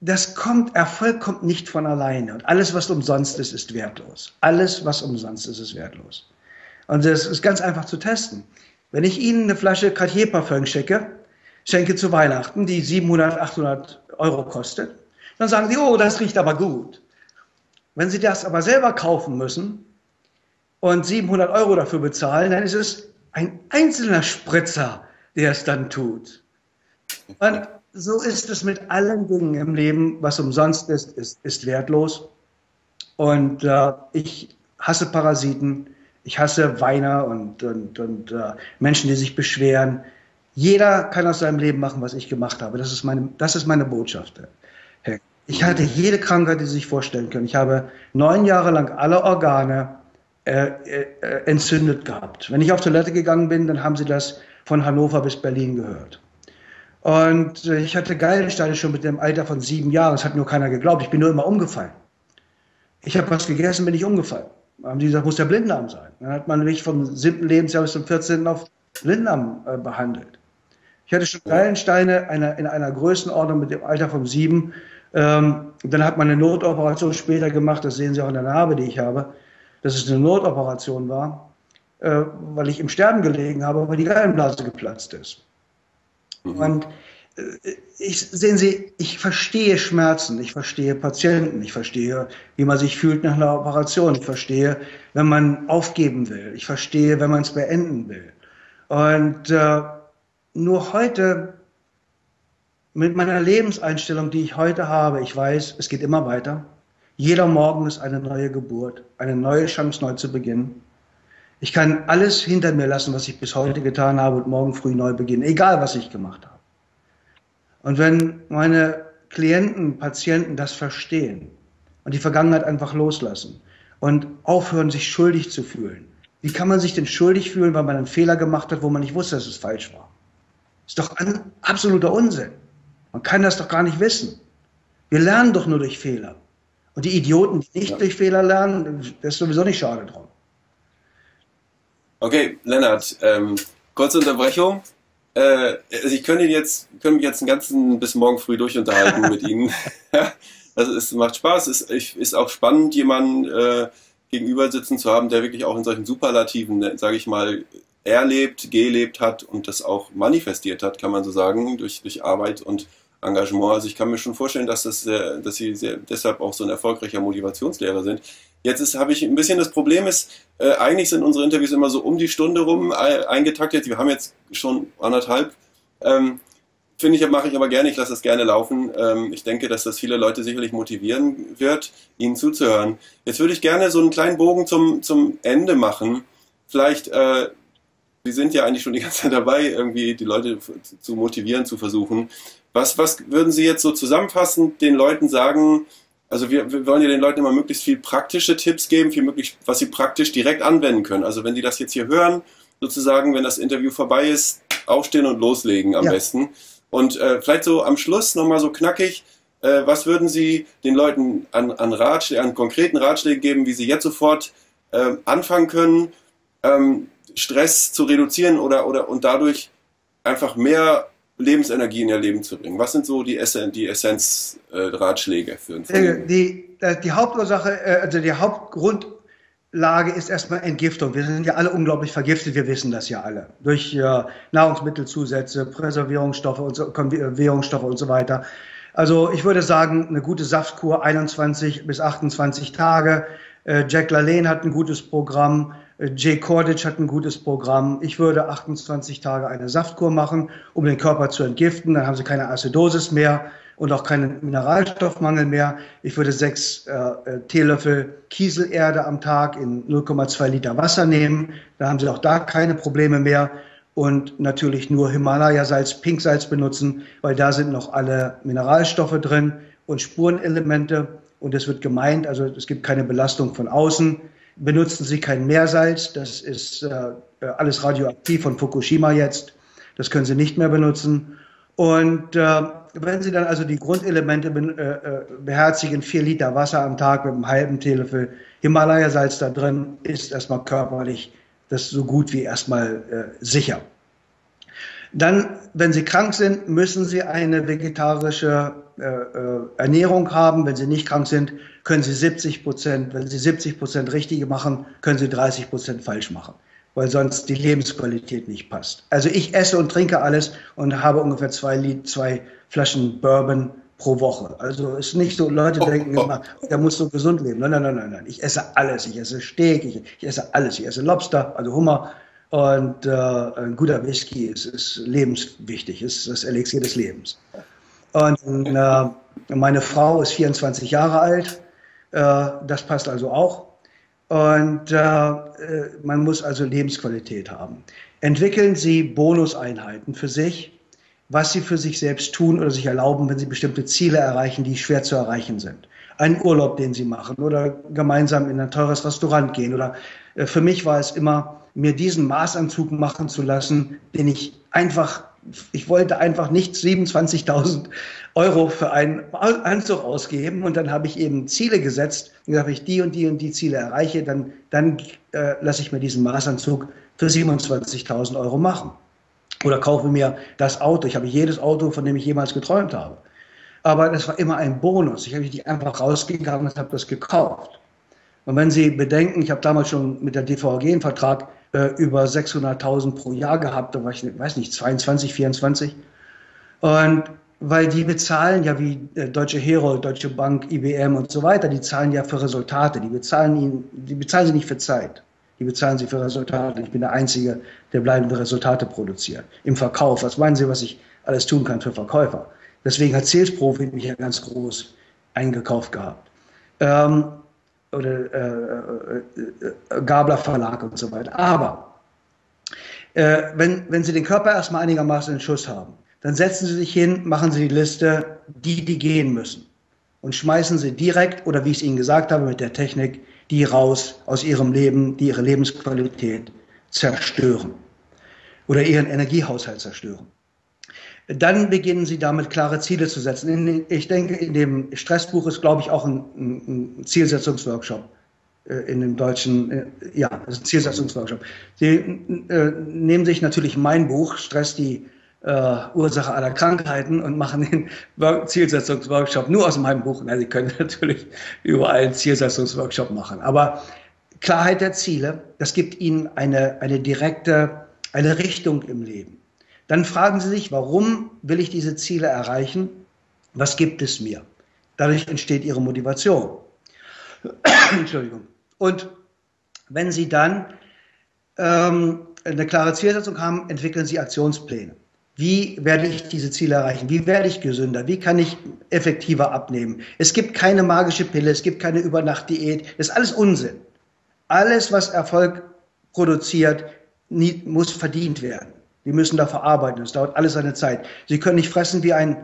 das kommt, Erfolg kommt nicht von alleine. Und alles, was umsonst ist, ist wertlos. Alles, was umsonst ist, ist wertlos. Und das ist ganz einfach zu testen. Wenn ich Ihnen eine Flasche Cartier Parfum schicke, schenke zu Weihnachten, die siebenhundert, achthundert Euro kostet, dann sagen Sie, oh, das riecht aber gut. Wenn Sie das aber selber kaufen müssen und siebenhundert Euro dafür bezahlen, dann ist es ein einzelner Spritzer, der es dann tut. Und so ist es mit allen Dingen im Leben, was umsonst ist, ist, ist wertlos. Und äh, ich hasse Parasiten, ich hasse Weiner und, und, und äh, Menschen, die sich beschweren. Jeder kann aus seinem Leben machen, was ich gemacht habe. Das ist meine, das ist meine Botschaft. Ich hatte jede Krankheit, die Sie sich vorstellen können. Ich habe neun Jahre lang alle Organe äh, äh, entzündet gehabt. Wenn ich auf Toilette gegangen bin, dann haben Sie das von Hannover bis Berlin gehört. Und äh, ich hatte Gallensteine schon mit dem Alter von sieben Jahren. Das hat nur keiner geglaubt. Ich bin nur immer umgefallen. Ich habe was gegessen, bin ich umgefallen. Dann haben die gesagt, muss der Blinddarm sein. Dann hat man mich vom siebten Lebensjahr bis zum vierzehnten auf Blinddarm äh, behandelt. Ich hatte schon Gallensteine eine, in einer Größenordnung mit dem Alter von sieben. Ähm, dann hat man eine Notoperation später gemacht, das sehen Sie auch in der Narbe, die ich habe, dass es eine Notoperation war, äh, weil ich im Sterben gelegen habe, weil die Gallenblase geplatzt ist. Mhm. Und äh, ich, sehen Sie, ich verstehe Schmerzen, ich verstehe Patienten, ich verstehe, wie man sich fühlt nach einer Operation, ich verstehe, wenn man aufgeben will, ich verstehe, wenn man es beenden will. Und äh, nur heute, mit meiner Lebenseinstellung, die ich heute habe, ich weiß, es geht immer weiter. Jeder Morgen ist eine neue Geburt, eine neue Chance, neu zu beginnen. Ich kann alles hinter mir lassen, was ich bis heute getan habe und morgen früh neu beginnen, egal was ich gemacht habe. Und wenn meine Klienten, Patienten das verstehen und die Vergangenheit einfach loslassen und aufhören, sich schuldig zu fühlen. Wie kann man sich denn schuldig fühlen, weil man einen Fehler gemacht hat, wo man nicht wusste, dass es falsch war? Das ist doch ein absoluter Unsinn. Man kann das doch gar nicht wissen. Wir lernen doch nur durch Fehler. Und die Idioten, die nicht ja. durch Fehler lernen, das ist sowieso nicht schade drum. Okay, Lennart, ähm, kurze Unterbrechung. Äh, also ich könnte jetzt, könnte mich jetzt den ganzen bis morgen früh durch unterhalten mit Ihnen. Also es macht Spaß, es ist, ist auch spannend, jemanden äh, gegenüber sitzen zu haben, der wirklich auch in solchen Superlativen, sage ich mal, erlebt, gelebt hat und das auch manifestiert hat, kann man so sagen, durch, durch Arbeit und Engagement. Also ich kann mir schon vorstellen, dass, das, dass Sie sehr, deshalb auch so ein erfolgreicher Motivationslehrer sind. Jetzt habe ich ein bisschen das Problem ist, äh, eigentlich sind unsere Interviews immer so um die Stunde rum äh, eingetaktet. Wir haben jetzt schon anderthalb. Ähm, Finde ich, mache ich aber gerne, ich lasse das gerne laufen. Ähm, ich denke, dass das viele Leute sicherlich motivieren wird, Ihnen zuzuhören. Jetzt würde ich gerne so einen kleinen Bogen zum, zum Ende machen. Vielleicht, äh, Sie sind ja eigentlich schon die ganze Zeit dabei, irgendwie die Leute zu motivieren, zu versuchen. Was, was würden Sie jetzt so zusammenfassend den Leuten sagen? Also wir, wir wollen ja den Leuten immer möglichst viel praktische Tipps geben, viel möglich, was sie praktisch direkt anwenden können. Also wenn die das jetzt hier hören, sozusagen, wenn das Interview vorbei ist, aufstehen und loslegen am ja. besten. Und äh, vielleicht so am Schluss nochmal so knackig, äh, was würden Sie den Leuten an, an, Ratschlägen, an konkreten Ratschlägen geben, wie sie jetzt sofort äh, anfangen können, ähm, Stress zu reduzieren oder, oder und dadurch einfach mehr Lebensenergie in ihr Leben zu bringen? Was sind so die, Essen, die Essenz-Ratschläge äh, für uns? Die, die Hauptursache, also die Hauptgrundlage ist erstmal Entgiftung. Wir sind ja alle unglaublich vergiftet, wir wissen das ja alle. Durch äh, Nahrungsmittelzusätze, Präservierungsstoffe und so, Konservierungsstoffe und so weiter. Also ich würde sagen, eine gute Saftkur, einundzwanzig bis achtundzwanzig Tage. Äh, Jack LaLanne hat ein gutes Programm. Jay Kordich hat ein gutes Programm. Ich würde achtundzwanzig Tage eine Saftkur machen, um den Körper zu entgiften. Dann haben Sie keine Azidosis mehr und auch keinen Mineralstoffmangel mehr. Ich würde sechs äh, Teelöffel Kieselerde am Tag in null Komma zwei Liter Wasser nehmen. Da haben Sie auch da keine Probleme mehr. Und natürlich nur Himalaya-Salz, Pinksalz benutzen, weil da sind noch alle Mineralstoffe drin und Spurenelemente. Und es wird gemeint, also es gibt keine Belastung von außen. Benutzen Sie kein Meersalz, das ist äh, alles radioaktiv von Fukushima jetzt, das können Sie nicht mehr benutzen. Und äh, wenn Sie dann also die Grundelemente be äh, beherzigen, vier Liter Wasser am Tag mit einem halben Teelöffel Himalaya-Salz da drin, ist erstmal körperlich das so gut wie erstmal äh, sicher. Dann, wenn Sie krank sind, müssen Sie eine vegetarische äh, Ernährung haben. Wenn Sie nicht krank sind, können Sie siebzig Prozent, wenn Sie siebzig Prozent richtige machen, können Sie dreißig Prozent falsch machen, weil sonst die Lebensqualität nicht passt. Also ich esse und trinke alles und habe ungefähr zwei, Liter, zwei Flaschen Bourbon pro Woche. Also ist nicht so, Leute denken immer, der muss so gesund leben. Nein, nein, nein, nein, nein. Ich esse alles. Ich esse Steak, ich, ich esse alles. Ich esse Lobster, also Hummer. Und äh, ein guter Whisky ist, ist lebenswichtig, ist das Elixier des Lebens. Und äh, meine Frau ist vierundzwanzig Jahre alt, äh, das passt also auch. Und äh, man muss also Lebensqualität haben. Entwickeln Sie Bonuseinheiten für sich, was Sie für sich selbst tun oder sich erlauben, wenn Sie bestimmte Ziele erreichen, die schwer zu erreichen sind. Einen Urlaub, den Sie machen oder gemeinsam in ein teures Restaurant gehen. Oder äh, für mich war es immer, mir diesen Maßanzug machen zu lassen, den ich einfach, ich wollte einfach nicht siebenundzwanzigtausend Euro für einen Anzug ausgeben und dann habe ich eben Ziele gesetzt und gesagt, wenn ich die und die und die Ziele erreiche, dann, dann äh, lasse ich mir diesen Maßanzug für siebenundzwanzigtausend Euro machen. Oder kaufe mir das Auto. Ich habe jedes Auto, von dem ich jemals geträumt habe. Aber das war immer ein Bonus. Ich habe nicht einfach rausgegangen und habe das gekauft. Und wenn Sie bedenken, ich habe damals schon mit der D V A G einen Vertrag äh, über sechshunderttausend pro Jahr gehabt, da war ich, weiß nicht, zweiundzwanzig, vierundzwanzig. Und weil die bezahlen ja wie äh, Deutsche Herold, Deutsche Bank, I B M und so weiter, die zahlen ja für Resultate, die bezahlen ihnen, die bezahlen sie nicht für Zeit, die bezahlen sie für Resultate. Ich bin der Einzige, der bleibende Resultate produziert. Im Verkauf, was meinen Sie, was ich alles tun kann für Verkäufer? Deswegen hat Salesprofi mich ja ganz groß eingekauft gehabt. Ähm, oder äh, äh, Gabler Verlag und so weiter. Aber äh, wenn, wenn Sie den Körper erstmal einigermaßen in Schuss haben, dann setzen Sie sich hin, machen Sie die Liste, die, die gehen müssen. Und schmeißen Sie direkt, oder wie ich es Ihnen gesagt habe, mit der Technik, die raus aus Ihrem Leben, die Ihre Lebensqualität zerstören. Oder Ihren Energiehaushalt zerstören. Dann beginnen Sie damit, klare Ziele zu setzen. In, ich denke, in dem Stressbuch ist, glaube ich, auch ein, ein Zielsetzungsworkshop. In dem deutschen, ja, das ist ein Zielsetzungsworkshop. Sie äh, nehmen sich natürlich mein Buch, Stress, die äh, Ursache aller Krankheiten, und machen den Work Zielsetzungsworkshop nur aus meinem Buch. Na, Sie können natürlich überall einen Zielsetzungsworkshop machen. Aber Klarheit der Ziele, das gibt Ihnen eine, eine direkte, eine Richtung im Leben. Dann fragen Sie sich, warum will ich diese Ziele erreichen? Was gibt es mir? Dadurch entsteht Ihre Motivation. Entschuldigung. Und wenn Sie dann ähm, eine klare Zielsetzung haben, entwickeln Sie Aktionspläne. Wie werde ich diese Ziele erreichen? Wie werde ich gesünder? Wie kann ich effektiver abnehmen? Es gibt keine magische Pille, es gibt keine Übernacht-Diät. Das ist alles Unsinn. Alles, was Erfolg produziert, nie, muss verdient werden. Die müssen da verarbeiten. Das dauert alles seine Zeit. Sie können nicht fressen wie ein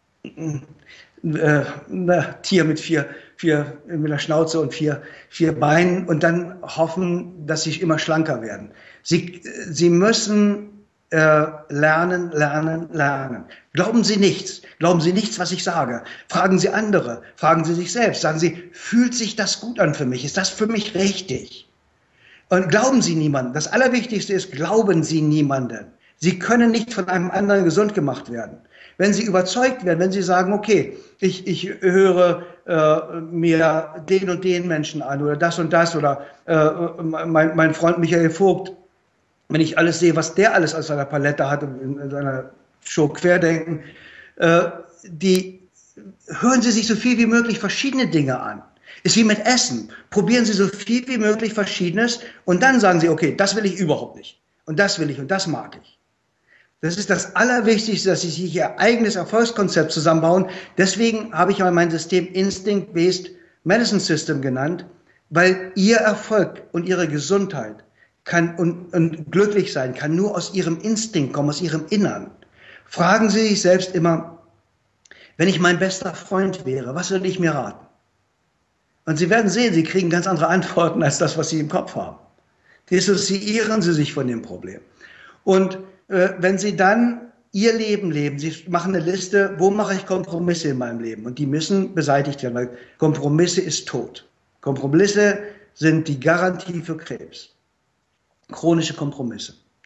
äh, Tier mit vier, vier mit einer Schnauze und vier, vier Beinen und dann hoffen, dass sie immer schlanker werden. Sie, sie müssen äh, lernen, lernen, lernen. Glauben Sie nichts. Glauben Sie nichts, was ich sage. Fragen Sie andere. Fragen Sie sich selbst. Sagen Sie, fühlt sich das gut an für mich? Ist das für mich richtig? Und glauben Sie niemanden. Das Allerwichtigste ist, glauben Sie niemanden. Sie können nicht von einem anderen gesund gemacht werden. Wenn Sie überzeugt werden, wenn Sie sagen, okay, ich, ich höre äh, mir den und den Menschen an oder das und das oder äh, mein, mein Freund Michael Vogt, wenn ich alles sehe, was der alles aus seiner Palette hat in, in seiner Show Querdenken, äh, die, hören Sie sich so viel wie möglich verschiedene Dinge an. Ist wie mit Essen. Probieren Sie so viel wie möglich Verschiedenes und dann sagen Sie, okay, das will ich überhaupt nicht. Und das will ich und das mag ich. Das ist das Allerwichtigste, dass Sie sich Ihr eigenes Erfolgskonzept zusammenbauen. Deswegen habe ich mein System Instinct-Based Medicine System genannt, weil Ihr Erfolg und Ihre Gesundheit kann und, und glücklich sein kann nur aus Ihrem Instinkt kommen, aus Ihrem Innern. Fragen Sie sich selbst immer, wenn ich mein bester Freund wäre, was würde ich mir raten? Und Sie werden sehen, Sie kriegen ganz andere Antworten als das, was Sie im Kopf haben. Dissoziieren Sie sich von dem Problem. Und äh, wenn Sie dann Ihr Leben leben, Sie machen eine Liste, wo mache ich Kompromisse in meinem Leben? Und die müssen beseitigt werden, weil Kompromisse ist tot. Kompromisse sind die Garantie für Krebs. Chronische Kompromisse.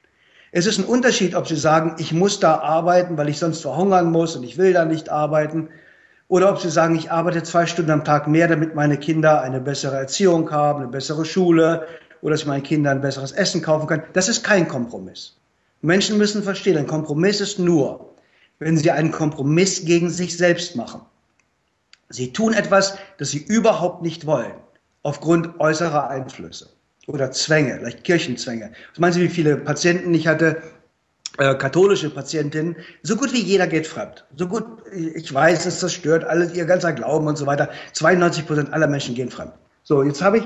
Es ist ein Unterschied, ob Sie sagen, ich muss da arbeiten, weil ich sonst verhungern muss und ich will da nicht arbeiten, oder ob Sie sagen, ich arbeite zwei Stunden am Tag mehr, damit meine Kinder eine bessere Erziehung haben, eine bessere Schule, oder dass ich meinen Kindern ein besseres Essen kaufen kann. Das ist kein Kompromiss. Menschen müssen verstehen, ein Kompromiss ist nur, wenn Sie einen Kompromiss gegen sich selbst machen. Sie tun etwas, das Sie überhaupt nicht wollen, aufgrund äußerer Einflüsse oder Zwänge, vielleicht Kirchenzwänge. Was meinen Sie, wie viele Patienten ich hatte, äh, katholische Patientinnen? So gut wie jeder geht fremd. So gut, ich weiß, es zerstört alles, ihr ganzer Glauben und so weiter. zweiundneunzig Prozent aller Menschen gehen fremd. So, jetzt habe ich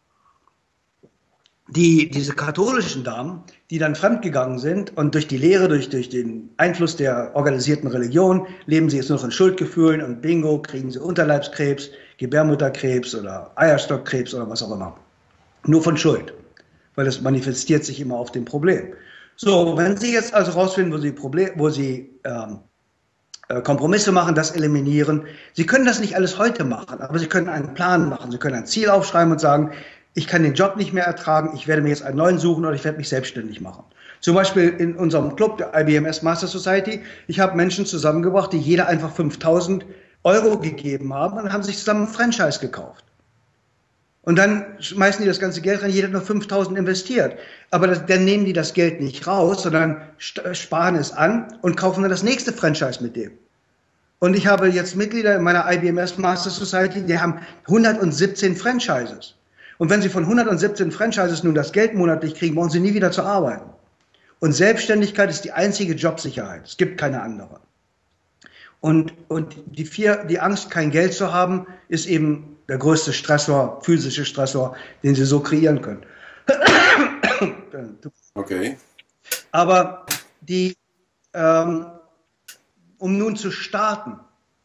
die, diese katholischen Damen, die dann fremdgegangen sind und durch die Lehre, durch, durch den Einfluss der organisierten Religion, leben sie jetzt nur noch in Schuldgefühlen und bingo, kriegen sie Unterleibskrebs, Gebärmutterkrebs oder Eierstockkrebs oder was auch immer. Nur von Schuld, weil das manifestiert sich immer auf dem Problem. So, wenn Sie jetzt also rausfinden, wo Sie, Problem, wo Sie ähm, äh, Kompromisse machen, das eliminieren, Sie können das nicht alles heute machen, aber Sie können einen Plan machen, Sie können ein Ziel aufschreiben und sagen, ich kann den Job nicht mehr ertragen, ich werde mir jetzt einen neuen suchen oder ich werde mich selbstständig machen. Zum Beispiel in unserem Club, der I B M S Master Society, ich habe Menschen zusammengebracht, die jeder einfach fünftausend Euro gegeben haben und haben sich zusammen ein Franchise gekauft. Und dann schmeißen die das ganze Geld rein, jeder hat nur fünftausend investiert. Aber das, dann nehmen die das Geld nicht raus, sondern sparen es an und kaufen dann das nächste Franchise mit dem. Und ich habe jetzt Mitglieder in meiner I B M S Master Society, die haben hundertsiebzehn Franchises. Und wenn Sie von hundertsiebzehn Franchises nun das Geld monatlich kriegen, brauchen Sie nie wieder zu arbeiten. Und Selbstständigkeit ist die einzige Jobsicherheit. Es gibt keine andere. Und, und die, vier, die Angst, kein Geld zu haben, ist eben der größte Stressor, physische Stressor, den Sie so kreieren können. Okay. Aber die, ähm, um nun zu starten,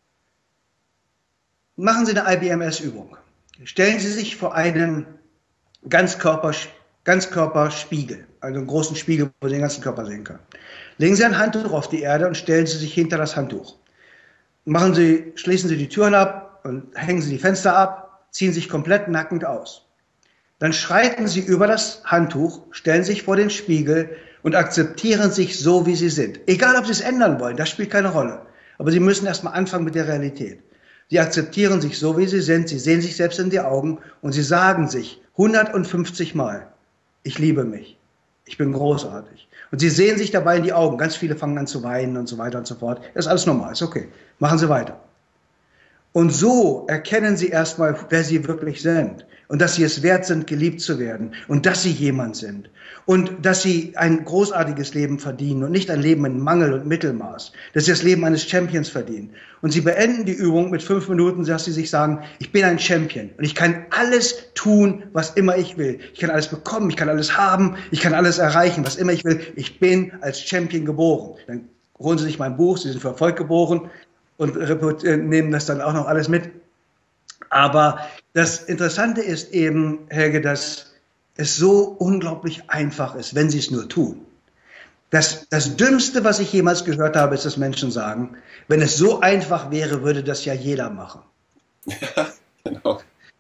machen Sie eine I B M S-Übung. Stellen Sie sich vor einen Ganzkörper, Ganzkörperspiegel, also einen großen Spiegel, wo Sie den ganzen Körper sehen können. Legen Sie ein Handtuch auf die Erde und stellen Sie sich hinter das Handtuch. Machen Sie, schließen Sie die Türen ab und hängen Sie die Fenster ab, ziehen sich komplett nackend aus. Dann schreiten Sie über das Handtuch, stellen sich vor den Spiegel und akzeptieren sich so, wie Sie sind. Egal, ob Sie es ändern wollen, das spielt keine Rolle. Aber Sie müssen erstmal anfangen mit der Realität. Sie akzeptieren sich so, wie Sie sind, Sie sehen sich selbst in die Augen und Sie sagen sich hundertfünfzig Mal, ich liebe mich, ich bin großartig. Und Sie sehen sich dabei in die Augen. Ganz viele fangen an zu weinen und so weiter und so fort. Das ist alles normal, ist okay. Machen Sie weiter. Und so erkennen Sie erstmal, wer Sie wirklich sind. Und dass Sie es wert sind, geliebt zu werden. Und dass Sie jemand sind. Und dass Sie ein großartiges Leben verdienen und nicht ein Leben in Mangel und Mittelmaß. Dass Sie das Leben eines Champions verdienen. Und Sie beenden die Übung mit fünf Minuten, dass Sie sich sagen, ich bin ein Champion. Und ich kann alles tun, was immer ich will. Ich kann alles bekommen, ich kann alles haben, ich kann alles erreichen, was immer ich will. Ich bin als Champion geboren. Dann holen Sie sich mein Buch, Sie sind für Erfolg geboren. Und nehmen das dann auch noch alles mit. Aber das Interessante ist eben, Helge, dass es so unglaublich einfach ist, wenn Sie es nur tun. Das, das Dümmste, was ich jemals gehört habe, ist, dass Menschen sagen, wenn es so einfach wäre, würde das ja jeder machen. Ja, genau.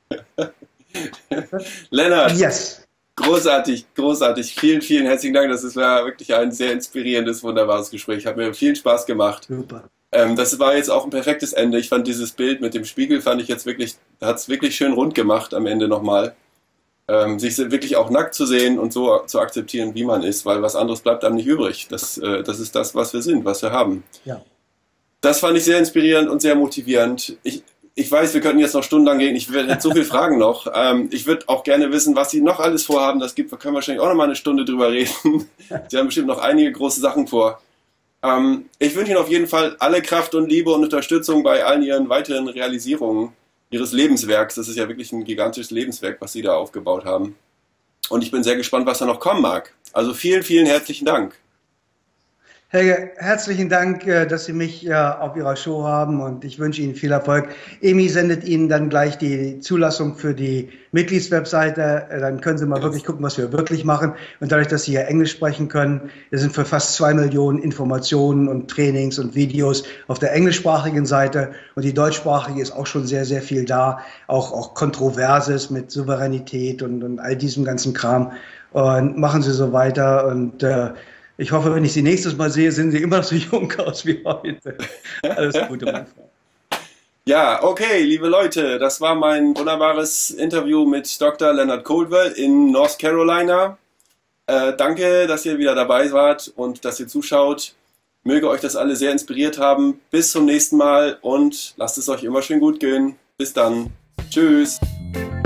Lennart, yes. großartig, großartig. Vielen, vielen herzlichen Dank. Das war wirklich ein sehr inspirierendes, wunderbares Gespräch. Hat mir viel Spaß gemacht. Super. Ähm, das war jetzt auch ein perfektes Ende. Ich fand dieses Bild mit dem Spiegel, fand ich jetzt wirklich, hat es wirklich schön rund gemacht am Ende nochmal. Ähm, sich wirklich auch nackt zu sehen und so zu akzeptieren, wie man ist, weil was anderes bleibt einem nicht übrig. Das, äh, das ist das, was wir sind, was wir haben. Ja. Das fand ich sehr inspirierend und sehr motivierend. Ich, ich weiß, wir könnten jetzt noch stundenlang gehen. Ich hätte so viele Fragen noch. Ähm, ich würde auch gerne wissen, was Sie noch alles vorhaben. Das gibt, wir können wahrscheinlich auch noch mal eine Stunde drüber reden. Sie haben bestimmt noch einige große Sachen vor. Ähm, ich wünsche Ihnen auf jeden Fall alle Kraft und Liebe und Unterstützung bei allen Ihren weiteren Realisierungen Ihres Lebenswerks. Das ist ja wirklich ein gigantisches Lebenswerk, was Sie da aufgebaut haben. Und ich bin sehr gespannt, was da noch kommen mag. Also vielen, vielen herzlichen Dank. Helge, herzlichen Dank, dass Sie mich auf Ihrer Show haben und ich wünsche Ihnen viel Erfolg. Emi sendet Ihnen dann gleich die Zulassung für die Mitgliedswebseite. Dann können Sie mal wirklich gucken, was wir wirklich machen. Und dadurch, dass Sie hier Englisch sprechen können, wir sind für fast zwei Millionen Informationen und Trainings und Videos auf der englischsprachigen Seite. Und die deutschsprachige ist auch schon sehr, sehr viel da. Auch, auch Kontroverses mit Souveränität und, und all diesem ganzen Kram. Und machen Sie so weiter und äh, Ich hoffe, wenn ich Sie nächstes Mal sehe, sehen Sie immer noch so jung aus wie heute. Alles Gute, mein Freund. Ja, okay, liebe Leute, das war mein wunderbares Interview mit Doktor Leonard Coldwell in North Carolina. Äh, danke, dass ihr wieder dabei wart und dass ihr zuschaut. Möge euch das alle sehr inspiriert haben. Bis zum nächsten Mal und lasst es euch immer schön gut gehen. Bis dann. Tschüss.